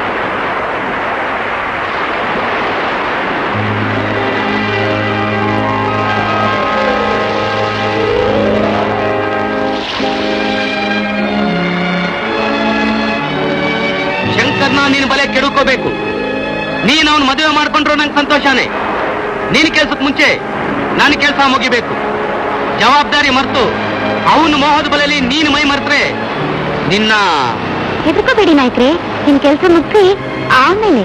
ನೀನು ಬಲೆ ಕೆಡುಕೋಬೇಕು. ನೀನು ಅವನು ಮದುವೆ ಮಾಡ್ಕೊಂಡ್ರು ನಂಗೆ ಸಂತೋಷನೇ. ನೀನು ಕೆಲ್ಸಕ್ಕೆ ಮುಂಚೆ ನಾನು ಕೆಲಸ ಮುಗಿಬೇಕು. ಜವಾಬ್ದಾರಿ ಮರೆತು ಅವನು ಮೋಹದ ಬಲೆಯಲ್ಲಿ ನೀನು ಮೈ ಮರೆತ್ರೆ ನಿನ್ನ ಹೆದರ್ಕೋಬೇಡಿ ನಾಯ್ಕ್ರೆ, ನಿನ್ ಕೆಲಸ ಮುಗಿಸಿ ಆಮೇಲೆ.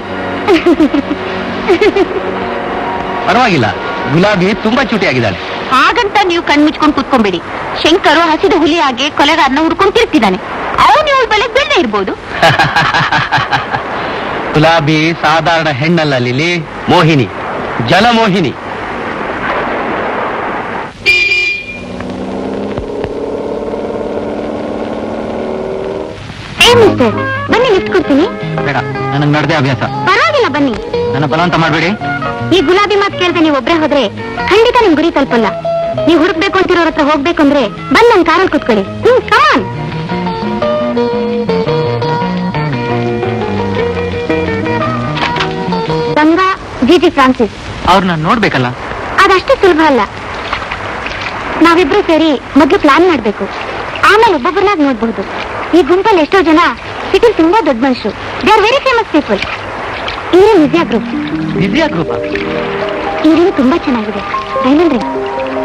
ಪರವಾಗಿಲ್ಲ, ಗುಲಾಬಿ ತುಂಬಾ ಚೂಟಿ ಆಗಿದ್ದಾಳೆ. ಹಾಗಂತ ನೀವು ಕಣ್ಮುಚ್ಕೊಂಡು ಕುತ್ಕೊಂಬೇಡಿ. ಶಂಕರು ಹಸಿದ ಹುಲಿ ಹಾಗೆ ಕೊಲೆಗಾರನ ಹುಡ್ಕೊಂಡು ತಿರ್ತಿದ್ದಾನೆ. ಅವನು ಇವಳ ಬಲೆ ಬೀಳದೆ ಇರ್ಬೋದು. ಗುಲಾಬಿ ಸಾಧಾರಣ ಹೆಣ್ಣಲ್ಲ ಲಿಲಿ, ಮೋಹಿನಿ, ಜಲಮೋಹಿನಿ. ಏ ಮಿಸ್ಟರ್, ಬನ್ನಿ ಲಿಫ್ಟ್ ಕೊಡ್ತೀನಿ. ಬೇಡ, ನನಗೆ ನಡೆದೇ ಅಭ್ಯಾಸ. ಪರವಾಗಿಲ್ಲ ಬನ್ನಿ. ನನ್ನ ಬಲವಂತ ಮಾಡಬೇಡಿ. ಈ ಗುಲಾಬಿ ಮಾತು ಕೇಳ್ದೆ ನೀವು ಒಬ್ರೇ ಹೋದ್ರೆ ಖಂಡಿತ ನಿಮ್ ಗುರಿ ತಲುಪಲ್ಲ. ನೀವು ಹುಡುಕ್ಬೇಕು ಅಂತಿರೋರ ಹತ್ರ ಹೋಗ್ಬೇಕು ಅಂದ್ರೆ ಬಂದ್ ನನ್ ಕಾರಲ್ಲಿ ಕುತ್ಕೊಳ್ಳಿ. Hmm, come on. Ganga ji ji Francis. ಅವ್ರನ್ನ ನೋಡ್ಬೇಕಲ್ಲ. ಅದಷ್ಟೇ ಸುಲಭ ಅಲ್ಲ. ನಾವಿಬ್ರು ಸೇರಿ ಮೊದ್ಲು ಪ್ಲಾನ್ ಮಾಡ್ಬೇಕು, ಆಮೇಲೆ ಒಬ್ಬೊಬ್ಬರನ್ನಾಗ ನೋಡ್ಬಹುದು. ಈ ಗುಂಪಲ್ಲಿ ಎಷ್ಟೋ ಜನ ಸಿಟಿ ತುಂಬಾ ದೊಡ್ಡ ಮನುಷ್ಯರು. They are very famous people. ಇವ್ರೆ ವಿದ್ಯಾ ಗ್ರೂಪ್. ವಿದ್ಯಾ ಗ್ರೂಪ್ ಈ ರಿಂಗ್ ತುಂಬಾ ಚೆನ್ನಾಗಿದೆ, ಡೈಮಂಡ್ ರಿಂಗ್.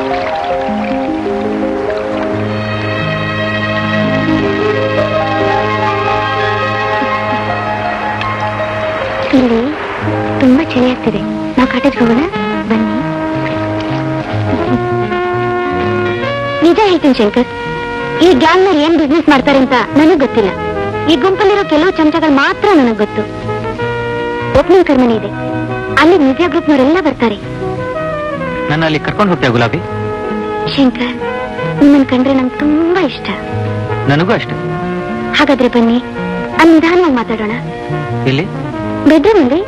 ಇಲ್ಲಿ ತುಂಬಾ ಚಳಿ ಆಗ್ತಿದೆ. ನಾವು ಕಾಟೇಜ್ಗೆ ಹೋಗೋಣ ಬನ್ನಿ. ನಿಜ ಹೇಳ್ತೀನಿ ಶಂಕರ್, ಈ ಗ್ಯಾಂಗ್ ನಲ್ಲಿ ಏನ್ ಬಿಸ್ನೆಸ್ ಮಾಡ್ತಾರೆ ಅಂತ ನನಗ್ ಗೊತ್ತಿಲ್ಲ. ಈ ಗುಂಪಲ್ಲಿರೋ ಕೆಲವು ಚಮಚಗಳು ಮಾತ್ರ ನನಗ್ ಗೊತ್ತು. ಓಪನಿಂಗ್ ಕರ್ಮನಿ ಇದೆ, ಅಲ್ಲಿ ಮಿರ್ಜಾ ಗ್ರೂಪ್ನವರೆಲ್ಲ ಬರ್ತಾರೆ. ನನ್ನ ಅಲ್ಲಿ ಕರ್ಕೊಂಡು ಹೋಗ್ತೇವೆ ಗುಲಾಬಿ. ಶಂಕರ್, ನಿಮ್ಮನ್ ಕಂಡ್ರೆ ನಂಗೆ ತುಂಬಾ ಇಷ್ಟ. ನನಗೂ ಅಷ್ಟೇ. ಹಾಗಾದ್ರೆ ಬನ್ನಿ, ಅಲ್ಲಿ ನಿಧಾನವಾಗಿ ಮಾತಾಡೋಣ. ಇಲ್ಲಿ ಬೆಡ್ರೂಮ್ ಅಲ್ಲಿ.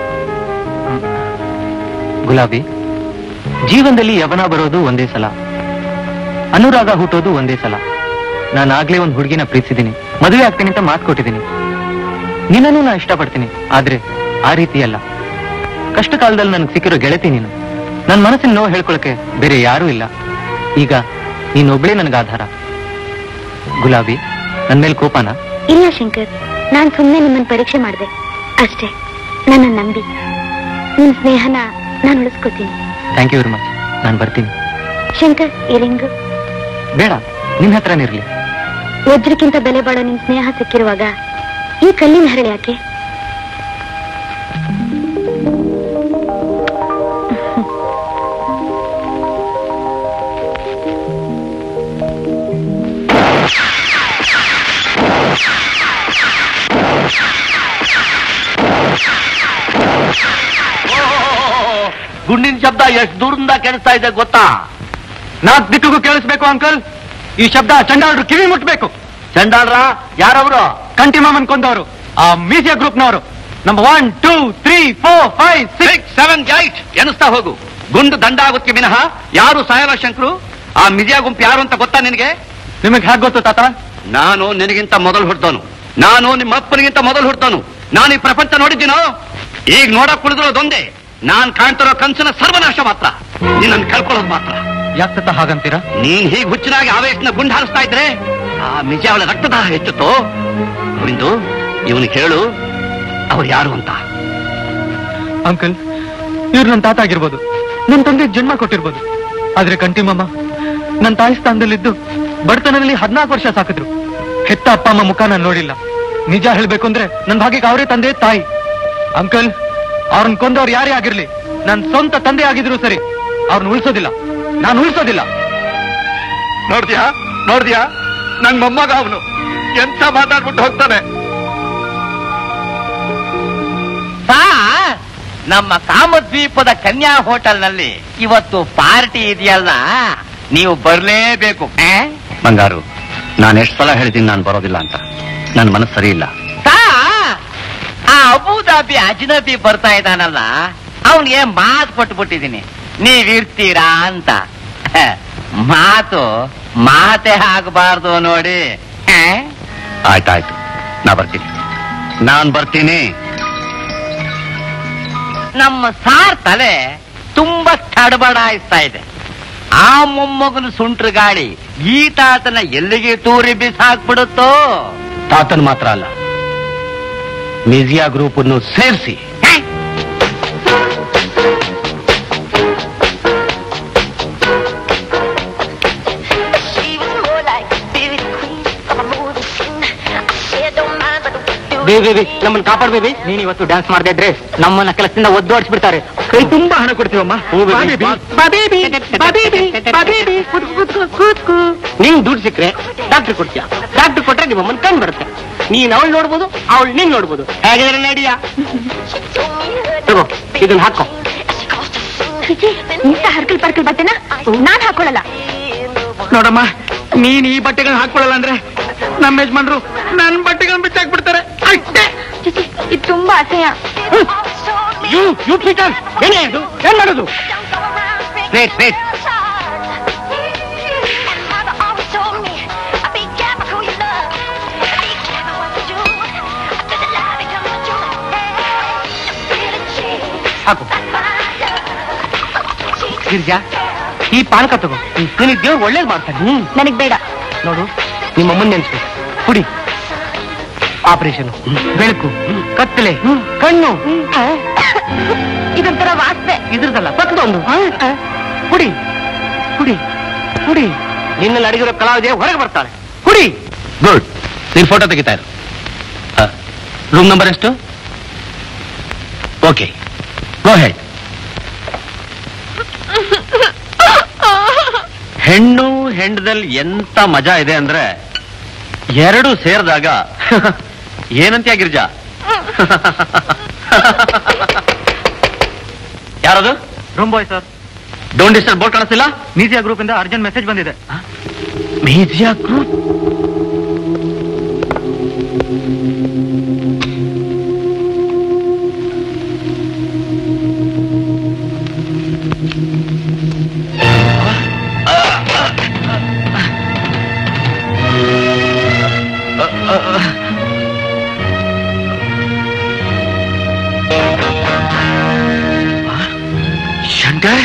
ಗುಲಾಬಿ, ಜೀವನದಲ್ಲಿ ಯವನ ಬರೋದು ಒಂದೇ ಸಲ, ಅನುರಾಗ ಹುಟ್ಟೋದು ಒಂದೇ ಸಲ. ನಾನು ಆಗ್ಲೇ ಒಂದು ಹುಡುಗಿನ ಪ್ರೀತಿಸಿದ್ದೀನಿ, ಮದುವೆ ಆಗ್ತೀನಿ ಅಂತ ಮಾತು ಕೊಟ್ಟಿದ್ದೀನಿ. ನಿನ್ನನ್ನು ನಾ ಇಷ್ಟಪಡ್ತೀನಿ, ಆದ್ರೆ ಆ ರೀತಿ ಅಲ್ಲ. ಕಷ್ಟ ಕಾಲದಲ್ಲಿ ನನಗೆ ಸಿಕ್ಕಿರೋ ಗೆಳತಿ ನೀನು. ನನ್ನ ಮನಸ್ಸಿನ ನೋವು ಹೇಳ್ಕೊಳಕ್ಕೆ ಬೇರೆ ಯಾರೂ ಇಲ್ಲ. ಈಗ ನೀನೊಬ್ಳೇ ನನಗೆ ಆಧಾರ. ಗುಲಾಬಿ, ನನ್ನ ಮೇಲೆ ಕೋಪನ? ಇಲ್ಲ ಶಂಕರ್, ನಾನ್ ಸುಮ್ಮನೆ ನಿಮ್ಮನ್ನ ಪರೀಕ್ಷೆ ಮಾಡಿದೆ ಅಷ್ಟೇ. ನನ್ನ ನಂಬಿ ನಿಮ್ ಸ್ನೇಹನ ನಾನು ಉಳಿಸ್ಕೋತೀನಿ. Thank you very much. ನಾನು ಬರ್ತೀನಿ. ಶಂಕರ್, ಈ ರಿಂಗ್ ಬೇಡ, ನಿನ್ನ ಹತ್ರನಿರ್ಲಿ. ವಜ್ರಕ್ಕಿಂತ ಬೆಲೆ ಬಾಳೋ ನಿಮ್ ಸ್ನೇಹ ಸಿಕ್ಕಿರುವಾಗ ಈ ಕಲ್ಲಿನ ಹರಳೆ ಯಾಕೆ? ಗುಂಡಿನ ಶಬ್ದ ಎಷ್ಟು ದೂರದಿಂದ ಕೇಳಿಸ್ತಾ ಇದೆ ಗೊತ್ತಾ? ನಾಲ್ಕು ದಿಕ್ಕಿಗೂ ಕೇಳಿಸ್ಬೇಕು ಅಂಕಲ್. ಈ ಶಬ್ದ ಚಂಡಾಳ್ರು ಕಿವಿ ಮುಟ್ಬೇಕು. ಚಂಡಾಳ್ರ ಯಾರವರು? ಕಂಟಿಮಾಮನ್ ಕೊಂದವರು, ಆ ಮೀಸಿಯಾ ಗ್ರೂಪ್ನವರು. Number one two three four five six seven eight ಎನಿಸ್ತಾ ಹೋಗು. ಗುಂಡು ದಂಡ ಆಗುತ್ತೆ ವಿನಃ ಯಾರು ಸಾಯಲ್ಲ. ಶಂಕರು, ಆ ಮಿಜಿಯಾ ಗುಂಪು ಯಾರು ಅಂತ ಗೊತ್ತಾ ನಿನಗೆ? ನಿಮಗೆ ಹೇಗೆ ಗೊತ್ತು ತಾತ? ನಾನು ನಿನಗಿಂತ ಮೊದಲು ಹುಡ್ತವನು. ನಾನು ನಿಮ್ಮ ಅಪ್ಪನಿಗಿಂತ ಮೊದಲು ಹುಡ್ತವನು. ನಾನು ಈ ಪ್ರಪಂಚ ನೋಡಿದ್ದೀನೋ? ಈಗ ನೋಡಕ್ ಕುಳಿದಿರೋದೊಂದೇ. ನಾನ್ ಕಾಣ್ತಿರೋ ಕನಸಿನ ಸರ್ವನಾಶ ಮಾತ್ರ. ನೀನನ್ನು ಕಳ್ಕೊಳ್ಳೋದು ಮಾತ್ರ. ಯಾಕೆ ತಾತ ಹಾಗಂತೀರಾ? ನೀನ್ ಹೀಗೆ ಹುಚ್ಚನಾಗಿ ಆವೇಶನ ಗುಂಡು ಹಾರಿಸ್ತಾ ಇದ್ರೆ ಆ ಮಿಜಿಯಾ ಅವಳ ರಕ್ತದಾಹ ಹೆಚ್ಚುತ್ತೋ? ಗೋವಿಂದು, ಇವನಿಗೆ ಹೇಳು ಅವ್ರು ಯಾರು ಅಂತ. ಅಂಕಲ್, ಇವ್ರು ನನ್ನ ತಾತ ಆಗಿರ್ಬೋದು, ನನ್ನ ತಂದೆ ಜನ್ಮ ಕೊಟ್ಟಿರ್ಬೋದು. ಆದ್ರೆ ಕಂಟಿಮಮ್ಮ ನನ್ನ ತಾಯಿ ಸ್ಥಾನದಲ್ಲಿದ್ದು ಬಡತನದಲ್ಲಿ ಹದಿನಾಲ್ಕು ವರ್ಷ ಸಾಕಿದ್ರು. ಹೆತ್ತ ಅಪ್ಪ ಅಮ್ಮ ಮುಖ ನಾನು ನೋಡಿಲ್ಲ. ನಿಜ ಹೇಳ್ಬೇಕು ಅಂದ್ರೆ ನನ್ನ ಭಾಗ್ಯಕ್ಕೆ ಅವರೇ ತಂದೆ ತಾಯಿ. ಅಂಕಲ್, ಅವ್ರನ್ನ ಕೊಂದವ್ರು ಯಾರೇ ಆಗಿರ್ಲಿ, ನನ್ನ ಸ್ವಂತ ತಂದೆ ಆಗಿದ್ರು ಸರಿ, ಅವ್ರನ್ನ ಉಳಿಸೋದಿಲ್ಲ, ನಾನು ಉಳಿಸೋದಿಲ್ಲ. ನೋಡ್ದ್ಯಾ ನೋಡ್ದ್ಯಾ ನನ್ ಮೊಮ್ಮಗ ಅವನು ಎಂತ ಮಾತಾಡ್ಬಿಟ್ಟು ಹೋಗ್ತಾನೆ. ನಮ್ಮ ಕಾಮದ್ವೀಪದ ಕನ್ಯಾ ಹೋಟೆಲ್ ನಲ್ಲಿ ಇವತ್ತು ಪಾರ್ಟಿ ಇದೆಯಲ್ಲ, ನೀವು ಬರ್ಲೇಬೇಕು. ಬಂಗಾರು, ನಾನು ಎಷ್ಟು ಸಲ ಹೇಳಿದ್ದೀನಿ ನಾನು ಬರೋದಿಲ್ಲ ಅಂತ. ನನ್ನ ಮನಸ್ಸು ಸರಿ ಇಲ್ಲ. ಆ ಅಬುದಾಬಿ ಅಜ್ನಬಿ ಬರ್ತಾ ಇದ್ದಾನಲ್ಲ, ಅವನಿಗೆ ಮಾತು ಕೊಟ್ಬಿಟ್ಟಿದ್ದೀನಿ ನೀವಿರ್ತೀರಾ ಅಂತ. ಮಾತು ಮಾತೆ ಆಗಬಾರ್ದು ನೋಡಿ. ಆಯ್ತಾಯ್ತು, ನಾ ಬರ್ತೀನಿ, ನಾನ್ ಬರ್ತೀನಿ. ನಮ್ಮ ಸಾರ್ ತಲೆ ತುಂಬಾ ತಡಬಡಾಯಿಸ್ತಾ ಇದೆ. ಆ ಮೊಮ್ಮಗನ ಸುಂಟ್ರ ಗಾಳಿ ಈ ತಾತನ ಎಲ್ಲಿಗೆ ತೂರಿ ಬಿಸಾಕ್ಬಿಡುತ್ತೋ? ತಾತನ್ ಮಾತ್ರ ಅಲ್ಲ, ಮಿಜಿಯಾ ಗ್ರೂಪ್ ಅನ್ನು ಸೇರಿಸಿ ಬೇಬಿ ನಮ್ಮನ್ನ ಕಾಪಾಡ್ ಬೇಬಿ. ನೀನ್ ಇವತ್ತು ಡ್ಯಾನ್ಸ್ ಮಾಡದೇ ಇದ್ರೆ ನಮ್ಮನ್ನ ಕೆಲಸದಿಂದ ಒದ್ದೋಡಿಸ್ಬಿಡ್ತಾರೆ. ಕೈ ತುಂಬಾ ಹಣ ಕೊಡ್ತೀವಮ್ಮ. ನೀನ್ ದುಡ್ಡು ಸಿಕ್ಕ್ರೆ ಡಾಕ್ಟರ್ ಕೊಡ್ತೀಯ, ಡಾಕ್ಟರ್ ಕೊಟ್ರೆ ನಿಮ್ಮಮ್ಮನ್ ಕಣ್ ಬರುತ್ತೆ. ನೀನ್ ಅವಳು ನೋಡ್ಬೋದು, ಅವಳು ನೀನ್ ನೋಡ್ಬೋದು. ಹೇಗಿದ್ರೆ ನಡಿಯಾ ತಗೋ ಇದನ್ನ ಹಾಕೋ. ಇಂತ ಹರ್ಕಲ್ ಪರ್ಕಲ್ ಬಟ್ಟೆನ ನಾನ್ ಹಾಕೊಳ್ಳಲ್ಲ. ನೋಡಮ್ಮ, ನೀನ್ ಈ ಬಟ್ಟೆಗಳನ್ನ ಹಾಕೊಳ್ಳಲ್ಲ ಅಂದ್ರೆ ನಮ್ಮ ಯಜಮಾನ್ರು ನನ್ ಬಟ್ಟೆಗಳನ್ನ ಬಿಚ್ಚಾಕ್ಬಿಡ್ತಾರೆ ಅಷ್ಟೇ. ಇದು ತುಂಬಾ ಅಸಹ್ಯ. ಏನೇ ಇದು? ಏನ್ ಮಾಡೋದು? ವೇಟ್ ವೇಟ್ ಹಾಕು. ಗಿರ್ಜಾ, ಈ ಪಾನಕ ತಗೋ. ನಿನಗೆ ದೇವ್ರು ಒಳ್ಳೇದು ಮಾಡ್ತಾನೆ. ಹ್ಮ್ ನನಗ್ ಬೇಡ. ನೋಡು, ನಿಮ್ಮಮ್ಮನ ನೆನ್ಸ್ಕೊ. ಕುಡಿ. ಆಪರೇಷನ್, ಬೆಳಕು, ಕತ್ತಲೆ, ಕಣ್ಣು, ಇದೊಂಥರ ವಾಸನೆ. ಇದ್ರದಲ್ಲ ಪಕ್ಕದೊಂದು. ಕುಡಿ ಕುಡಿ ಕುಡಿ. ನಿನ್ನಲ್ಲಿ ಅಡಗಿರೋ ಕಲಾವಿದೆ ಹೊರಗೆ ಬರ್ತಾಳೆ. ಕುಡಿ. ಗುಡ್. ನೀನ್ ಫೋಟೋ ತೆಗಿತಾ ಇರು. ರೂಮ್ ನಂಬರ್ ಎಷ್ಟು? Okay, go ahead. ಹೆಣ್ಣು ಹೆಂಡದಲ್ಲಿ ಎಂತ ಮಜಾ ಇದೆ ಅಂದ್ರೆ ಎರಡು ಸೇರಿದಾಗ ಏನಂತ್ಯ ಗಿರ್ಜಾ? ಯಾರದು? Room boy sir. Don't disturb board ಕಾಣಿಸ್ತಿಲ್ಲ? ಮೀಸಿಯಾ ಗ್ರೂಪ್ ಇಂದ ಅರ್ಜೆಂಟ್ ಮೆಸೇಜ್ ಬಂದಿದೆ. ಮೀಸಿಯಾ ಗ್ರೂಪ್? ಶಂಕರ್,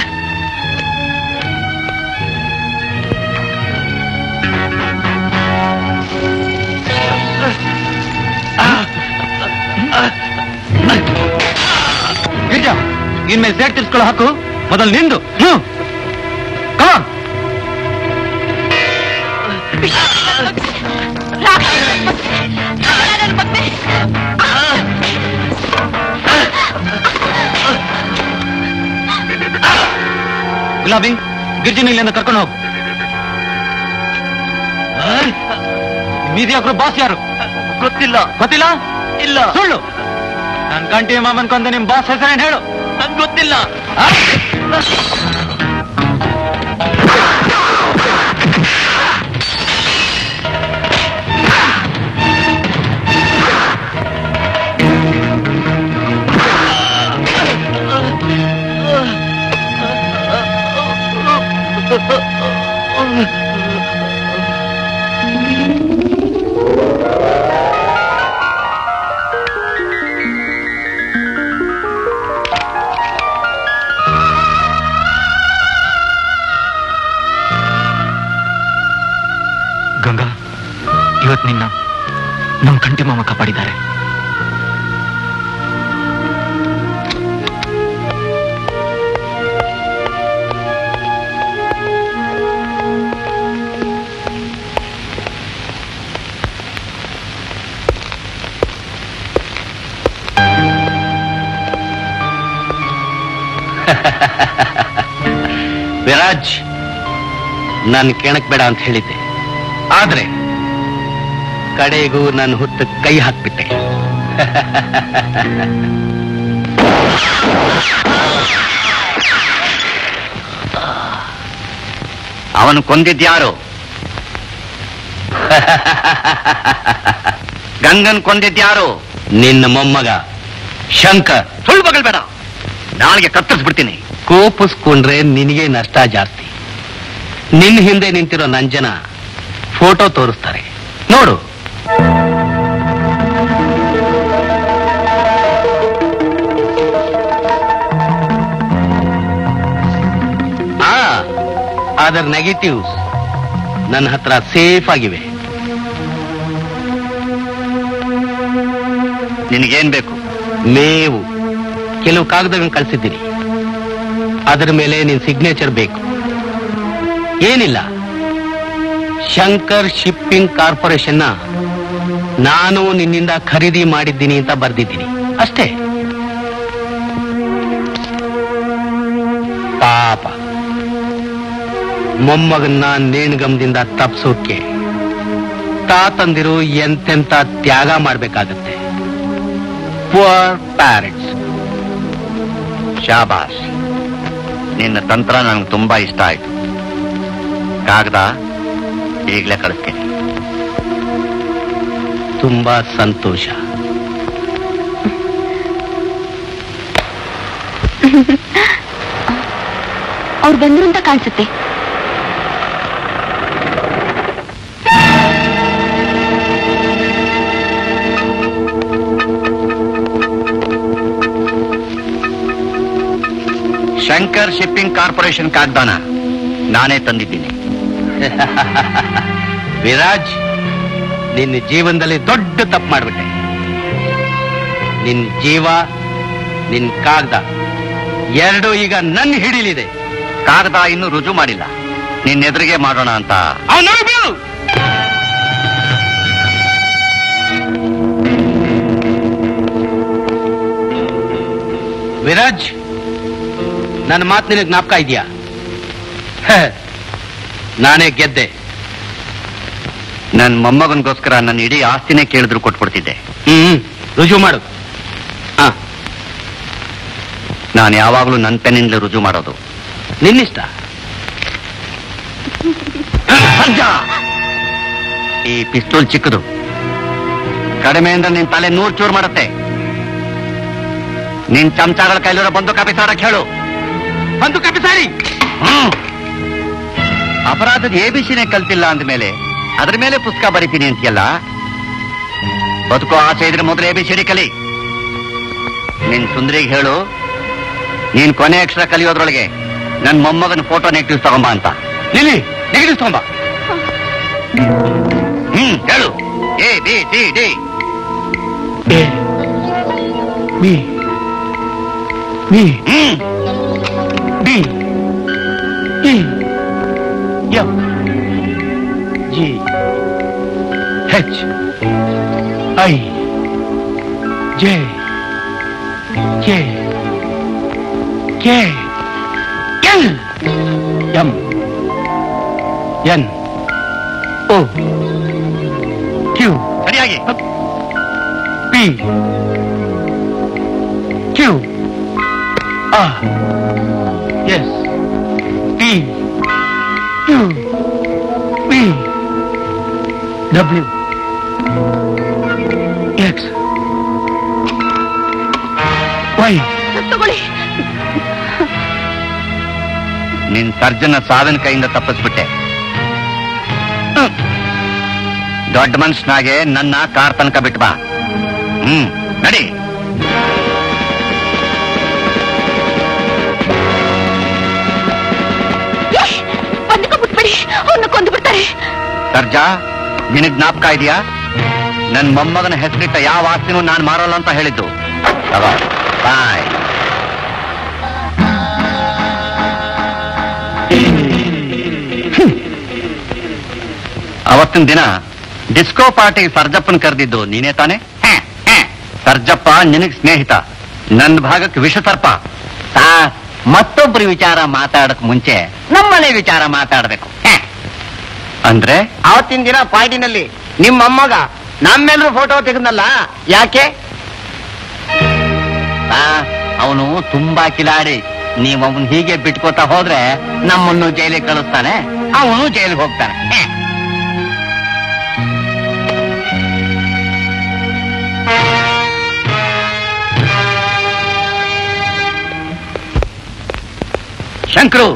ಗಿರ್ಜಾ, ಇನ್ಮೇಲೆ ಸೇಟ್ ತಿರ್ಸ್ಕೊಳ್ಳೋ ಹಾಕು. ಮೊದಲು ನಿಂದು. ಹ್ಮ್ ಕಮಾನ್. ಗುಲಾಬಿ, ಗಿರ್ಜಿನ ಇಲ್ಲಿಂದ ಕರ್ಕೊಂಡು ಹೋಗು. ಮೀದಿಯಾ ಗ್ರೂಪ್ ಬಾಸ್ ಯಾರು? ಗೊತ್ತಿಲ್ಲ. ಗೊತ್ತಿಲ್ಲ? ಇಲ್ಲ. ಸುಳ್ಳು. ನನ್ ಕಂಟಿ ಮಾಮನ್ಕೊಂದು ನಿಮ್ ಬಾಸ್ ಹೆಸರೇನು ಹೇಳು. ನನ್ ಗೊತ್ತಿಲ್ಲ. ಗಂಗಾ, ಇವತ್ತು ನಿನ್ನ ನಮ್ಮ ಕಂಟಿ ಮಾಮ ಕಾಪಾಡಿದ್ದಾರೆ. ವಿರಾಜ್, ನಾನು ಕೇಳಕ್ ಬೇಡ ಅಂತ ಹೇಳಿದ್ದೆ, ಆದ್ರೆ ಕಡೆಗೂ ನನ್ನ ಹುತ್ತ ಕೈ ಹಾಕ್ಬಿಟ್ಟೆ. ಅವನು ಕೊಂದಿದ್ಯಾರು? ಗಂಗನ್ ಕೊಂದಿದ್ಯಾರು? ನಿನ್ನ ಮೊಮ್ಮಗ ಶಂಕರ್. ಸುಳ್ಳು ಬಗಲ್ಬೇಡ, ನಾಳೆಗೆ ಕತ್ತರಿಸ್ಬಿಡ್ತೀನಿ. ಕೋಪಿಸ್ಕೊಂಡ್ರೆ ನಿನಗೆ ನಷ್ಟ ಜಾಸ್ತಿ. ನಿನ್ನ ಹಿಂದೆ ನಿಂತಿರೋ ನಂಜನ ಫೋಟೋ ತೋರಿಸ್ತಾರೆ, ನೋಡು. ಆ ಅದರ ನೆಗೆಟಿವ್ಸ್ ನನ್ನ ಹತ್ರ ಸೇಫ್ ಆಗಿವೆ. ನಿನಗೇನ್ ಬೇಕು? ಮೇವು. ಕೆಲವು ಕಾಗದಗಳನ್ನು ಕಳಿಸಿದ್ದೀನಿ, ಅದರ ಮೇಲೆ ನಿನ್ ಸಿಗ್ನೇಚರ್ ಬೇಕು. ಏನಿಲ್ಲ, ಶಂಕರ್ ಶಿಪ್ಪಿಂಗ್ ಕಾರ್ಪೊರೇಷನ್ನ ನಾನು ನಿನ್ನಿಂದ ಖರೀದಿ ಮಾಡಿದ್ದೀನಿ ಅಂತ ಬರ್ದಿದ್ದೀನಿ ಅಷ್ಟೇ. ಪಾಪ ಮೊಮ್ಮಗನ್ನ ನೇಣಗಮದಿಂದ ತಪ್ಸೋಕೆ ತಾತಂದಿರು ಎಂತೆಂತ ತ್ಯಾಗ ಮಾಡ್ಬೇಕಾಗತ್ತೆ. Poor parents. ಶಾಬಾಷ್, ನಿನ್ನ ತಂತ್ರ ನನಗೆ ತುಂಬಾ ಇಷ್ಟ ಆಯ್ತು. ಕಾಗದ ಈಗಲೇ ಕಳಿಸ್ತೀನಿ. ತುಂಬಾ ಸಂತೋಷ. ಅವ್ರು ಬಂದ್ರು ಅಂತ ಕಾಣಿಸುತ್ತೆ. ಶಂಕರ್ ಶಿಪ್ಪಿಂಗ್ ಕಾರ್ಪೊರೇಷನ್ ಕಾಗದಾನ ನಾನೇ ತಂದಿದ್ದೀನಿ. ವಿರಾಜ್, ನಿನ್ನ ಜೀವನದಲ್ಲಿ ದೊಡ್ಡ ತಪ್ಪು ಮಾಡ್ಬಿಟ್ಟೆ. ನಿನ್ ಜೀವ, ನಿನ್ ಕಾಗದ ಎರಡು ಈಗ ನನ್ನ ಹಿಡಿಲಿದೆ. ಕಾಗದ ಇನ್ನೂ ರುಜು ಮಾಡಿಲ್ಲ, ನಿನ್ನ ಎದುರಿಗೆ ಮಾಡೋಣ ಅಂತ. ವಿರಾಜ್, ನನ್ನ ಮಾತು ನಿನಗೆ ಜ್ಞಾಪಕ ಇದೆಯಾ? ನಾನೇ ಗೆದ್ದೆ. ನನ್ನ ಮೊಮ್ಮಗನ್ಗೋಸ್ಕರ ನನ್ನ ಇಡೀ ಆಸ್ತಿನೇ ಕೇಳಿದ್ರು ಕೊಟ್ಬಿಡ್ತಿದ್ದೆ. ಹ್ಮ್ ರುಜು ಮಾಡು. ಹ, ನಾನು ಯಾವಾಗಲೂ ನನ್ನ ಪೆನ್ನಿಂದಲೇ ರುಜು ಮಾಡೋದು. ನಿನ್ನಿಷ್ಟ. ಈ ಪಿಸ್ತೂಲ್ ಚಿಕ್ಕದು, ಕಡಿಮೆಯಿಂದ ನಿನ್ ತಲೆ ನೂರು ಚೂರು ಮಾಡುತ್ತೆ. ನಿನ್ ಚಮಚಾಗಳ ಕೈಲಿರೋ ಬಂದೂಕ ಬಿಸಾಡಕ್ ಹೇಳು. ಬಂದೂಕ ಬಿಸಾಡಿ. ಹ್ಮ್. ಅಪರಾಧದ ಎ ಬಿ ಸಿನೇ ಕಲ್ತಿಲ್ಲ ಅಂದ್ಮೇಲೆ ಅದ್ರ ಮೇಲೆ ಪುಸ್ತಕ ಬರಿತೀನಿ ಅಂತೀಯಲ್ಲ. ಬದುಕೋ ಆಸೆ ಇದ್ರೆ ಮೊದಲು ಎ ಬಿ ಸಿ ಡಿ ಕಲಿ. ನಿನ್ ಸುಂದರಿಗೆ ಹೇಳು, ನೀನ್ ಕೊನೆ ಅಕ್ಷರ ಕಲಿಯೋದ್ರೊಳಗೆ ನನ್ ಮೊಮ್ಮಗನ ಫೋಟೋ ನೆಗೆಟಿವ್ ತಗೊಂಬ ಅಂತ. ನಿಲ್ಲಿ, ನೆಗೆಟಿವ್ ತಗೊಂಬ. ಹ್ಮ್ ಹೇಳು. A B C D. A B B hmm B E F G H I J K K L M N O Q. ಸರಿಯಾಗಿ. P Q R S T Q P W X Y. ತಗೊಳ್ಳಿ. ನಿನ್ ಸರ್ಜನ ಸಾವಿನ ಕೈಯಿಂದ ತಪ್ಪಿಸ್ಬಿಟ್ಟೆ. ದೊಡ್ಡ ಮನುಷ್ಯನಾಗೆ ನನ್ನ car ತನಕ ಬಿಟ್ಟು ಬಾ. ಹ್ಮ್ ನಡಿ. ಬಂದೂಕ ಬಿಟ್ಬಿಡಿ, ಅವನ್ನ ಕೊಂದು ಬಿಡ್ತಾರೆ. ಸರ್ಜಾ, ನಿನಗ್ ಜ್ಞಾಪಕ ಇದೆಯಾ? ನನ್ ಮೊಮ್ಮಗನ ಹೆಸರಿಟ್ಟ ಯಾವ ಆಸ್ತಿನೂ ನಾನ್ ಮಾರಲ್ಲ ಅಂತ ಹೇಳಿದ್ದು. ತಗೋ, ಬಾಯ್. ಅವತ್ತಿನ ದಿನ ಡಿಸ್ಕೋ ಪಾರ್ಟಿಗೆ ಸರ್ಜಪ್ಪನ್ ಕರೆದಿದ್ದು ನೀನೇ ತಾನೆ? ಸರ್ಜಪ್ಪ ನಿನಗ್ ಸ್ನೇಹಿತ, ನನ್ನ ಭಾಗಕ್ಕೆ ವಿಷಸರ್ಪ. ಸಾರ್, ಮತ್ತೊಬ್ಬರ ವಿಚಾರ ಮಾತಾಡಕ್ ಮುಂಚೆ ನಮ್ಮನೆ ವಿಚಾರ ಮಾತಾಡ್ಬೇಕು. ಅಂದ್ರೆ ಅವತ್ತಿನ ದಿನ ಪಾರ್ಟಿನಲ್ಲಿ ನಿಮ್ಮ ಮೊಮ್ಮಗ ನಮ್ಮೆಲ್ಲರೂ ಫೋಟೋ ತೆಗೆದ್ನಲ್ಲ, ಯಾಕೆ? ಅವನು ತುಂಬಾ ಕಿಲಾಡಿ. ನೀವು ಅವನ್ ಹೀಗೆ ಬಿಟ್ಕೋತಾ ಹೋದ್ರೆ ನಮ್ಮನ್ನು ಜೈಲಿಗೆ ಕಳಿಸ್ತಾನೆ, ಅವನು ಜೈಲಿಗೆ ಹೋಗ್ತಾನೆ. ಶಂಕರು,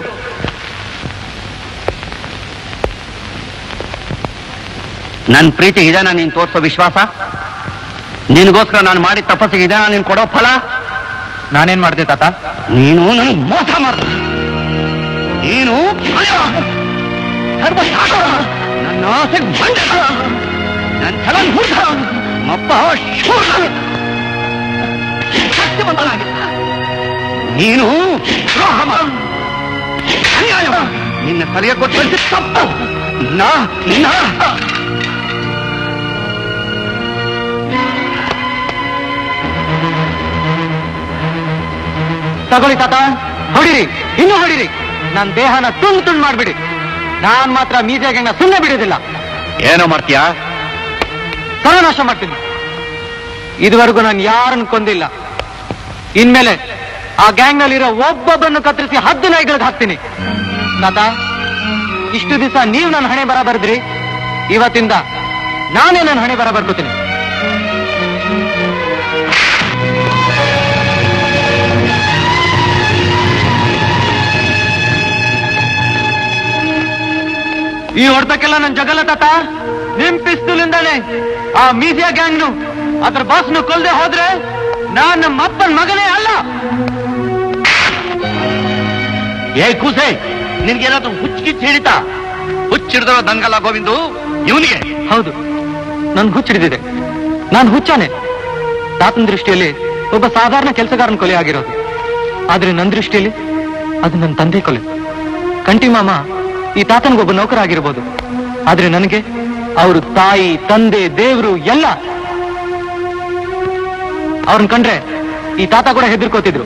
ನನ್ ಪ್ರೀತಿ ಇದೆನಾ ನೀನ್ ತೋರ್ಸೋ ವಿಶ್ವಾಸ? ನಿನ್ಗೋಸ್ಕರ ನಾನು ಮಾಡಿದ ತಪಸ್ಸಿಗೆ ಇದೆನಾ ನೀನ್ ಕೊಡೋ ಫಲ? ನಾನೇನ್ ಮಾಡ್ದೆ ತಾತ? ನೀನು ನನಗೆ ಮೋಸ ಮಾಡ. ನೀನು ನನ್ನ ಆಸೆ ಬಂಡ, ನನ್ನ ಛಲ ಮುರಿದ, ನಮ್ಮಪ್ಪ ಶೂರ. ನೀನು ದ್ರೋಹ ಮಾಡು. ಅನ್ಯಾಯ. ನಿನ್ನ ಸರಿಯ ಕೊಟ್ಟು ತಪ್ಪು. ನಾ ನಿನ್ನ ತಗೊಳ್ಳಿ ತಾತ, ಹೊಡಿರಿ, ಇನ್ನೂ ಹೊಡಿರಿ. ನನ್ನ ದೇಹನ ತುಂಡು ತುಂಡು ಮಾಡ್ಬಿಡಿ. ನಾನ್ ಮಾತ್ರ ಮೀಸೆ ಗ್ಯಾಂಗ್ನ ಸುಮ್ಮನೆ ಬಿಡೋದಿಲ್ಲ. ಏನೋ ಮಾಡ್ತೀಯಾ? ಸರ್ವನಾಶ ಮಾಡ್ತೀನಿ. ಇದುವರೆಗೂ ನಾನು ಯಾರನ್ನು ಕೊಂದಿಲ್ಲ. ಇನ್ಮೇಲೆ ಆ ಗ್ಯಾಂಗ್ ನಲ್ಲಿರೋ ಒಬ್ಬೊಬ್ಬರನ್ನು ಕತ್ತರಿಸಿ ಹದ್ದು ನಾಯಿಗಳಿಗೆ ಹಾಕ್ತೀನಿ. ತಾತ, ಇಷ್ಟು ದಿವಸ ನೀವು ನನ್ನ ಹಣೆ ಬರ ಬರೆದ್ರಿ, ಇವತ್ತಿಂದ ನಾನೇ ನನ್ನ ಹಣೆ ಬರ ಬರ್ಕೋತೀನಿ. ಈ ಹೊಡೆತಕ್ಕೆಲ್ಲ ನನ್ ಜಗಲ್ಲ ತಾತ. ನಿಮ್ ಪಿಸ್ತೂಲಿಂದಾನೆ ಆ ಮೀಸಿಯಾ ಗ್ಯಾಂಗ್ನು ಅದ್ರ ಬಾಸ್ನು ಕೊಲ್ದೆ ಹೋದ್ರೆ ನಾನ್ ನಮ್ಮ ಅಪ್ಪನ ಮಗನೇ ಅಲ್ಲ. ಏ ಕೂಸೆ, ನಿನ್ಗೇನಾದ್ರೂ ಹುಚ್ಚಿಗಿಚ್ಚಿ ಹಿಡಿತಾ? ಹುಚ್ಚಿಡಿದವ ನನ್ಗಲ್ಲ ಗೋವಿಂದು, ಇವನಿಗೆ. ಹೌದು, ನನ್ ಹುಚ್ಚಿಡಿದಿದೆ. ನಾನ್ ಹುಚ್ಚಾನೆ. ತಾತನ ದೃಷ್ಟಿಯಲ್ಲಿ ಒಬ್ಬ ಸಾಧಾರಣ ಕೆಲಸಗಾರನ ಕೊಲೆ ಆಗಿರೋದು. ಆದ್ರೆ ನನ್ನ ದೃಷ್ಟಿಯಲ್ಲಿ ಅದು ನನ್ನ ತಂದೆ ಕೊಲೆ. ಕಂಟಿ ಮಾಮ ಈ ತಾತನಿಗೊಬ್ಬ ನೌಕರ ಆಗಿರ್ಬೋದು, ಆದ್ರೆ ನನಗೆ ಅವರು ತಾಯಿ, ತಂದೆ, ದೇವರು ಎಲ್ಲ. ಅವ್ರನ್ನ ಕಂಡ್ರೆ ಈ ತಾತ ಕೂಡ ಹೆದರ್ಕೋತಿದ್ರು.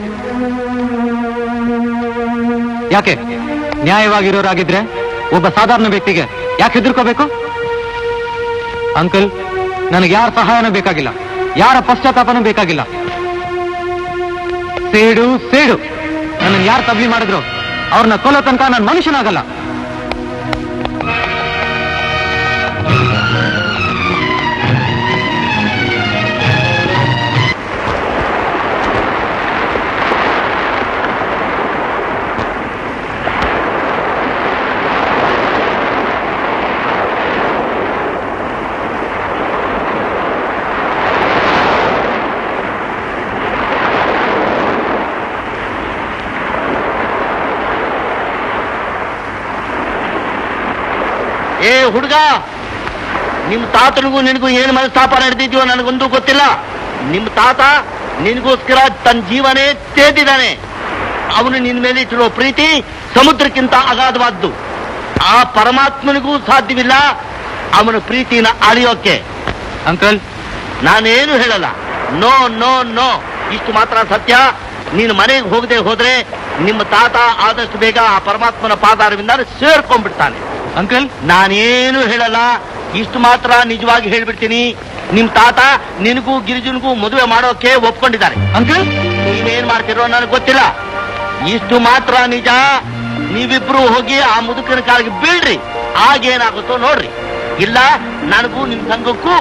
ಯಾಕೆ? ನ್ಯಾಯವಾಗಿರೋರಾಗಿದ್ರೆ ಒಬ್ಬ ಸಾಧಾರಣ ವ್ಯಕ್ತಿಗೆ ಯಾಕೆ ಹೆದರ್ಕೋಬೇಕು? ಅಂಕಲ್, ನನಗೆ ಯಾರ ಸಹಾಯನೂ ಬೇಕಾಗಿಲ್ಲ, ಯಾರ ಪಶ್ಚಾತ್ತಾಪನೂ ಬೇಕಾಗಿಲ್ಲ. ಸೇಡು ಸೇಡು ನನ್ನ ಯಾರು ತಬ್ಲಿ ಮಾಡಿದ್ರು ಅವ್ರನ್ನ ಕೊಲ್ಲೋ ತನಕ ನಾನು ಮನುಷ್ಯನಾಗಲ್ಲ. ಏ ಹುಡುಗ, ನಿಮ್ ತಾತನಿಗೂ ನಿನಗೂ ಏನು ಮನಸ್ತಾಪ ನಡೆದಿದ್ಯೋ ನನಗೊಂದು ಗೊತ್ತಿಲ್ಲ. ನಿಮ್ ತಾತ ನಿನಗೋಸ್ಕರ ತನ್ನ ಜೀವನೇ ತೇದಿದ್ದಾನೆ. ಅವನು ನಿನ್ ಮೇಲೆ ಇಟ್ಟಿರೋ ಪ್ರೀತಿ ಸಮುದ್ರಕ್ಕಿಂತ ಅಗಾಧವಾದ್ದು. ಆ ಪರಮಾತ್ಮನಿಗೂ ಸಾಧ್ಯವಿಲ್ಲ ಅವನ ಪ್ರೀತಿನ ಅಳಿಯೋಕೆ. ಅಂಕಲ್, ನಾನೇನು ಹೇಳಲ್ಲ. ನೋ ನೋ ನೋ, ಇಷ್ಟು ಮಾತ್ರ ಸತ್ಯ. ನೀನು ಮನೆಗೆ ಹೋಗದೆ ಹೋದ್ರೆ ನಿಮ್ಮ ತಾತ ಆದಷ್ಟು ಬೇಗ ಆ ಪರಮಾತ್ಮನ ಪಾದಾರವಿಂದ ಸೇರ್ಕೊಂಡ್ಬಿಡ್ತಾನೆ. ಅಂಕಲ್, ನಾನೇನು ಹೇಳಲ್ಲ, ಇಷ್ಟು ಮಾತ್ರ ನಿಜವಾಗಿ ಹೇಳ್ಬಿಡ್ತೀನಿ. ನಿಮ್ ತಾತ ನಿನಗೂ ಗಿರಿಜನ್ಗೂ ಮದುವೆ ಮಾಡೋಕೆ ಒಪ್ಕೊಂಡಿದ್ದಾರೆ. ಅಂಕಲ್, ನೀವೇನ್ ಮಾಡ್ತಿರೋ ನನಗೆ ಗೊತ್ತಿಲ್ಲ. ಇಷ್ಟು ಮಾತ್ರ ನಿಜ. ನೀವಿಬ್ರು ಹೋಗಿ ಆ ಮುದುಕನ ಕಾಲಿಗೆ ಬೀಳ್ರಿ, ಆಗೇನಾಗುತ್ತೋ ನೋಡ್ರಿ. ಇಲ್ಲ ನನಗೂ ನಿಮ್ ಸಂಘಕ್ಕೂ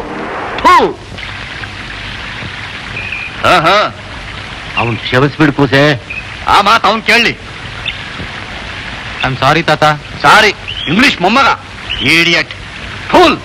ಅವನ್ ಕ್ಷಮಿಸ್ಬಿಡ್ ಕೂಸೆ. ಆ ಮಾತು ಅವನ್ ಕೇಳಿ. ಐ ಆಮ್ ಸಾರಿ ತಾತ. ಸಾರಿ ಇಂಗ್ಲಿಷ್ ಮೊಮ್ಮಗ, ಇಡಿಯಟ್, ಫೂಲ್.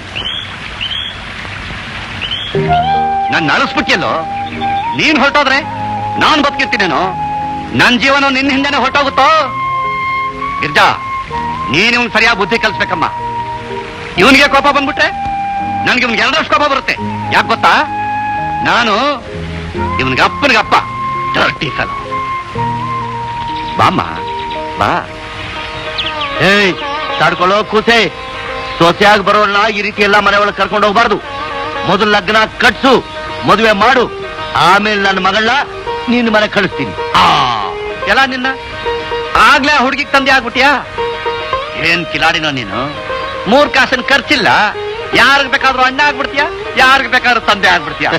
ನನ್ನ ಅಳಿಸ್ಬಿಟ್ಟಿಯಲ್ಲೋ. ನೀನ್ ಹೊರಟೋದ್ರೆ ನಾನ್ ಬದುಕಿರ್ತೀನೇನೋ. ನನ್ ಜೀವನ ನಿನ್ನ ಹಿಂದೆನೆ ಹೊರಟೋಗುತ್ತೋ. ಗಿರ್ಜಾ, ನೀನ್ ಇವ್ನ್ ಸರಿಯಾಗಿ ಬುದ್ಧಿ ಕಲಿಸ್ಬೇಕಮ್ಮ. ಇವನಿಗೆ ಕೋಪ ಬಂದ್ಬಿಟ್ರೆ ನನ್ಗೆ ಇವ್ನಿಗೆ ಎರಡಷ್ಟು ಕೋಪ ಬರುತ್ತೆ. ಯಾಕೆ ಗೊತ್ತಾ? ನಾನು ಇವನ್ಗೆ ಅಪ್ಪನಿಗಪ್ಪ. Dirty fellow. ಬಾಮ್ಮ ಬಾ. ಏಯ್ ತಡ್ಕೊಳ್ಳೋ ಕೂಸೆ, ಸೊಸೆಯಾಗಿ ಬರೋಣ ಈ ರೀತಿ ಎಲ್ಲ ಮನೆ ಒಳಗೆ ಕರ್ಕೊಂಡು ಹೋಗ್ಬಾರ್ದು. ಮೊದಲು ಲಗ್ನ ಕಟ್ಸು, ಮದುವೆ ಮಾಡು, ಆಮೇಲೆ ನನ್ನ ಮಗಳನ್ನ ನಿನ್ನ ಮನೆ ಕಳಿಸ್ತೀನಿ. ಆ ಎಲ್ಲ ನಿನ್ನ ಆಗ್ಲೇ ಹುಡುಗಿಗೆ ತಂದೆ ಆಗ್ಬಿಟ್ಟಿಯಾ? ಏನ್ ಕಿಲಾಡಿನೋ ನೀನು. ಮೂರ್ ಕಾಸನ್ ಖರ್ಚಿಲ್ಲ, ಯಾರಿಗ್ ಬೇಕಾದ್ರೂ ಅಣ್ಣ ಆಗ್ಬಿಡ್ತೀಯ, ಯಾರಿಗ್ ಬೇಕಾದ್ರೂ ತಂದೆ ಆಗ್ಬಿಡ್ತೀಯ.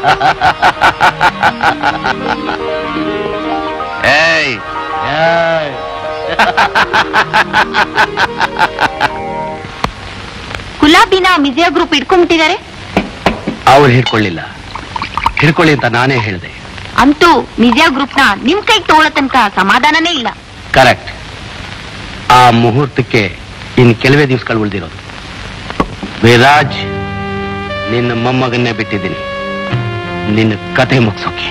ಏಯ್ ಗುಲಾಬಿನ ಮಿಜಿಯಾ ಗ್ರೂಪ್ ಇಟ್ಕೊಂಡ್ಬಿಟ್ಟಿದ್ದಾರೆ. ಅವ್ರು ಹಿಡ್ಕೊಳ್ಳಿಲ್ಲ, ಹಿಡ್ಕೊಳ್ಳಿ ಅಂತ ನಾನೇ ಹೇಳಿದೆ. ಅಂತೂ ಮಿಜಿಯಾ ಗ್ರೂಪ್ ನ ನಿಮ್ ಕೈಗೆ ತಗೊಳ್ಳೋ ತನಕ ಸಮಾಧಾನನೇ ಇಲ್ಲ. ಕರೆಕ್ಟ್. ಆ ಮುಹೂರ್ತಕ್ಕೆ ಇನ್ ಕೆಲವೇ ದಿವಸಗಳು ಉಳಿದಿರೋದು. ವಿರಾಜ್, ನಿನ್ನ ಮೊಮ್ಮಗನ್ನೇ ಬಿಟ್ಟಿದ್ದೀನಿ ನಿನ್ನ ಕತೆ ಮುಗಿಸೋಕೆ.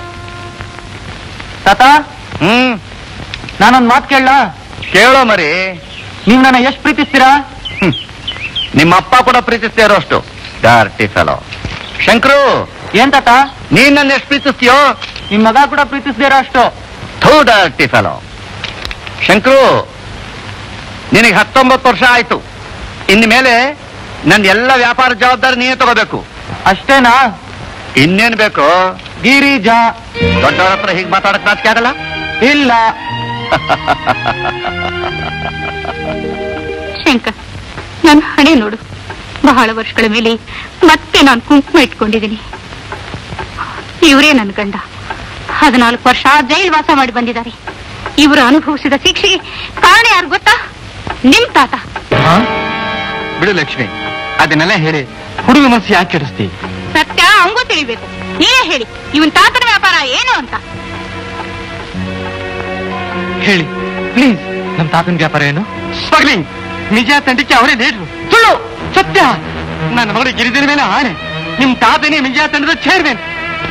ತಾತ, ಹ್ಮ್ ನಾನೊಂದ್ ಮಾತು ಕೇಳಲ್ಲ? ಕೇಳೋ ಮರಿ. ನೀವ್ ನನ್ನ ಎಷ್ಟು ಪ್ರೀತಿಸ್ತೀರಾ? ನಿಮ್ಮ ಅಪ್ಪ ಕೂಡ ಪ್ರೀತಿಸ್ತಾ ಇರೋಷ್ಟು. ಡಾರ್ಟಿ ಫೆಲೋ. ಶಂಕರು, ಏನ್ ತಾತ? ನೀನ್ ನನ್ನ ಎಷ್ಟು ಪ್ರೀತಿಸ್ತೀಯೋ ನಿಮ್ ಮಗ ಕೂಡ ಪ್ರೀತಿಸ್ದೇ ಇರೋ ಅಷ್ಟು. ಥೂ ಡರ್ಟಿ ಫೆಲೋ. ಶಂಕರು, ನಿನಗೆ ಹತ್ತೊಂಬತ್ತು ವರ್ಷ ಆಯ್ತು. ಇನ್ನು ಮೇಲೆ ನನ್ನ ಎಲ್ಲ ವ್ಯಾಪಾರ ಜವಾಬ್ದಾರಿ ನೀನೇ ತಗೋಬೇಕು. ಅಷ್ಟೇನಾ? ಇನ್ನೇನ್ ಬೇಕು? ಗಿರಿಜಾ. ದೊಡ್ಡವರ ಹತ್ರ ಹೀಗೆ ಮಾತಾಡಕ್ ನಾಚಿಕೆ ಆಗಲ್ಲ? ಇಲ್ಲ. ಶಂಕರ್, ನನ್ನ ಹಣೆ ನೋಡು. ಬಹಳ ವರ್ಷಗಳ ಮೇಲೆ ಮತ್ತೆ ನಾನು ಕುಂಕುಮ ಇಟ್ಕೊಂಡಿದ್ದೀನಿ. ಇವರೇ ನನ್ನ ಗಂಡ. ಹದಿನಾಲ್ಕು ವರ್ಷ ಜೈಲ್ ವಾಸ ಮಾಡಿ ಬಂದಿದ್ದಾರೆ. ಇವರು ಅನುಭವಿಸಿದ ಶಿಕ್ಷೆಗೆ ಕಾರಣ ಯಾರು ಗೊತ್ತಾ? ನಿಮ್ ತಾತ. ಬಿಡು ಲಕ್ಷ್ಮಿ, ಅದನ್ನೆಲ್ಲ ಹೇಳಿ ಹುಡುಗ ಮನಸ್ಸು ಯಾಕೆ ಕೆಡಿಸ್ತಿ? ಸತ್ಯ ಅವಂಗೂ ತಿಳಿಬೇಕು. ನೀವೇ ಹೇಳಿ, ಇವನ್ ತಾತನ ವ್ಯಾಪಾರ ಏನು ಅಂತ ಹೇಳಿ ಪ್ಲೀಸ್. ನಮ್ ತಾತನ ವ್ಯಾಪಾರ ಏನು? ಸ್ಮಗ್ಲಿಂಗ್. ನಿಜ ತಂಡಕ್ಕೆ ಅವರೇ ಲೀಡ್ರು. ಸುಳ್ಳು. ಸತ್ಯ. ನನ್ನ ಮಗಳು ಗಿರಿದಿನ ಮೇಲೆ ಆಣೆ. ನಿಮ್ ತಾತನೇ ನಿಜ ತಂಡದ ಚೇರ್ಮನ್.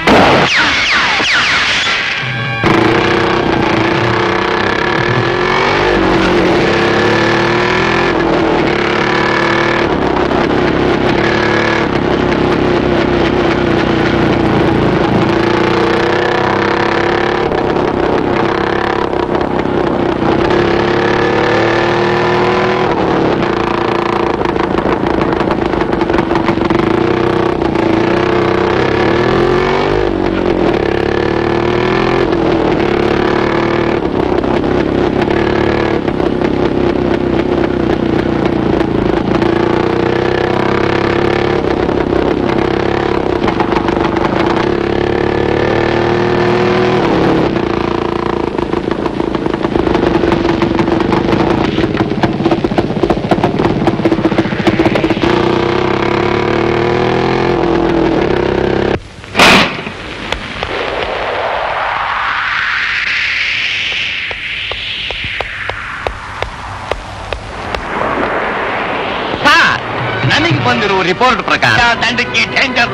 ಬಂದಿರುವ ರಿಪೋರ್ಟ್ ಪ್ರಕಾರ ದಂಡಕ್ಕೆ ಡೇಂಜರ್.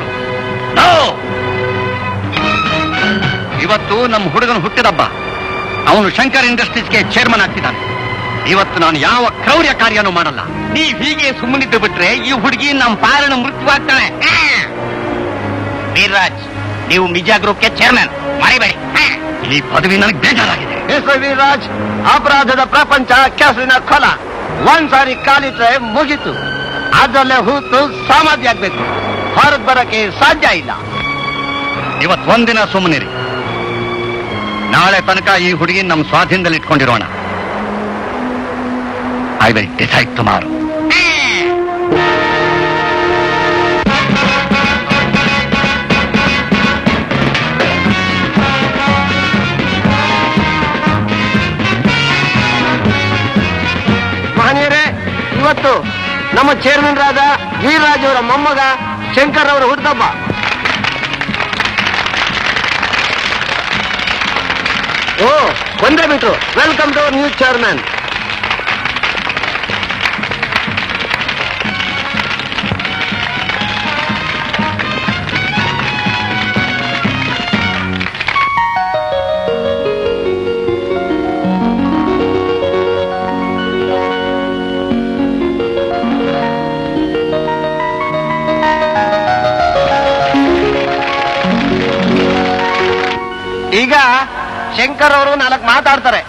ಇವತ್ತು ನಮ್ಮ ಹುಡುಗನ ಹುಟ್ಟಿದಬ್ಬ. ಅವನು ಶಂಕರ್ ಇಂಡಸ್ಟ್ರೀಸ್ಗೆ ಚೇರ್ಮನ್ ಆಗ್ತಿದ್ದಾನೆ. ಇವತ್ತು ನಾನು ಯಾವ ಕ್ರೌರ್ಯ ಕಾರ್ಯನೂ ಮಾಡಲ್ಲ. ನೀವ್ ಹೀಗೆ ಸುಮ್ಮನಿದ್ದು ಬಿಟ್ರೆ ಈ ಹುಡುಗಿ ನಮ್ಮ ಪಾಲನ ಮೃತ್ಯುವಾಗ್ತಾಳೆ. ವೀರ್ರಾಜ್, ನೀವು ಮಿಜಾ ಗ್ರೂಪ್ಗೆ ಚೇರ್ಮನ್ ಮರಿಬೇಡಿ. ಈ ಪದವಿ ನನಗೆ ಬೇಜಾರಾಗಿದೆ. ಮಿಸ್ಟರ್ ವೀರ್ರಾಜ್, ಅಪರಾಧದ ಪ್ರಪಂಚ ಕೆಸರಿನ ಕೊಲ. ಒಂದ್ಸಾರಿ ಕಾಲಿಟ್ರೆ ಮುಗಿತು. ಅದರಲ್ಲೇ ಹೂತು ಸಮಾಧಿ ಆಗ್ಬೇಕು. ಹೊರಗೆ ಬರಕ್ಕೆ ಸಾಧ್ಯ ಇಲ್ಲ. ಇವತ್ತು ಒಂದಿನ ಸುಮ್ಮನಿರಿ. ನಾಳೆ ತನಕ ಈ ಹುಡುಗಿ ನಮ್ಮ ಸ್ವಾಧೀನದಲ್ಲಿ ಇಟ್ಕೊಂಡಿರೋಣ. I will decide tomorrow. ಮಹನೀಯರೇ, ಇವತ್ತು ನಮ್ಮ ಚೇರ್ಮನ್ ರಾದ ವೀರ್ರಾಜ್ ಅವರ ಮೊಮ್ಮಗ ಶಂಕರ್ ಅವರ ಹುಟ್ಟುಹಬ್ಬ. ಓ, ಒಂದೇ ಬಿಟ್ರು. Welcome to new chairman. ಈಗ ಶಂಕರ್ ಅವರು ನಾಲ್ಕು ಮಾತಾಡ್ತಾರೆ.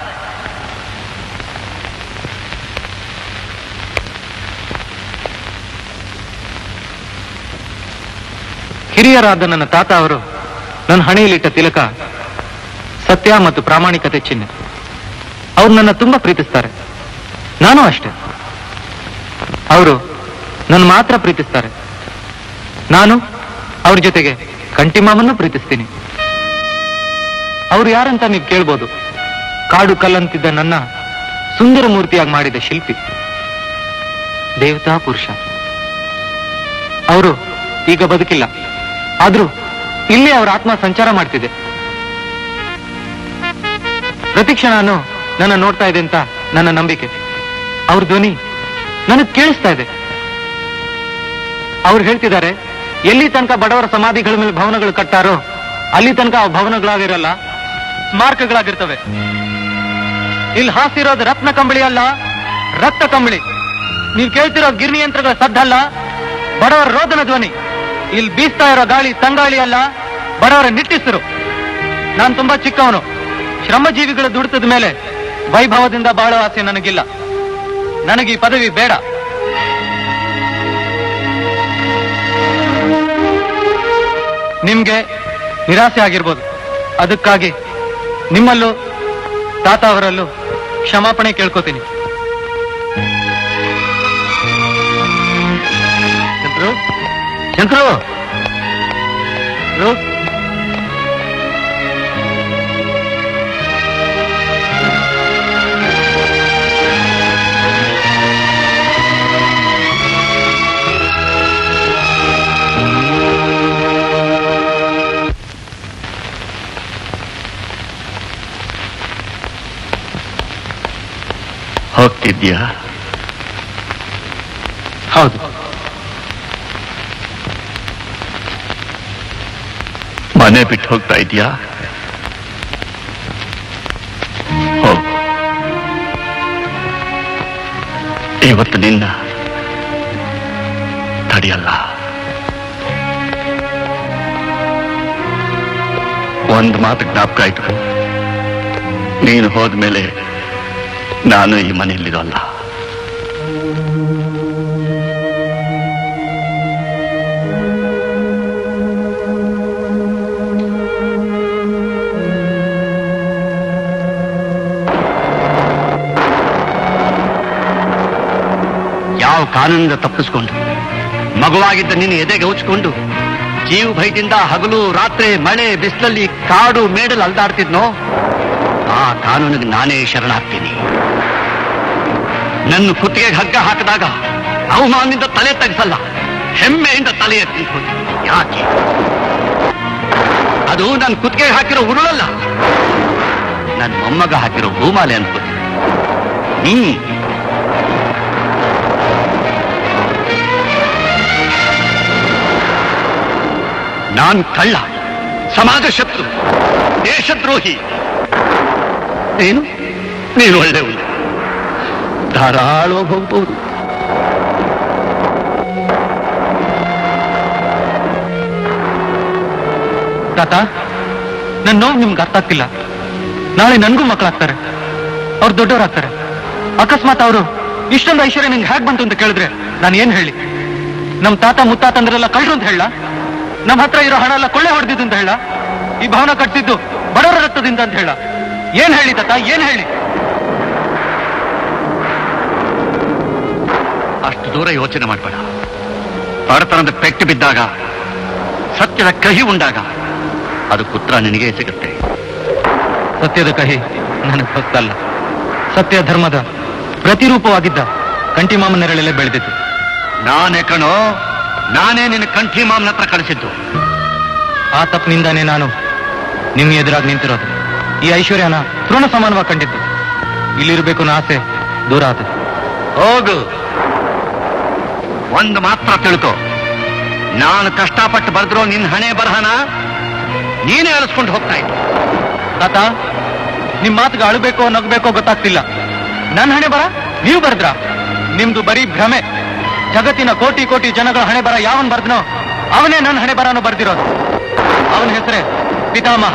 ಹಿರಿಯರಾದ ನನ್ನ ತಾತ ಅವರು ನನ್ನ ಹಣೆಯಲ್ಲಿಟ್ಟ ತಿಲಕ ಸತ್ಯ ಮತ್ತು ಪ್ರಾಮಾಣಿಕತೆ ಚಿಹ್ನೆ. ಅವ್ರು ನನ್ನ ತುಂಬಾ ಪ್ರೀತಿಸ್ತಾರೆ. ನಾನು ಅಷ್ಟೇ. ಅವರು ನನ್ನ ಮಾತ್ರ ಪ್ರೀತಿಸ್ತಾರೆ. ನಾನು ಅವ್ರ ಜೊತೆಗೆ ಕಂಟಿಮಾಮನ್ನು ಪ್ರೀತಿಸ್ತೀನಿ. ಅವ್ರು ಯಾರಂತ ನೀವು ಕೇಳ್ಬೋದು. ಕಾಡು ಕಲ್ಲಂತಿದ್ದ ನನ್ನ ಸುಂದರ ಮೂರ್ತಿಯಾಗಿ ಮಾಡಿದ ಶಿಲ್ಪಿ, ದೇವತಾ ಪುರುಷ. ಅವರು ಈಗ ಬದುಕಿಲ್ಲ, ಆದ್ರೂ ಇಲ್ಲಿ ಅವರ ಆತ್ಮ ಸಂಚಾರ ಮಾಡ್ತಿದೆ. ಪ್ರತಿಕ್ಷಣನು ನನ್ನ ನೋಡ್ತಾ ಇದೆ ಅಂತ ನನ್ನ ನಂಬಿಕೆ. ಅವ್ರ ಧ್ವನಿ ನನಗೆ ಕೇಳಿಸ್ತಾ ಇದೆ. ಅವ್ರು ಹೇಳ್ತಿದ್ದಾರೆ, ಎಲ್ಲಿ ತನಕ ಬಡವರ ಸಮಾಧಿಗಳ ಮೇಲೆ ಭವನಗಳು ಕಟ್ಟಾರೋ ಅಲ್ಲಿ ತನಕ ಆ ಭವನಗಳಾಗಿರಲ್ಲ, ಸ್ಮಾರಕಗಳಾಗಿರ್ತವೆ. ಇಲ್ಲಿ ಹಾಸಿರೋದು ರತ್ನ ಕಂಬಳಿ ಅಲ್ಲ, ರಕ್ತ ಕಂಬಳಿ. ನೀವು ಕೇಳ್ತಿರೋ ಗಿರ್ನಿ ಯಂತ್ರಗಳ ಸದ್ದಲ್ಲ, ಬಡವರ ರೋದನ ಧ್ವನಿ. ಇಲ್ಲಿ ಬೀಸ್ತಾ ಇರೋ ಗಾಳಿ ತಂಗಾಳಿ ಅಲ್ಲ, ಬಡವರ ನಿಟ್ಟಿಸಿರು. ನಾನು ತುಂಬಾ ಚಿಕ್ಕವನು. ಶ್ರಮಜೀವಿಗಳ ದುಡಿತದ ಮೇಲೆ ವೈಭವದಿಂದ ಬಾಳೋ ಆಸೆ ನನಗಿಲ್ಲ. ನನಗೆ ಈ ಪದವಿ ಬೇಡ. ನಿಮ್ಗೆ ನಿರಾಸೆ ಆಗಿರ್ಬೋದು. ಅದಕ್ಕಾಗಿ ನಿಮ್ಮಲ್ಲೂ ತಾತ ಅವರಲ್ಲೂ ಕ್ಷಮಾಪಣೆ ಕೇಳ್ಕೋತೀನಿ. ಶಂಕರು ಶಂಕರು ಹೋಗ್ತಿದ್ಯಾ? ಹೌದು. ಮನೆ ಬಿಟ್ಟು ಹೋಗ್ತಾ ಇದೀಯಾ? ಹೋಗು. ಇವತ್ತು ನಿನ್ನ ತಡೆಯಲ್ಲ. ಒಂದು ಮಾತು ಜ್ಞಾಪಕ ಇಟ್ಕೊ, ನೀನು ಹೋದ್ಮೇಲೆ ನಾನು ಈ ಮನೆಯಲ್ಲಿರೋಲ್ಲ. ಯಾವ ಕಾನೂನಿಂದ ತಪ್ಪಿಸ್ಕೊಂಡು ಮಗುವಾಗಿದ್ದ ನಿನ್ನ ಎದೆಗೆ ಉಚ್ಕೊಂಡು ಜೀವ ಭಯದಿಂದ ಹಗಲು ರಾತ್ರಿ ಮಳೆ ಬಿಸಿಲಲ್ಲಿ ಕಾಡು ಮೇಡಲ್ ಅಲ್ದಾಡ್ತಿದ್ನೋ ಆ ಕಾನೂನಿಗೆ ನಾನೇ ಶರಣಾಗ್ತೀನಿ. ನನ್ನ ಕುತ್ತಿಗೆಗೆ ಹಗ್ಗ ಹಾಕಿದಾಗ ಅವಮಾನದಿಂದ ತಲೆ ತಗ್ಸಲ್ಲ, ಹೆಮ್ಮೆಯಿಂದ ತಲೆ ಎತ್ತಿ ಯಾಕೆ? ಅದು ನನ್ನ ಕುತ್ತಿಗೆಗೆ ಹಾಕಿರೋ ಉರುಳಲ್ಲ, ನನ್ನ ಮೊಮ್ಮಗ ಹಾಕಿರೋ ಹೂಮಾಲೆ ಅನ್ಕೋತೀನಿ. ಹ್ಮ್ ನಾನ್ ಕಳ್ಳ, ಸಮಾಜ ಶತ್ರು, ದೇಶದ್ರೋಹಿ. ನೀನು ನೀನು ಒಳ್ಳೆಯವನು, ಧಾರಾಳವಾಗಿ ಹೋಗ್ಬಹುದು. ತಾತ, ನನ್ನ ನೋವು ನಿಮ್ಗೆ ಅರ್ಥ ಆಗ್ತಿಲ್ಲ. ನಾಳೆ ನನ್ಗೂ ಮಕ್ಕಳಾಗ್ತಾರೆ, ಅವ್ರು ದೊಡ್ಡವರಾಗ್ತಾರೆ. ಅಕಸ್ಮಾತ್ ಅವರು ಇಷ್ಟೊಂದು ಐಶ್ವರ್ಯ ನಿಂಗೆ ಹೇಗೆ ಬಂತು ಅಂತ ಕೇಳಿದ್ರೆ ನಾನು ಏನ್ ಹೇಳಿ? ನಮ್ ತಾತ ಮುತ್ತಾತಂದ್ರೆಲ್ಲ ಕಳ್ರು ಅಂತ ಹೇಳ? ನಮ್ಮ ಹತ್ರ ಇರೋ ಹಣ ಎಲ್ಲ ಕೊಳ್ಳೆ ಹೊಡೆದಿದ್ದು ಅಂತ ಹೇಳ? ಈ ಭವನ ಕಟ್ಟಿದ್ದು ಬಡವರ ರಕ್ತದಿಂದ ಅಂತ ಹೇಳ? ಏನ್ ಹೇಳಿ ತಾತ, ಏನ್ ಹೇಳಿ? ಅಷ್ಟು ದೂರ ಯೋಚನೆ ಮಾಡಬೇಡ. ಬಡತನದ ಪೆಟ್ಟು ಬಿದ್ದಾಗ, ಸತ್ಯದ ಕಹಿ ಉಂಡಾಗ ಅದಕ್ಕೆ ಉತ್ತರ ನಿನಗೆ ಸಿಗುತ್ತೆ. ಸತ್ಯದ ಕಹಿ ನನಗೆ ಹೊತ್ತಲ್ಲ, ಸತ್ಯ ಧರ್ಮದ ಪ್ರತಿರೂಪವಾಗಿದ್ದ ಕಂಠಿಮಾಮ ನೆರಳಲ್ಲೇ ಬೆಳೆದಿತ್ತು. ನಾನೇ ಕಣೋ, ನಾನೇ ನಿನ್ನ ಕಂಠಿ ಮಾಮನ ಹತ್ರ ಕಳಿಸಿದ್ದು. ಆ ತಪ್ಪಿನಿಂದಾನೇ ನಾನು ನಿಮ್ಮ ಎದುರಾಗಿ ನಿಂತಿರೋದು. ಈ ಐಶ್ವರ್ಯನ ತೃಣ ಸಮಾನವಾಗಿ ಕಂಡಿದ್ದು. ಇಲ್ಲಿರ್ಬೇಕು ಅನ್ನೋ ಆಸೆ ದೂರ ಆದ. ಹೋಗು. ಒಂದು ಮಾತ್ರ ತಿಳ್ಕೊ, ನಾನು ಕಷ್ಟಪಟ್ಟು ಬರೆದ್ರೋ ನಿನ್ನ ಹಣೆ ಬರಹನ ನೀನೇ ಅಳಿಸ್ಕೊಂಡು ಹೋಗ್ತಾ ಇದ್ದೆ. ತಾತ, ನಿಮ್ ಮಾತಿಗೆ ಅಳಬೇಕೋ ನಗಬೇಕೋ ಗೊತ್ತಾಗ್ತಿಲ್ಲ. ನನ್ನ ಹಣೆ ಬರ ನೀವು ಬರೆದ್ರ? ನಿಮ್ದು ಬರೀ ಭ್ರಮೆ. ಜಗತ್ತಿನ ಕೋಟಿ ಕೋಟಿ ಜನಗಳ ಹಣೆ ಬರ ಯಾವನ್ ಬರ್ದನೋ ಅವನೇ ನನ್ನ ಹಣೆ ಬರನೂ ಬರ್ದಿರೋದು. ಅವನ ಹೆಸರೇ ಪಿತಾಮಹ.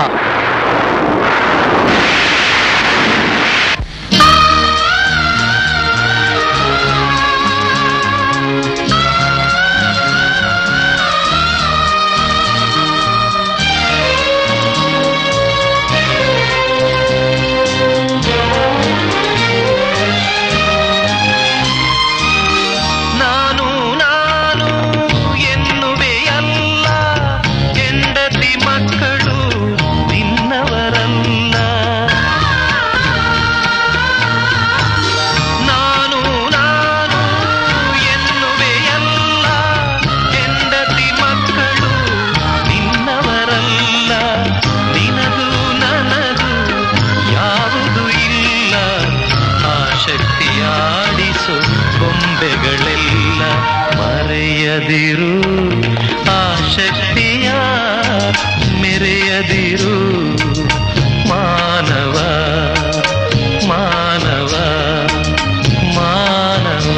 ಮೆರೆಯದಿರು ಆ ಶಕ್ತಿಯ ಮೆರೆಯದಿರು ಮಾನವ ಮಾನವ ಮಾನವ.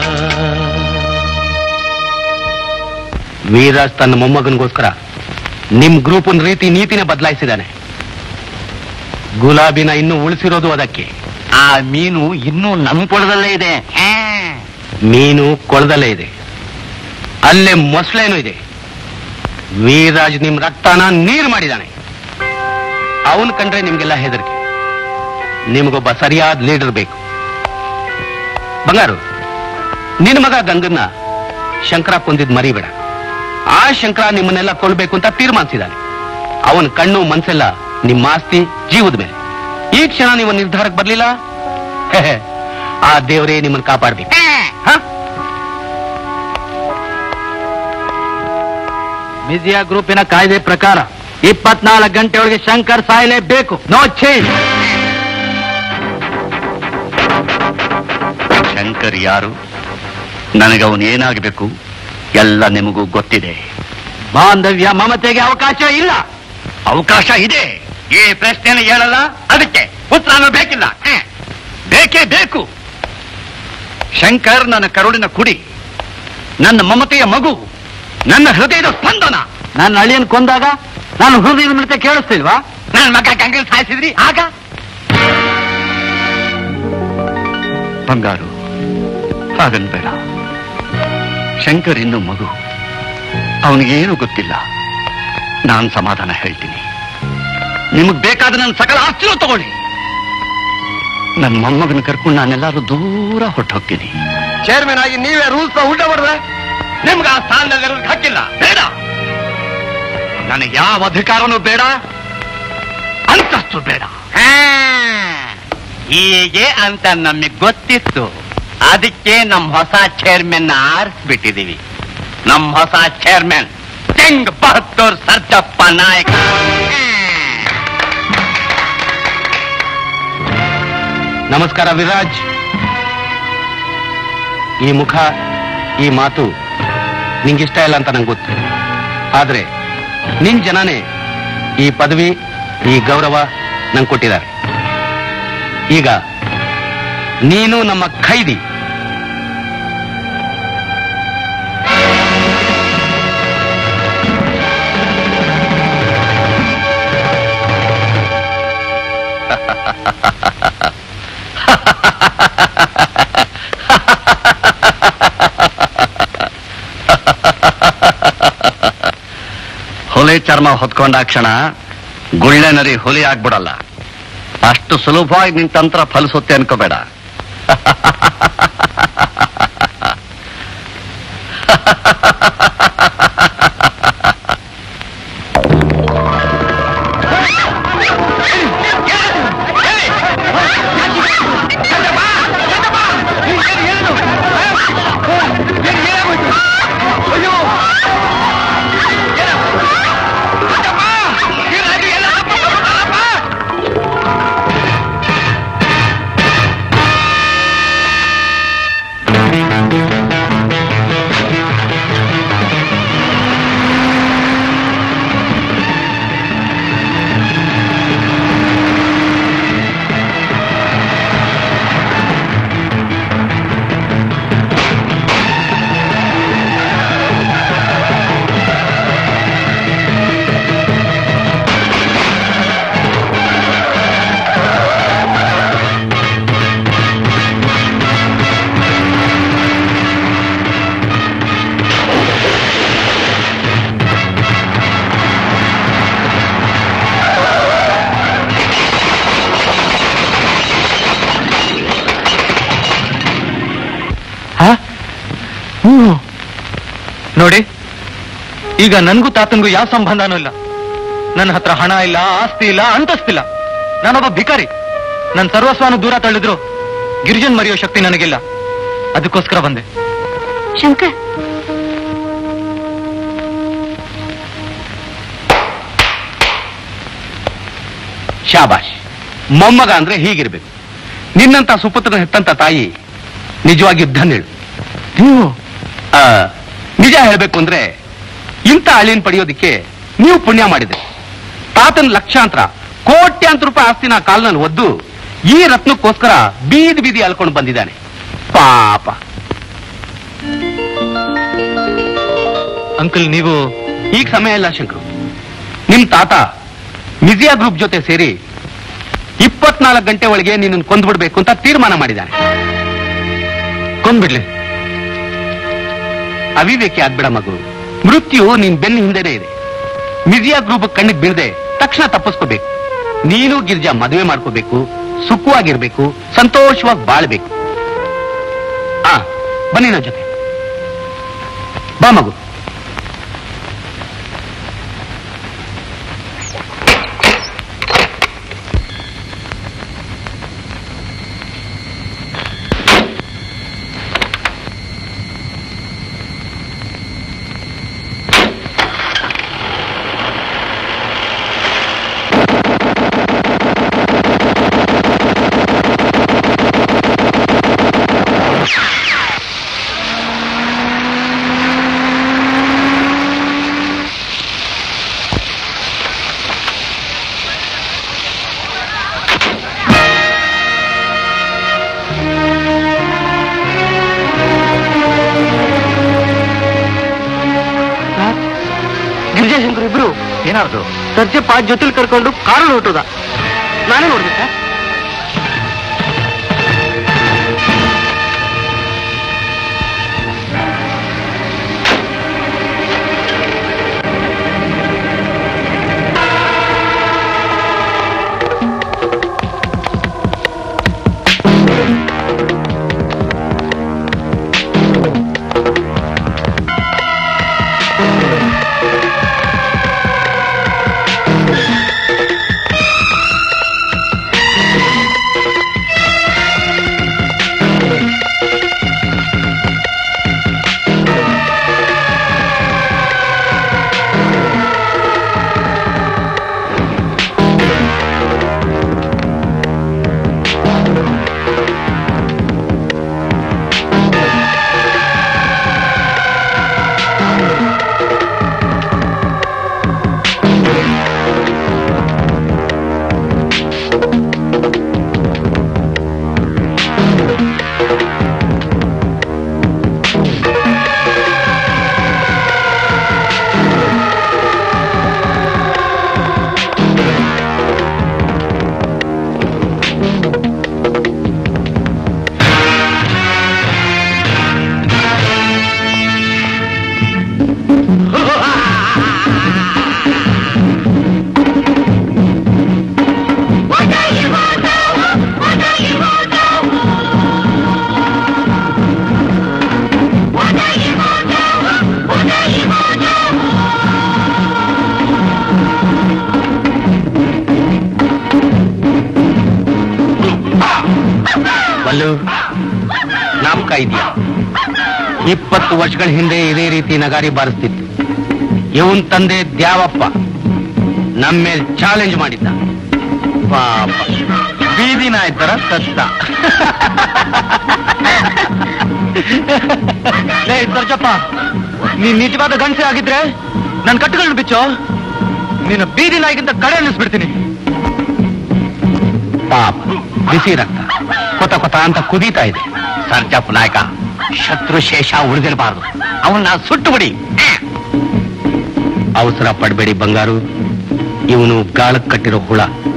ವೀರಾಜ್ ತನ್ನ ಮೊಮ್ಮಗನಿಗೋಸ್ಕರ ನಿಮ್ ಗ್ರೂಪ್ ರೀತಿ ನೀತಿನೇ ಬದಲಾಯಿಸಿದ್ದಾನೆ. ಗುಲಾಬಿನ ಇನ್ನು ಉಳಿಸಿರೋದು ಅದಕ್ಕೆ. ಆ ಮೀನು ಇನ್ನೂ ನಮ್ಮ ಕೊಳದಲ್ಲೇ ಇದೆ. ಮೀನು ಕೊಳದಲ್ಲೇ ಇದೆ, ಅಲ್ಲೇ ಮೊಸಳೆನೂ ಇದೆ. ವೀರರಾಜ್ ನಿಮ್ ರಕ್ತನ ನೀರು ಮಾಡಿದಾನೆ. ಅವನ್ ಕಂಡ್ರೆ ನಿಮ್ಗೆಲ್ಲ ಹೆದರಿಕೆ. ನಿಮಗೊಬ್ಬ ಸರಿಯಾದ ಲೀಡರ್ ಬೇಕು. ಬಂಗಾರು, ನಿನ್ನ ಮಗ ಗಂಗನ್ನ ಶಂಕರ ಕೊಂದಿದ್ ಮರಿಬೇಡ. ಆ ಶಂಕರ ನಿಮ್ಮನ್ನೆಲ್ಲ ಕೊಲ್ಬೇಕು ಅಂತ ತೀರ್ಮಾನಿಸಿದಾನೆ. ಅವನ ಕಣ್ಣು ಮನ್ಸೆಲ್ಲ ನಿಮ್ಮ ಆಸ್ತಿ ಜೀವದ ಮೇಲೆ. ಈ ಕ್ಷಣ ನೀವು ನಿರ್ಧಾರಕ್ಕೆ ಬರ್ಲಿಲ್ಲ, ಆ ದೇವರೇ ನಿಮ್ಮನ್ನು ಕಾಪಾಡ್ಬೇಕು. ಮಿಜಿಯಾ ಗ್ರೂಪಿನ ಕಾಯ್ದೆ ಪ್ರಕಾರ ಇಪ್ಪತ್ನಾಲ್ಕು ಗಂಟೆ ಒಳಗೆ ಶಂಕರ್ ಸಾಯಲೇಬೇಕು. No change. ಶಂಕರ್ ಯಾರು, ನನಗವನು ಏನಾಗಬೇಕು ಎಲ್ಲ ನಿಮಗೂ ಗೊತ್ತಿದೆ. ಬಾಂಧವ್ಯ ಮಮತೆಗೆ ಅವಕಾಶ ಇಲ್ಲ. ಅವಕಾಶ ಇದೆ. ಈ ಪ್ರಶ್ನೆನ ಹೇಳಲ್ಲ, ಅದಕ್ಕೆ ಉತ್ತರನೂ ಬೇಕಿಲ್ಲ. ಬೇಕೇ ಬೇಕು. ಶಂಕರ್ ನನ್ನ ಕರುಳಿನ ಕುಡಿ, ನನ್ನ ಮಮತೆಯ ಮಗು, ನನ್ನ ಹೃದಯದ ಸ್ಪಂದನ. ನನ್ನ ಅಳಿಯನ್ ಕೊಂದಾಗ ನಾನು ಹೃದಯದ ಮಿಡಿತ ಕೇಳಿಸ್ತಿಲ್ವಾ? ನನ್ನ ಮಗ ಗಂಗಲ್ ಸಾಯಿಸಿದ್ರಿ ಆಗ. ಬಂಗಾರು, ಹಾಗನ್ಬೇಡ. ಶಂಕರ್ ಇನ್ನು ಮಗು, ಅವನಿಗೇನು ಗೊತ್ತಿಲ್ಲ. ನಾನು ಸಮಾಧಾನ ಹೇಳ್ತೀನಿ. ನಿಮಗ್ ಬೇಕಾದ ನನ್ನ ಸಕಲ ಆಸ್ತಿನೂ ತಗೊಳ್ಳಿ. ನನ್ನ ಮೊಮ್ಮಗನ ಕರ್ಕೊಂಡು ನಾನೆಲ್ಲಾರು ದೂರ ಹೊಟ್ಟು ಹೋಗ್ತೀನಿ. ಚೇರ್ಮನ್ ಆಗಿ ನೀವೇ ರೂಲ್ಸ್ ಉಲ್ಟ ಮಾಡಿದ್ರೆ ನಿಮ್ಗೆ ಆ ಸ್ಥಾನದಲ್ಲಿ ಹಾಕಿಲ್ಲ. ಬೇಡ, ನನಗೆ ಯಾವ ಅಧಿಕಾರನೂ ಬೇಡ, ಅಂತಸ್ತು ಬೇಡ. ಹೀಗೆ ಅಂತ ನಮಗ್ ಗೊತ್ತಿತ್ತು. ಅದಕ್ಕೆ ನಮ್ಮ ಹೊಸ ಚೇರ್ಮನ್ ಆರಿಸ್ಬಿಟ್ಟಿದೀವಿ. ನಮ್ಮ ಹೊಸ ಚೇರ್ಮನ್ ಚೆಂಗ್ ಬಹದ್ದೂರ್ ಸರ್ಜಪ್ಪ ನಾಯಕ. ನಮಸ್ಕಾರ ವಿರಾಜ್. ಈ ಮುಖ, ಈ ಮಾತು ನಿಂಗಿಷ್ಟ ಇಲ್ಲ ಅಂತ ನಂಗೆ ಗೊತ್ತು. ಆದ್ರೆ ನಿನ್ ಜನನೇ ಈ ಪದವಿ, ಈ ಗೌರವ ನಂಗೆ ಕೊಟ್ಟಿದ್ದಾರೆ. ಈಗ ನೀನು ನಮ್ಮ ಖೈದಿ. ಹುಲಿ ಚರ್ಮ ಹೊತ್ಕೊಂಡ ಕ್ಷಣ ಗುಳ್ಳೆ ನರಿ ಹುಲಿ ಆಗ್ಬಿಡಲ್ಲ. ಅಷ್ಟು ಸುಲಭವಾಗಿ ನಿನ್ ತಂತ್ರ ಫಲಿಸುತ್ತೆ ಅನ್ಕೋಬೇಡ. ನೋಡಿ, ಈಗ ನನ್ಗೂ ತಾತನ್ಗೂ ಯಾವ ಸಂಬಂಧನೂ ಇಲ್ಲ. ನನ್ನ ಹತ್ರ ಹಣ ಇಲ್ಲ, ಆಸ್ತಿ ಇಲ್ಲ, ಅಂತಸ್ತಿಲ್ಲ. ನಾನೊಬ್ಬ ಭಿಕಾರಿ. ನನ್ನ ಸರ್ವಸ್ವನು ದೂರ ತಳ್ಳಿದ್ರು ಗಿರಿಜನ್ ಮರೆಯೋ ಶಕ್ತಿ ನನಗಿಲ್ಲ. ಅದಕ್ಕೋಸ್ಕರ ಬಂದೆ. ಶಂಕರ್, ಶಾಬಾಷ್. ಮೊಮ್ಮಗ ಅಂದ್ರೆ ಹೀಗಿರ್ಬೇಕು. ನಿನ್ನಂತ ಸುಪುತ್ರನ ಹೆತ್ತಂತ ತಾಯಿ ನಿಜವಾಗಿ ಧನ್ಯಳು. ನೀವು ನಿಜ ಹೇಳ್ಬೇಕು ಅಂದ್ರೆ ಇಂಥ ಅಳಿಯನ್ ಪಡೆಯೋದಿಕ್ಕೆ ನೀವು ಪುಣ್ಯ ಮಾಡಿದ್ರಿ. ತಾತನ ಲಕ್ಷಾಂತರ ಕೋಟ್ಯಾಂತರ ರೂಪಾಯಿ ಆಸ್ತಿನ ಕಾಲ್ನಲ್ಲಿ ಒದ್ದು ಈ ರತ್ನಕ್ಕೋಸ್ಕರ ಬೀದಿ ಬೀದಿ ಅಲ್ಕೊಂಡು ಬಂದಿದ್ದಾನೆ ಪಾಪ. ಅಂಕಲ್, ನೀವು ಈಗ ಸಮಯ ಇಲ್ಲ ಶಂಕರು. ನಿಮ್ ತಾತ ಮಿಜಿಯಾ ಗ್ರೂಪ್ ಜೊತೆ ಸೇರಿ ಇಪ್ಪತ್ನಾಲ್ಕು ಗಂಟೆ ಒಳಗೆ ನಿನ್ನನ್ನು ಕೊಂದ್ಬಿಡ್ಬೇಕು ಅಂತ ತೀರ್ಮಾನ ಮಾಡಿದ್ದಾನೆ. ಕೊಂದ್ಬಿಡ್ಲಿ. ಅವಿವೇಕಿ ಆಗ್ಬೇಡ ಮಗು. ಮೃತ್ಯು ನಿನ್ ಬೆನ್ನ ಹಿಂದೆನೇ ಇದೆ. ಮಿರ್ಜಾ ಗ್ರೂಪ್ ಕಣ್ಣಿಗೆ ಬೀಳದೆ ತಕ್ಷಣ ತಪ್ಪಿಸ್ಕೋಬೇಕು. ನೀನು ಗಿರ್ಜಾ ಮದುವೆ ಮಾಡ್ಕೋಬೇಕು, ಸುಖವಾಗಿರ್ಬೇಕು, ಸಂತೋಷವಾಗಿ ಬಾಳ್ಬೇಕು. ಆ ಬನ್ನಿ ನನ್ನ ಜೊತೆ. ಬಾ ಮಗು. ಗಿರಿಜಾಶಂಕರ್ ಇಬ್ರು ಏನಾದ್ರು ಸರ್ಜಪ್ಪ ಜೊತೆಲಿ ಕರ್ಕೊಂಡು ಕಾರು ಹೊರಟದ. ನಾನೇ ನೋಡ್ದೆ ಸರ್. ನಾಮಕ ಇದೆಯಾ? ಇಪ್ಪತ್ತು ವರ್ಷಗಳ ಹಿಂದೆ ಇದೇ ರೀತಿ ನಗಾರಿ ಬಾರಿಸ್ತಿತ್ತು. ಇವನ್ ತಂದೆ ದ್ಯಾವಪ್ಪ ನಮ್ಮ ಮೇಲೆ ಚಾಲೆಂಜ್ ಮಾಡಿದ್ದ. ಪಾಪ ಬೀದಿ ನಾಯಿ ತರ ಸತ್ತ. ಲೇ ಸರ್ಜಪ್ಪ, ನೀನ್ ನಿಜವಾದ ಗಂಡಸೆ ಆಗಿದ್ರೆ ನನ್ ಕಟ್ಟುಗಳನ್ನ ಬಿಚ್ಚೋ. ನೀನು ಬೀದಿ ನಾಯಿಗಿಂತ ಕಡೆ ಅನ್ನಿಸ್ಬಿಡ್ತೀನಿ. ಪಾಪ ಬಿಸಿ ರಕ್ತ ಕೊತ ಕೊತ ಅಂತ ಕುದೀತಾ ಇದೆ. ಸರ್ಜಪ್ಪ ನಾಯಕ, ಶತ್ರು ಶೇಷ ಉಳಿದಿರಬಾರ್ದು. ಅವನ್ನ ಸುಟ್ಟು ಬಿಡಿ. ಅವಸರ ಪಡಬೇಡಿ ಬಂಗಾರು. ಇವನು ಗಾಳಕ್ ಕಟ್ಟಿರೋ ಹುಳ.